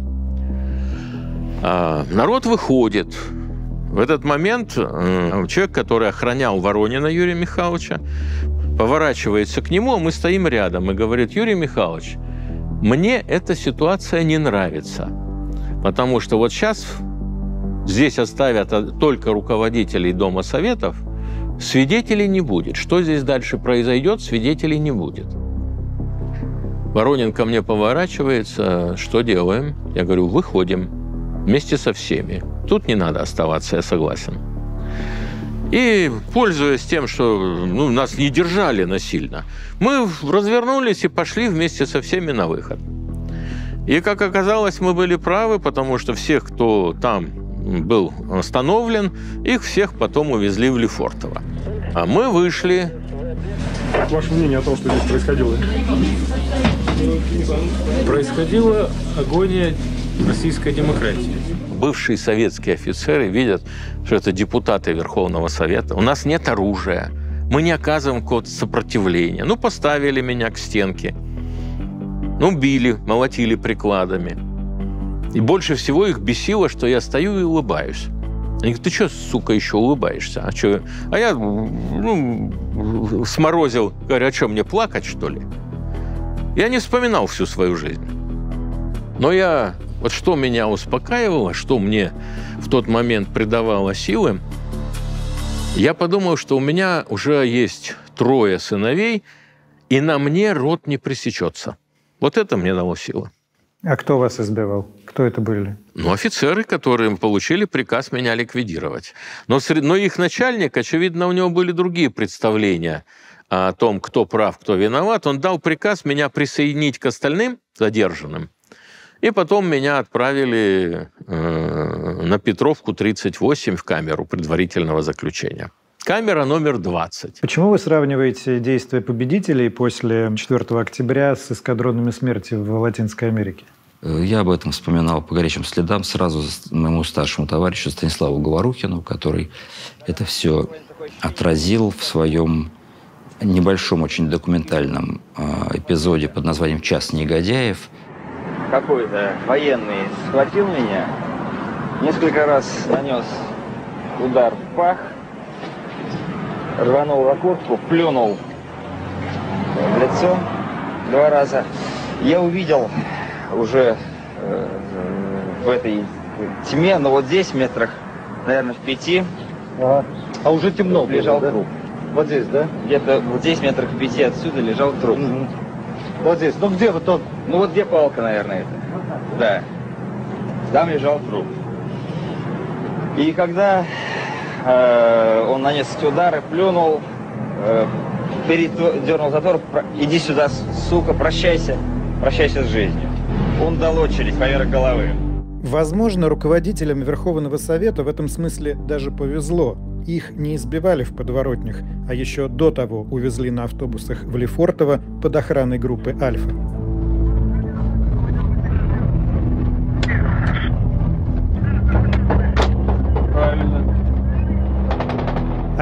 А народ выходит. В этот момент э, человек, который охранял Воронина Юрия Михайловича, поворачивается к нему, а мы стоим рядом и говорит: Юрий Михайлович, мне эта ситуация не нравится, потому что вот сейчас здесь оставят только руководителей Дома Советов, свидетелей не будет. Что здесь дальше произойдет, свидетелей не будет. Воронин ко мне поворачивается: что делаем? Я говорю: выходим вместе со всеми. Тут не надо оставаться, я согласен. И, пользуясь тем, что ну, нас не держали насильно, мы развернулись и пошли вместе со всеми на выход. И, как оказалось, мы были правы, потому что всех, кто там был остановлен, их всех потом увезли в Лефортово. А мы вышли. Ваше мнение о том, что здесь происходило? Происходила агония российской демократии. Бывшие советские офицеры видят, что это депутаты Верховного Совета. У нас нет оружия, мы не оказываем какого-то сопротивления. Ну, поставили меня к стенке, ну, били, молотили прикладами. И больше всего их бесило, что я стою и улыбаюсь. Они говорят: ты что, сука, еще улыбаешься? А, что? А я ну, сморозил, говорю: а что, мне плакать, что ли? Я не вспоминал всю свою жизнь. Но я... Вот что меня успокаивало, что мне в тот момент придавало силы, я подумал, что у меня уже есть трое сыновей, и на мне род не пресечется. Вот это мне дало силы. А кто вас избивал? Кто это были? Ну, офицеры, которые получили приказ меня ликвидировать. Но, но их начальник, очевидно, у него были другие представления о том, кто прав, кто виноват. Он дал приказ меня присоединить к остальным задержанным. И потом меня отправили э, на Петровку тридцать восемь в камеру предварительного заключения. Камера номер двадцать. Почему вы сравниваете действия победителей после четвёртого октября с эскадронами смерти в Латинской Америке? Я об этом вспоминал по горячим следам сразу моему старшему товарищу Станиславу Говорухину, который это все отразил в своем небольшом, очень документальном э, эпизоде под названием «Час негодяев». Какой-то военный схватил меня, несколько раз нанес удар в пах, рванул за куртку, плюнул в лицо два раза. Я увидел уже э, в этой тьме, но вот здесь метрах, наверное, в пяти, ага. А уже темно лежал было, да? Труп. Вот здесь, да? Где-то вот здесь метрах в пяти отсюда лежал труп. Угу. Вот здесь. Ну где вот он? Ну вот где палка, наверное, это. Да. Там лежал труп. И когда э, он нанес эти удары, плюнул, э, передернул затвор: иди сюда, сука, прощайся, прощайся с жизнью. Он дал очередь поверх головы. Возможно, руководителям Верховного Совета в этом смысле даже повезло. Их не избивали в подворотнях, а еще до того увезли на автобусах в Лефортово под охраной группы «Альфа». Правильно.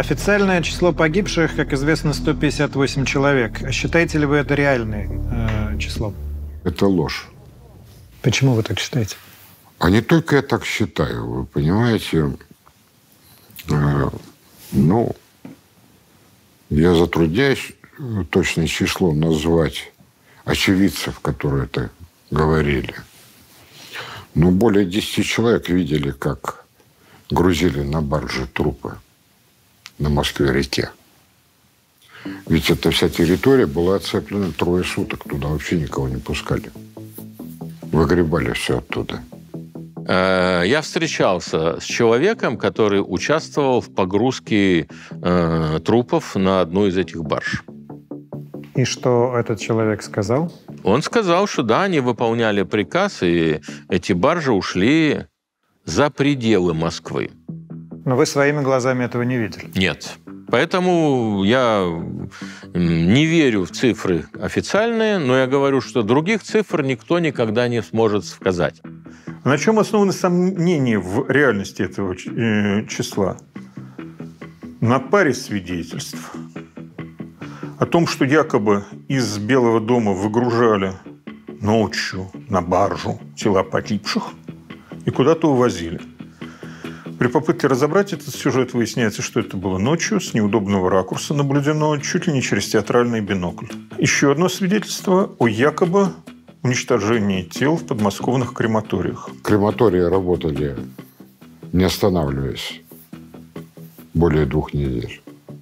Официальное число погибших, как известно, сто пятьдесят восемь человек. Считаете ли вы это реальное э, число? Это ложь. Почему вы так считаете? А не только я так считаю, вы понимаете. Э, ну, я затрудняюсь точное число назвать очевидцев, которые это говорили. Но более десяти человек видели, как грузили на барже трупы на Москве-реке. Ведь эта вся территория была оцеплена трое суток. Туда вообще никого не пускали. Выгребали все оттуда. Я встречался с человеком, который участвовал в погрузке э, трупов на одну из этих барж. И что этот человек сказал? Он сказал, что да, они выполняли приказ, и эти баржи ушли за пределы Москвы. Но вы своими глазами этого не видели? Нет. Поэтому я не верю в цифры официальные, но я говорю, что других цифр никто никогда не сможет сказать. На чем основаны сомнения в реальности этого числа? На паре свидетельств о том, что якобы из Белого дома выгружали ночью на баржу тела погибших и куда-то увозили. При попытке разобрать этот сюжет выясняется, что это было ночью, с неудобного ракурса наблюдено чуть ли не через театральный бинокль. Еще одно свидетельство о якобы уничтожении тел в подмосковных крематориях. Крематории работали, не останавливаясь, более двух недель.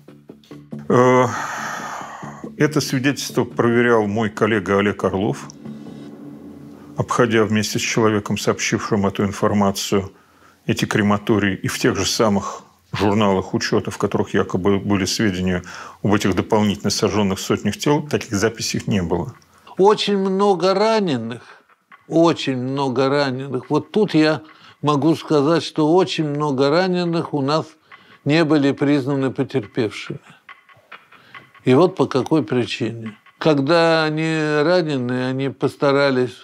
Это свидетельство проверял мой коллега Олег Орлов, обходя вместе с человеком, сообщившим эту информацию, эти крематории, и в тех же самых журналах учета, в которых якобы были сведения об этих дополнительно сожженных сотнях тел, таких записей не было. Очень много раненых, очень много раненых. Вот тут я могу сказать, что очень много раненых у нас не были признаны потерпевшими. И вот по какой причине. Когда они раненые, они постарались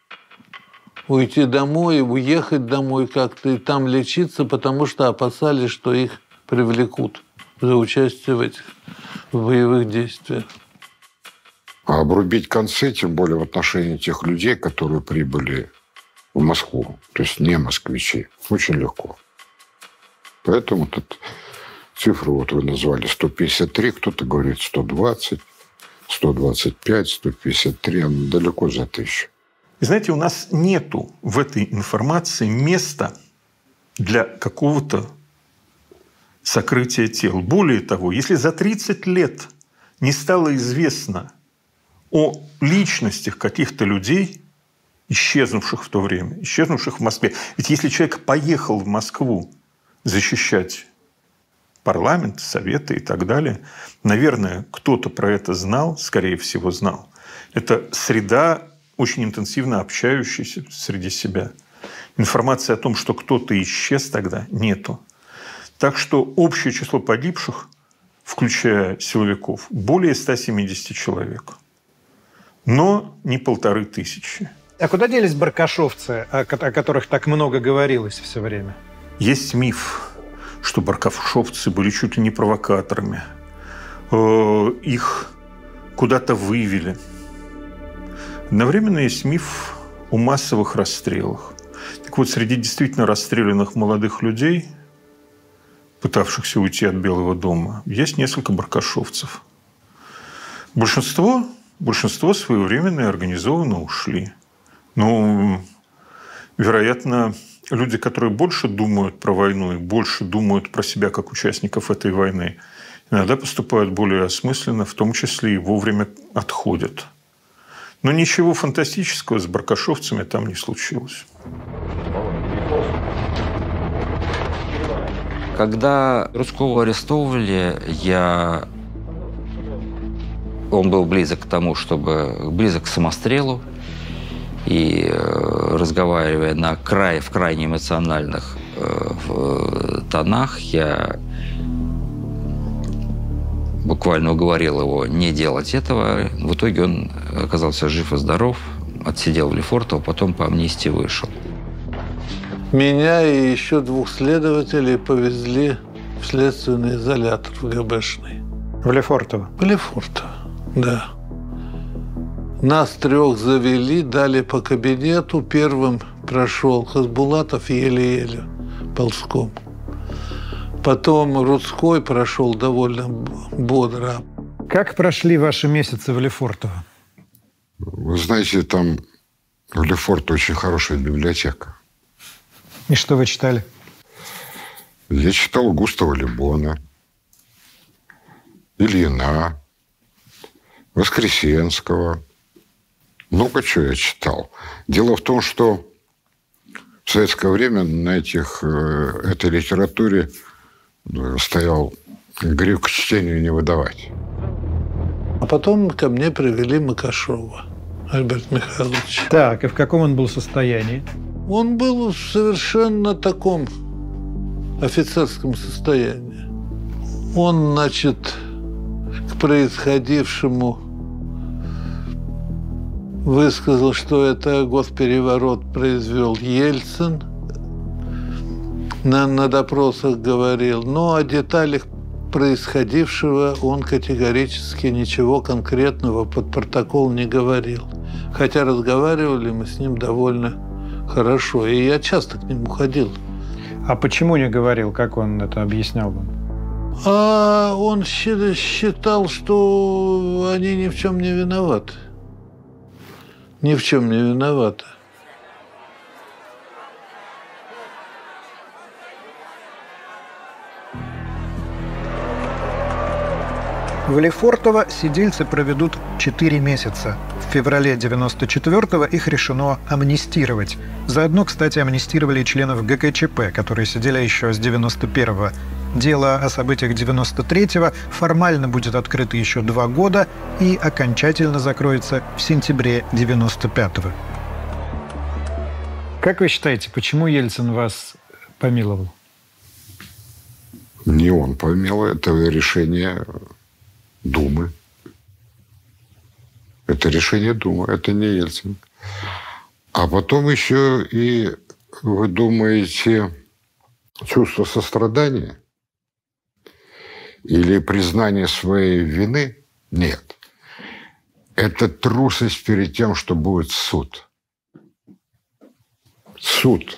уйти домой, уехать домой как-то и там лечиться, потому что опасались, что их привлекут за участие в этих в боевых действиях. А обрубить концы, тем более в отношении тех людей, которые прибыли в Москву, то есть не москвичи, очень легко. Поэтому тут цифры вот вы назвали сто пятьдесят три, кто-то говорит сто двадцать, сто двадцать пять, сто пятьдесят три, она далеко за тысячу. И знаете, у нас нету в этой информации места для какого-то сокрытия тел. Более того, если за тридцать лет не стало известно о личностях каких-то людей, исчезнувших в то время, исчезнувших в Москве. Ведь если человек поехал в Москву защищать парламент, советы и так далее, наверное, кто-то про это знал, скорее всего, знал. Это среда, очень интенсивно общающаяся среди себя. Информации о том, что кто-то исчез тогда, нету. Так что общее число погибших, включая силовиков, более ста семидесяти человек. Но не полторы тысячи. А куда делись баркашовцы, о которых так много говорилось все время? Есть миф, что баркашовцы были чуть ли не провокаторами. Их куда-то вывели. Одновременно есть миф о массовых расстрелах. Так вот, среди действительно расстрелянных молодых людей, пытавшихся уйти от Белого дома, есть несколько баркашовцев. Большинство, большинство своевременно и организованно ушли. Ну, вероятно, люди, которые больше думают про войну и больше думают про себя как участников этой войны, иногда поступают более осмысленно, в том числе и вовремя отходят. Но ничего фантастического с баркашовцами там не случилось. Когда Рудского арестовывали, я... он был близок к тому, чтобы... близок к самострелу. И разговаривая на край, в крайне эмоциональных э, тонах, я буквально уговорил его не делать этого. В итоге он оказался жив и здоров, отсидел в Лефортово, потом по амнистии вышел. Меня и еще двух следователей повезли в следственный изолятор в ГБшный. В Лефортово? В Лефортово, да. Нас трех завели, дали по кабинету. Первым прошел Хасбулатов еле-еле ползком. Потом Рудской прошел довольно бодро. Как прошли ваши месяцы в Лефортово? Вы знаете, там в Лефортово очень хорошая библиотека. И что вы читали? Я читал Густава Ле Бона, Ильина, Воскресенского. Много чего я читал. Дело в том, что в советское время на этих, этой литературе стоял грех к чтению не выдавать. А потом ко мне привели Макашова, Альберт Михайлович. Так, и в каком он был состоянии? Он был в совершенно таком офицерском состоянии. Он, значит, к происходившему высказал, что это госпереворот произвел Ельцин. На, на допросах говорил. Но о деталях происходившего он категорически ничего конкретного под протокол не говорил. Хотя разговаривали мы с ним довольно хорошо. И я часто к нему ходил. А почему не говорил? Как он это объяснял вам? А он считал, что они ни в чем не виноваты. Ни в чем не виноваты. В Лефортово сидельцы проведут четыре месяца. В феврале девяносто четвёртого их решено амнистировать. Заодно, кстати, амнистировали и членов ГКЧП, которые сидели еще с девяносто первого. Дело о событиях девяносто третьего формально будет открыто еще два года и окончательно закроется в сентябре девяносто пятого. Как вы считаете, почему Ельцин вас помиловал? Не он помиловал, это решение Думы. Это решение Думы, это не Ельцин. А потом еще и, вы думаете, чувство сострадания или признание своей вины? Нет. Это трусость перед тем, что будет суд. Суд.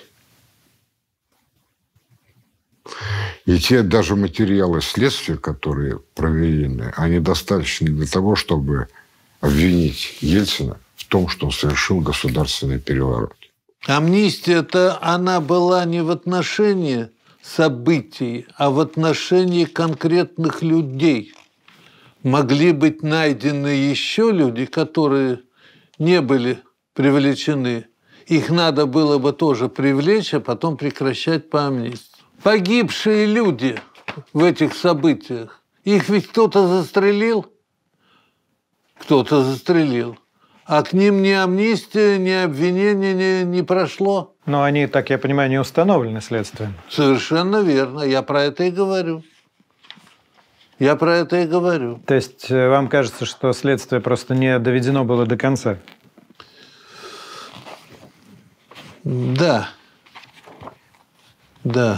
И те даже материалы следствия, которые проведены, они достаточны для того, чтобы обвинить Ельцина в том, что он совершил государственный переворот. Амнистия-то она была не в отношении событий, а в отношении конкретных людей. Могли быть найдены еще люди, которые не были привлечены. Их надо было бы тоже привлечь, а потом прекращать по амнистии. Погибшие люди в этих событиях, их ведь кто-то застрелил? Кто-то застрелил. А к ним ни амнистия, ни обвинение не, не прошло. Но они, так я понимаю, не установлены следствием. Совершенно верно. Я про это и говорю. Я про это и говорю. То есть вам кажется, что следствие просто не доведено было до конца? Да. Да.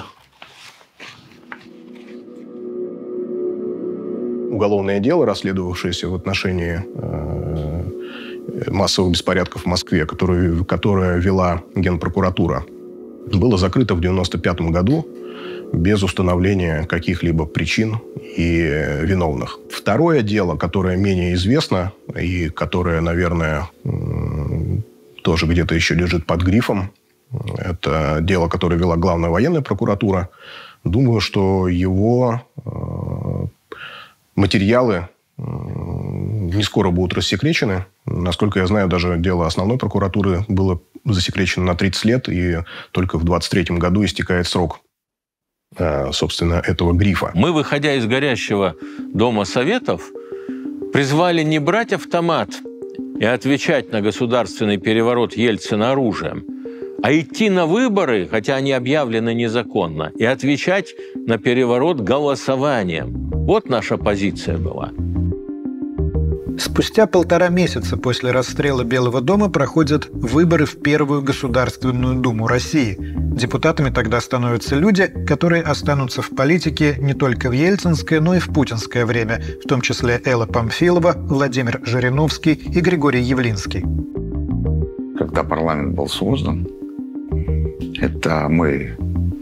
Уголовное дело, расследовавшееся в отношении э, массовых беспорядков в Москве, которое, которое вела Генпрокуратура, было закрыто в девяносто пятом году без установления каких-либо причин и виновных. Второе дело, которое менее известно и которое, наверное, э, тоже где-то еще лежит под грифом, это дело, которое вела Главная военная прокуратура. Думаю, что его э, материалы не скоро будут рассекречены. Насколько я знаю, даже дело основной прокуратуры было засекречено на тридцать лет, и только в двадцать третьем году истекает срок, собственно, этого грифа. Мы, выходя из горящего Дома Советов, призвали не брать автомат и отвечать на государственный переворот Ельцина оружием, а идти на выборы, хотя они объявлены незаконно, и отвечать на переворот голосованием. Вот наша позиция была. Спустя полтора месяца после расстрела Белого дома проходят выборы в Первую Государственную Думу России. Депутатами тогда становятся люди, которые останутся в политике не только в ельцинское, но и в путинское время, в том числе Элла Памфилова, Владимир Жириновский и Григорий Явлинский. Когда парламент был создан, это мы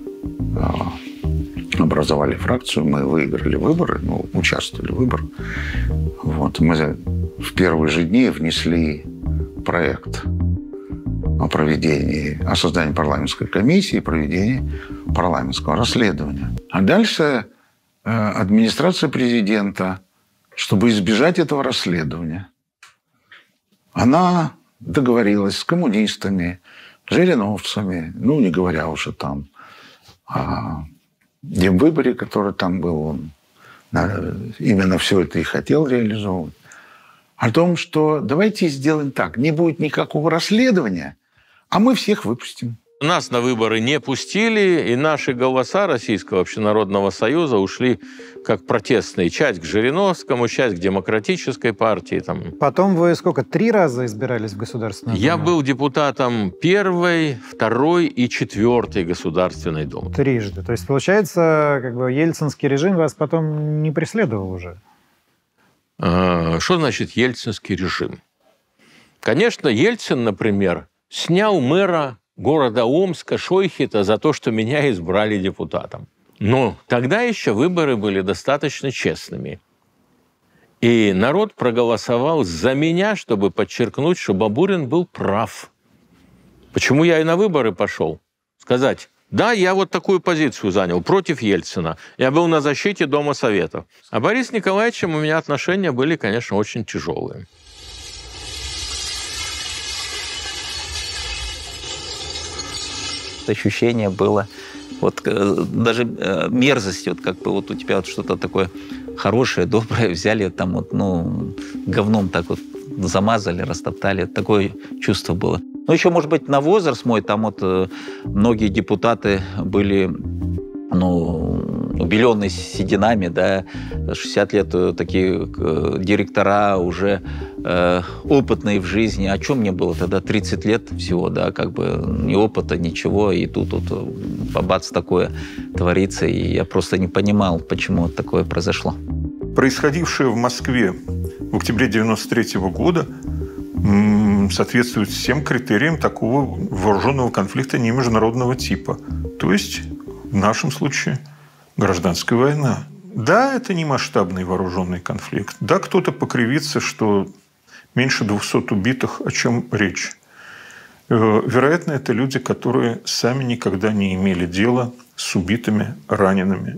образовали фракцию, мы выиграли выборы, ну, участвовали в выборах. Вот, мы в первые же дни внесли проект о проведении, о создании парламентской комиссии и проведении парламентского расследования. А дальше э, администрация президента, чтобы избежать этого расследования, она договорилась с коммунистами, жириновцами, ну, не говоря уже там о демвыборе, который там был, он именно все это и хотел реализовывать, о том, что давайте сделаем так, не будет никакого расследования, а мы всех выпустим. Нас на выборы не пустили, и наши голоса Российского общенародного союза ушли как протестные. Часть к Жириновскому, часть к Демократической партии. Там. Потом вы сколько, три раза избирались в Государственную Думу? Я был депутатом первой, второй и четвертой Государственной Думы. Трижды. То есть, получается, как бы ельцинский режим вас потом не преследовал уже? А, что значит ельцинский режим? Конечно, Ельцин, например, снял мэра города Омска Шойхета за то, что меня избрали депутатом. Но тогда еще выборы были достаточно честными. И народ проголосовал за меня, чтобы подчеркнуть, что Бабурин был прав. Почему я и на выборы пошел? Сказать, да, я вот такую позицию занял против Ельцина. Я был на защите Дома Советов. А Борис Николаевичем у меня отношения были, конечно, очень тяжелые. Ощущение было, вот даже мерзость, вот как бы вот у тебя вот что-то такое хорошее, доброе, взяли там вот, ну, говном так вот замазали, растоптали. Такое чувство было. Ну, еще, может быть, на возраст мой, там вот многие депутаты были, ну, убеленные сединами, да, шестьдесят лет, такие директора уже э, опытные в жизни. А что мне было тогда? тридцать лет всего, да, как бы ни опыта, ничего, и тут вот бабац такое творится, и я просто не понимал, почему такое произошло. Происходившее в Москве в октябре девяносто третьего года соответствует всем критериям такого вооруженного конфликта не международного типа. То есть, в нашем случае, гражданская война. Да, это не масштабный вооруженный конфликт. Да, кто-то покривится, что меньше двухсот убитых, о чем речь. Вероятно, это люди, которые сами никогда не имели дела с убитыми, ранеными.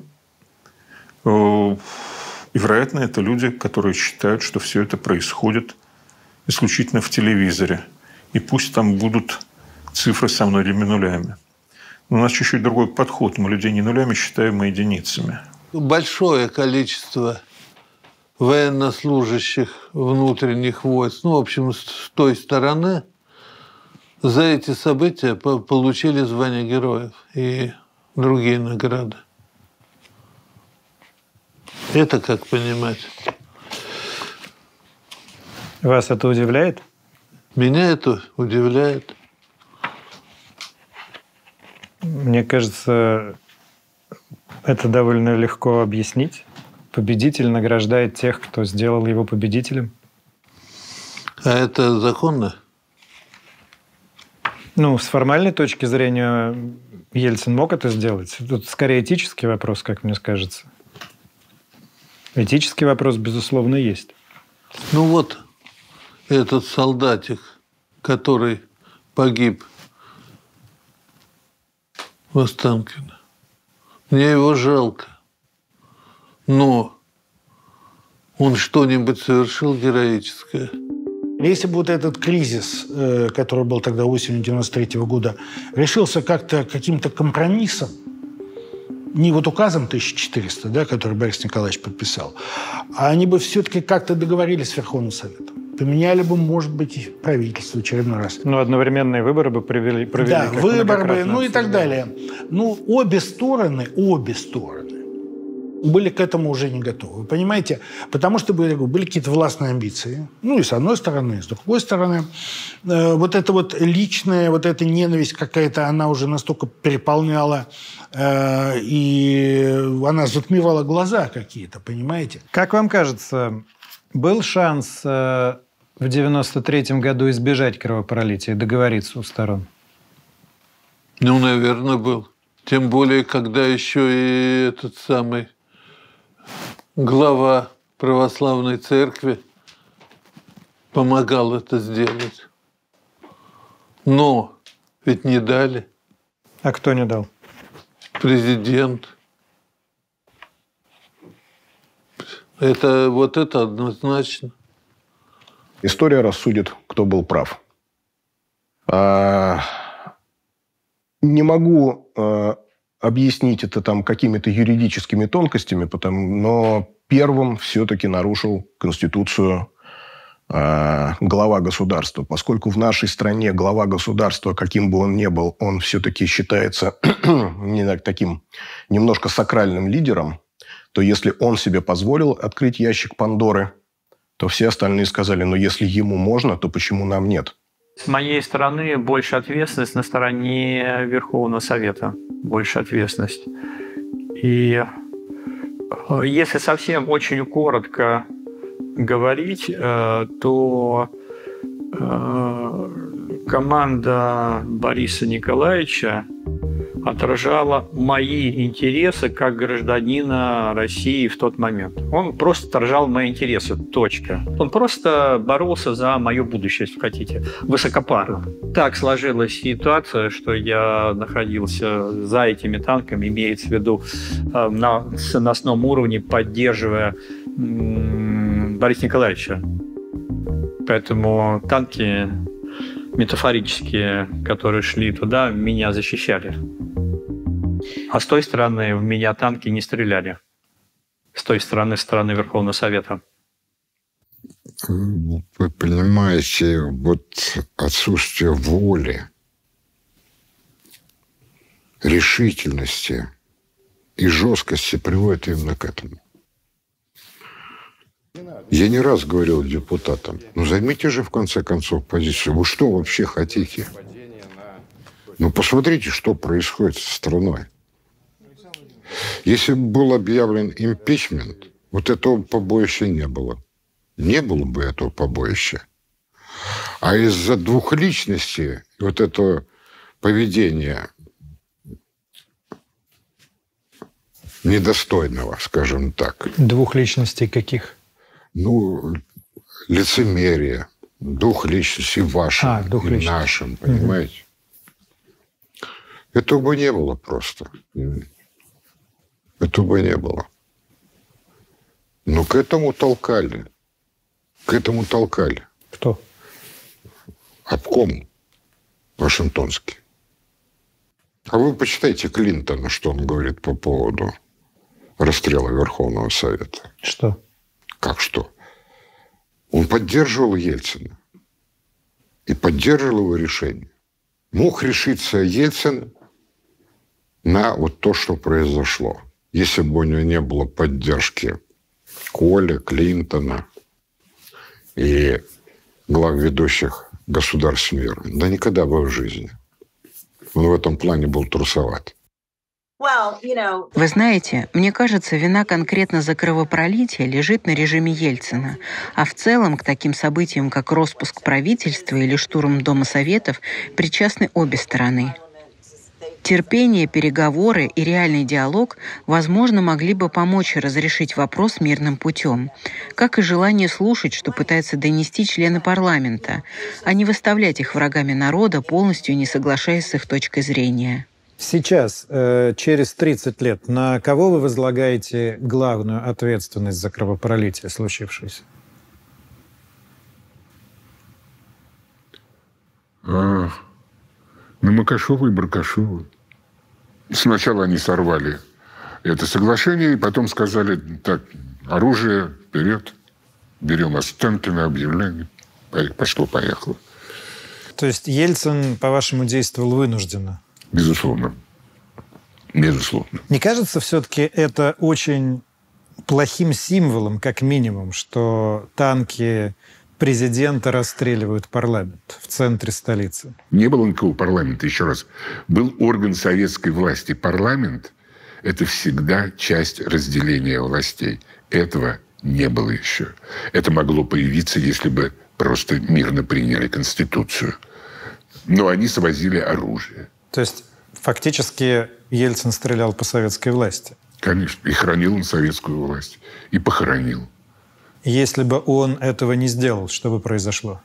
И, вероятно, это люди, которые считают, что все это происходит исключительно в телевизоре. И пусть там будут цифры со многими нулями. Но у нас чуть-чуть другой подход. Мы людей не нулями считаем, а единицами. Большое количество военнослужащих внутренних войск, ну, в общем, с той стороны, за эти события получили звание героев и другие награды. Это как понимать? Вас это удивляет? Меня это удивляет. Мне кажется, это довольно легко объяснить. Победитель награждает тех, кто сделал его победителем. А это законно? Ну, с формальной точки зрения, Ельцин мог это сделать. Тут скорее этический вопрос, как мне кажется. Этический вопрос, безусловно, есть. Ну вот, этот солдатик, который погиб в Останкино. Мне его жалко. Но он что-нибудь совершил героическое? Если бы вот этот кризис, который был тогда осенью девяносто третьего года, решился как-то каким-то компромиссом, не вот указом тысяча четыреста, да, который Борис Николаевич подписал, а они бы все-таки как-то договорились с Верховным Советом. Поменяли бы, может быть, правительство в очередной раз. Ну, одновременные выборы бы провели. провели да, выборы бы, ну и так далее. Ну, обе стороны, обе стороны были к этому уже не готовы. Понимаете? Потому что были, были какие-то властные амбиции. Ну, и с одной стороны, и с другой стороны. Э, вот эта вот личная, вот эта ненависть какая-то, она уже настолько переполняла, э, и она затмевала глаза какие-то, понимаете? Как вам кажется, был шанс э, в девяносто третьем году избежать кровопролития, договориться у сторон? Ну, наверное, был. Тем более, когда еще и этот самый глава православной церкви помогал это сделать. Но ведь не дали. А кто не дал? Президент. Это, вот это однозначно. История рассудит, кто был прав. А... Не могу э, объяснить это там какими-то юридическими тонкостями, потому, но первым все-таки нарушил Конституцию э, глава государства. Поскольку в нашей стране глава государства, каким бы он ни был, он все-таки считается не таким немножко сакральным лидером, то если он себе позволил открыть ящик Пандоры, то все остальные сказали, ну если ему можно, то почему нам нет? С моей стороны больше ответственность на стороне Верховного Совета. Больше ответственность. И если совсем очень коротко говорить, то команда Бориса Николаевича отражала мои интересы как гражданина России в тот момент. Он просто отражал мои интересы, точка. Он просто боролся за мое будущее, если хотите, высокопарно. Так сложилась ситуация, что я находился за этими танками, имеется в виду на наносном уровне, поддерживая Бориса Николаевича. Поэтому танки метафорические, которые шли туда, меня защищали. А с той стороны в меня танки не стреляли. С той стороны, с стороны Верховного Совета. Вы понимаете, вот отсутствие воли, решительности и жесткости приводит именно к этому. Я не раз говорил депутатам, ну займите же в конце концов позицию. Вы что вообще хотите? Ну посмотрите, что происходит со страной. Если бы был объявлен импичмент, вот этого побоища не было. Не было бы этого побоища. А из-за двухличности вот этого поведения недостойного, скажем так. Двух личностей каких? Ну, лицемерие, дух личности вашим а, дух и личности. Нашим, понимаете? Угу. Этого бы не было просто. Этого бы не было. Но к этому толкали. К этому толкали. Кто? Обком Вашингтонский. А вы почитайте Клинтона, что он говорит по поводу расстрела Верховного Совета. Что? Как что? Он поддерживал Ельцина. И поддерживал его решение. Мог решиться Ельцин на вот то, что произошло. Если бы у него не было поддержки Коля, Клинтона и глав ведущих государств мира. Да никогда бы в жизни. Он в этом плане был трусоват. Вы знаете, мне кажется, вина конкретно за кровопролитие лежит на режиме Ельцина. А в целом к таким событиям, как распуск правительства или штурм Дома Советов, причастны обе стороны. Терпение, переговоры и реальный диалог, возможно, могли бы помочь разрешить вопрос мирным путем, как и желание слушать, что пытаются донести члены парламента, а не выставлять их врагами народа, полностью не соглашаясь с их точкой зрения. Сейчас, э, через тридцать лет, на кого вы возлагаете главную ответственность за кровопролитие случившееся? А, на Макашова и Баркашова. Сначала они сорвали это соглашение, и потом сказали, так, оружие вперед, берем Остенкина, объявление. Пошло-поехало. То есть Ельцин, по-вашему, действовал вынужденно? Безусловно. Безусловно. Не кажется все-таки это очень плохим символом, как минимум, что танки президента расстреливают парламент в центре столицы? Не было никакого парламента, еще раз. Был орган советской власти. Парламент – это всегда часть разделения властей. Этого не было еще. Это могло появиться, если бы просто мирно приняли Конституцию. Но они свозили оружие. То есть фактически Ельцин стрелял по советской власти? Конечно. И хранил он советскую власть. И похоронил. Если бы он этого не сделал, что бы произошло?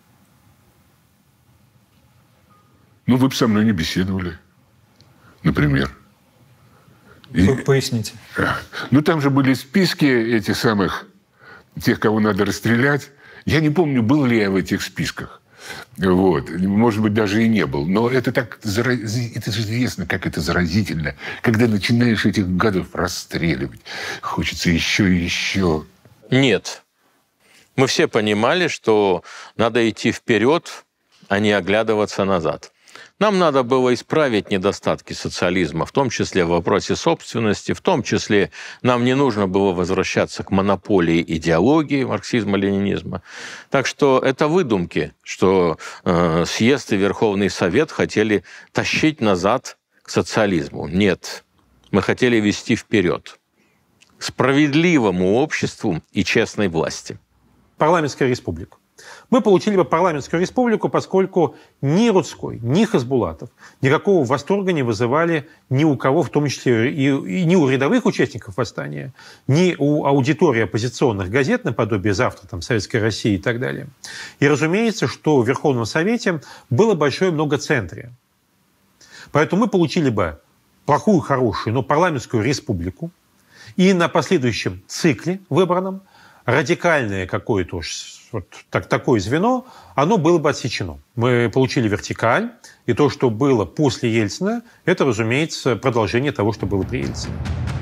Ну, вы бы со мной не беседовали, например. И, Поясните. Ну, там же были списки этих самых, тех, кого надо расстрелять. Я не помню, был ли я в этих списках. Вот. Может быть, даже и не был. Но это так, это же известно, как это заразительно. Когда начинаешь этих гадов расстреливать, хочется еще и еще. Нет. Мы все понимали, что надо идти вперед, а не оглядываться назад. Нам надо было исправить недостатки социализма, в том числе в вопросе собственности, в том числе нам не нужно было возвращаться к монополии идеологии марксизма-ленинизма. Так что это выдумки, что э, съезд и Верховный Совет хотели тащить назад к социализму. Нет, мы хотели вести вперед, к справедливому обществу и честной власти. Парламентская республика. Мы получили бы парламентскую республику, поскольку ни Рудской, ни Хасбулатов никакого восторга не вызывали ни у кого, в том числе и, и ни у рядовых участников восстания, ни у аудитории оппозиционных газет, наподобие «Завтра», там, «Советской России» и так далее. И разумеется, что в Верховном Совете было большое многоцентрие. Поэтому мы получили бы плохую, хорошую, но парламентскую республику, и на последующем цикле выбранном радикальное какое-то уж вот так, такое звено, оно было бы отсечено. Мы получили вертикаль, и то, что было после Ельцина, это, разумеется, продолжение того, что было при Ельцине.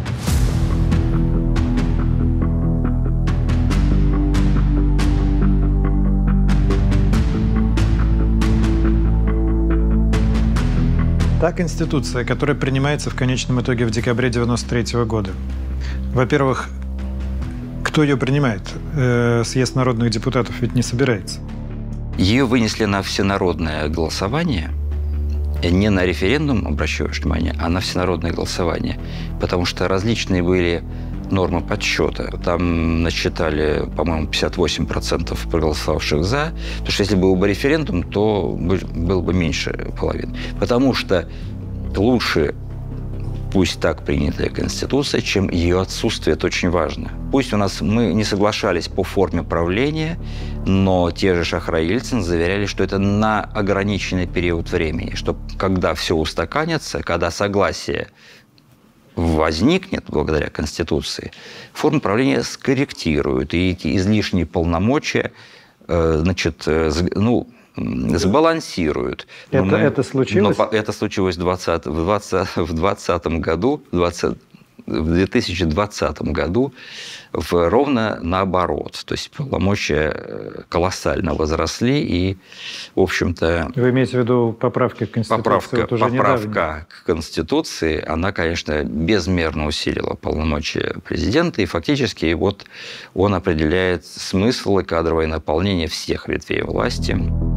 Та Конституция, которая принимается в конечном итоге в декабре девяносто третьего года. Во-первых, кто ее принимает? Э, съезд народных депутатов ведь не собирается. Ее вынесли на всенародное голосование, не на референдум, обращаю внимание, а на всенародное голосование, потому что различные были нормы подсчета. Там насчитали, по-моему, пятьдесят восемь процентов проголосовавших «за», потому что если был бы референдум, то было бы меньше половины. Потому что лучше пусть так принятая Конституция, чем ее отсутствие, это очень важно. Пусть у нас мы не соглашались по форме правления, но те же Шахрай и Ельцин заверяли, что это на ограниченный период времени, что когда все устаканится, когда согласие возникнет благодаря Конституции, форму правления скорректируют, и эти излишние полномочия, значит, ну, сбалансируют. Это, мы, это случилось? Но это случилось в двадцатом году, в две тысячи двадцатом году, в, ровно наоборот. То есть полномочия колоссально возросли, и, в общем-то... Вы имеете в виду поправки к Конституции? Поправка, вот уже поправка недавно. к Конституции, она, конечно, безмерно усилила полномочия президента, и фактически вот он определяет смысл и кадровое наполнение всех ветвей власти.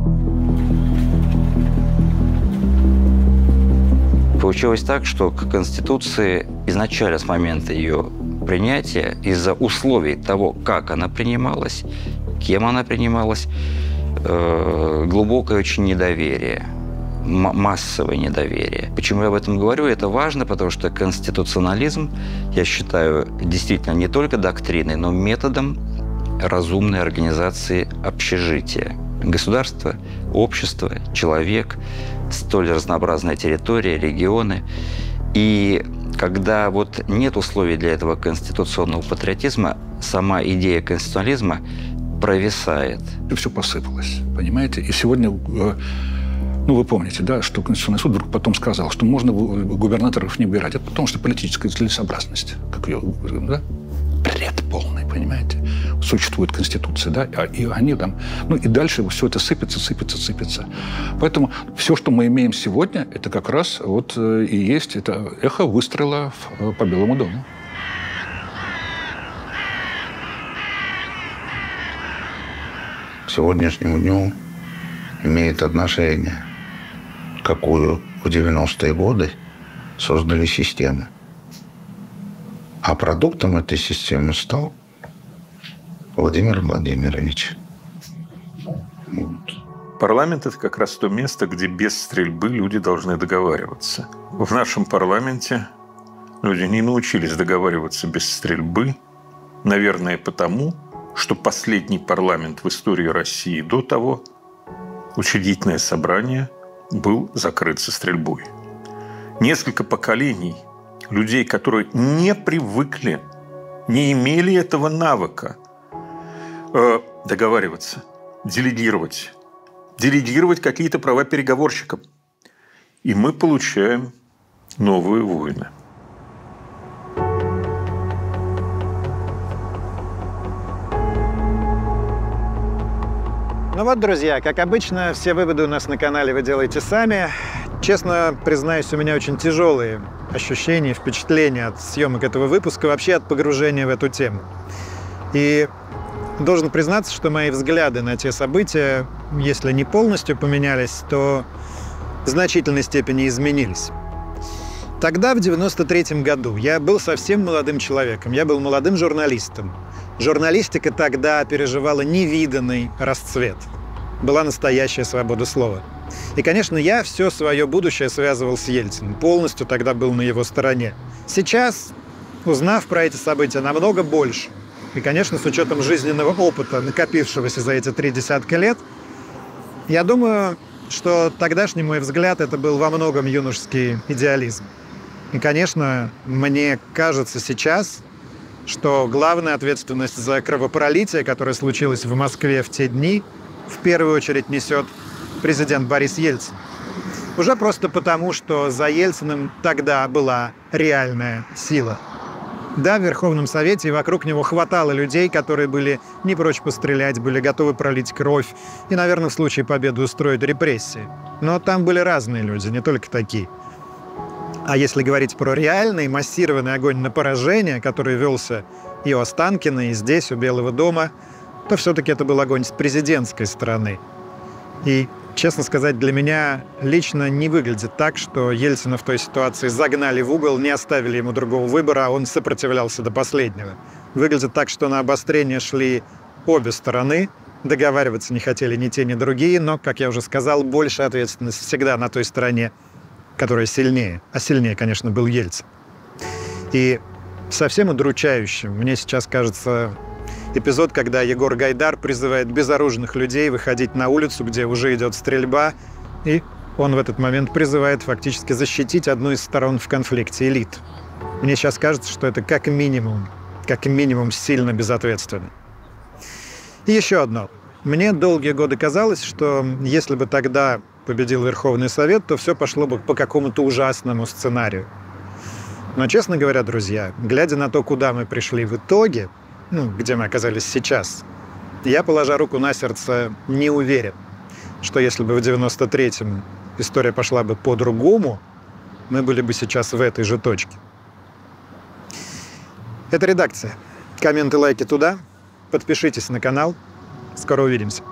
Получилось так, что к Конституции изначально с момента ее принятия, из-за условий того, как она принималась, кем она принималась, э, глубокое очень недоверие, массовое недоверие. Почему я об этом говорю? Это важно, потому что конституционализм, я считаю, действительно не только доктриной, но методом разумной организации общежития. Государство, общество, человек, столь разнообразная территория, регионы. И когда вот нет условий для этого конституционного патриотизма, сама идея конституционализма провисает. И все посыпалось, понимаете? И сегодня, ну, вы помните, да, что Конституционный суд вдруг потом сказал, что можно губернаторов не выбирать. Это потому что политическая целесообразность, как ее, да? Бред полный, понимаете? Существует Конституция, да, и они там... Ну, и дальше все это сыпется, сыпется, сыпется. Поэтому все, что мы имеем сегодня, это как раз вот и есть это эхо выстрела по Белому дому. сегодняшнему дню имеет отношение, какую в девяностые годы создали систему. А продуктом этой системы стал Владимир Владимирович. Парламент – это как раз то место, где без стрельбы люди должны договариваться. В нашем парламенте люди не научились договариваться без стрельбы, наверное, потому, что последний парламент в истории России до того, учредительное собрание, был закрыт со стрельбой. Несколько поколений людей, которые не привыкли, не имели этого навыка э, договариваться, делегировать, делегировать какие-то права переговорщикам. И мы получаем новые войны. Ну вот, друзья, как обычно, все выводы у нас на канале вы делаете сами. Честно признаюсь, у меня очень тяжелые ощущения, впечатления от съемок этого выпуска, вообще от погружения в эту тему. И должен признаться, что мои взгляды на те события, если не полностью поменялись, то в значительной степени изменились. Тогда, в девяносто третьем году, я был совсем молодым человеком, я был молодым журналистом. Журналистика тогда переживала невиданный расцвет. Была настоящая свобода слова. И, конечно, я все свое будущее связывал с Ельциным. Полностью тогда был на его стороне. Сейчас, узнав про эти события намного больше, и, конечно, с учетом жизненного опыта, накопившегося за эти три десятка лет, я думаю, что тогдашний мой взгляд – это был во многом юношеский идеализм. И, конечно, мне кажется сейчас, что главная ответственность за кровопролитие, которое случилось в Москве в те дни, в первую очередь несет президент Борис Ельцин. Уже просто потому, что за Ельциным тогда была реальная сила. Да, в Верховном Совете и вокруг него хватало людей, которые были не прочь пострелять, были готовы пролить кровь и, наверное, в случае победы устроить репрессии. Но там были разные люди, не только такие. А если говорить про реальный массированный огонь на поражение, который велся и у Останкина, и здесь, у Белого дома, то все-таки это был огонь с президентской стороны. И, честно сказать, для меня лично не выглядит так, что Ельцина в той ситуации загнали в угол, не оставили ему другого выбора, а он сопротивлялся до последнего. Выглядит так, что на обострение шли обе стороны, договариваться не хотели ни те, ни другие, но, как я уже сказал, больше ответственность всегда на той стороне, которая сильнее. А сильнее, конечно, был Ельцин. И совсем удручающим мне сейчас кажется эпизод, когда Егор Гайдар призывает безоружных людей выходить на улицу, где уже идет стрельба, и он в этот момент призывает фактически защитить одну из сторон в конфликте — элит. Мне сейчас кажется, что это как минимум, как минимум сильно безответственно. И еще одно. Мне долгие годы казалось, что если бы тогда победил Верховный Совет, то все пошло бы по какому-то ужасному сценарию. Но, честно говоря, друзья, глядя на то, куда мы пришли в итоге, ну, где мы оказались сейчас, я, положа руку на сердце, не уверен, что если бы в девяносто третьем история пошла бы по-другому, мы были бы сейчас в этой же точке. Это редакция. Комменты, лайки туда. Подпишитесь на канал. Скоро увидимся.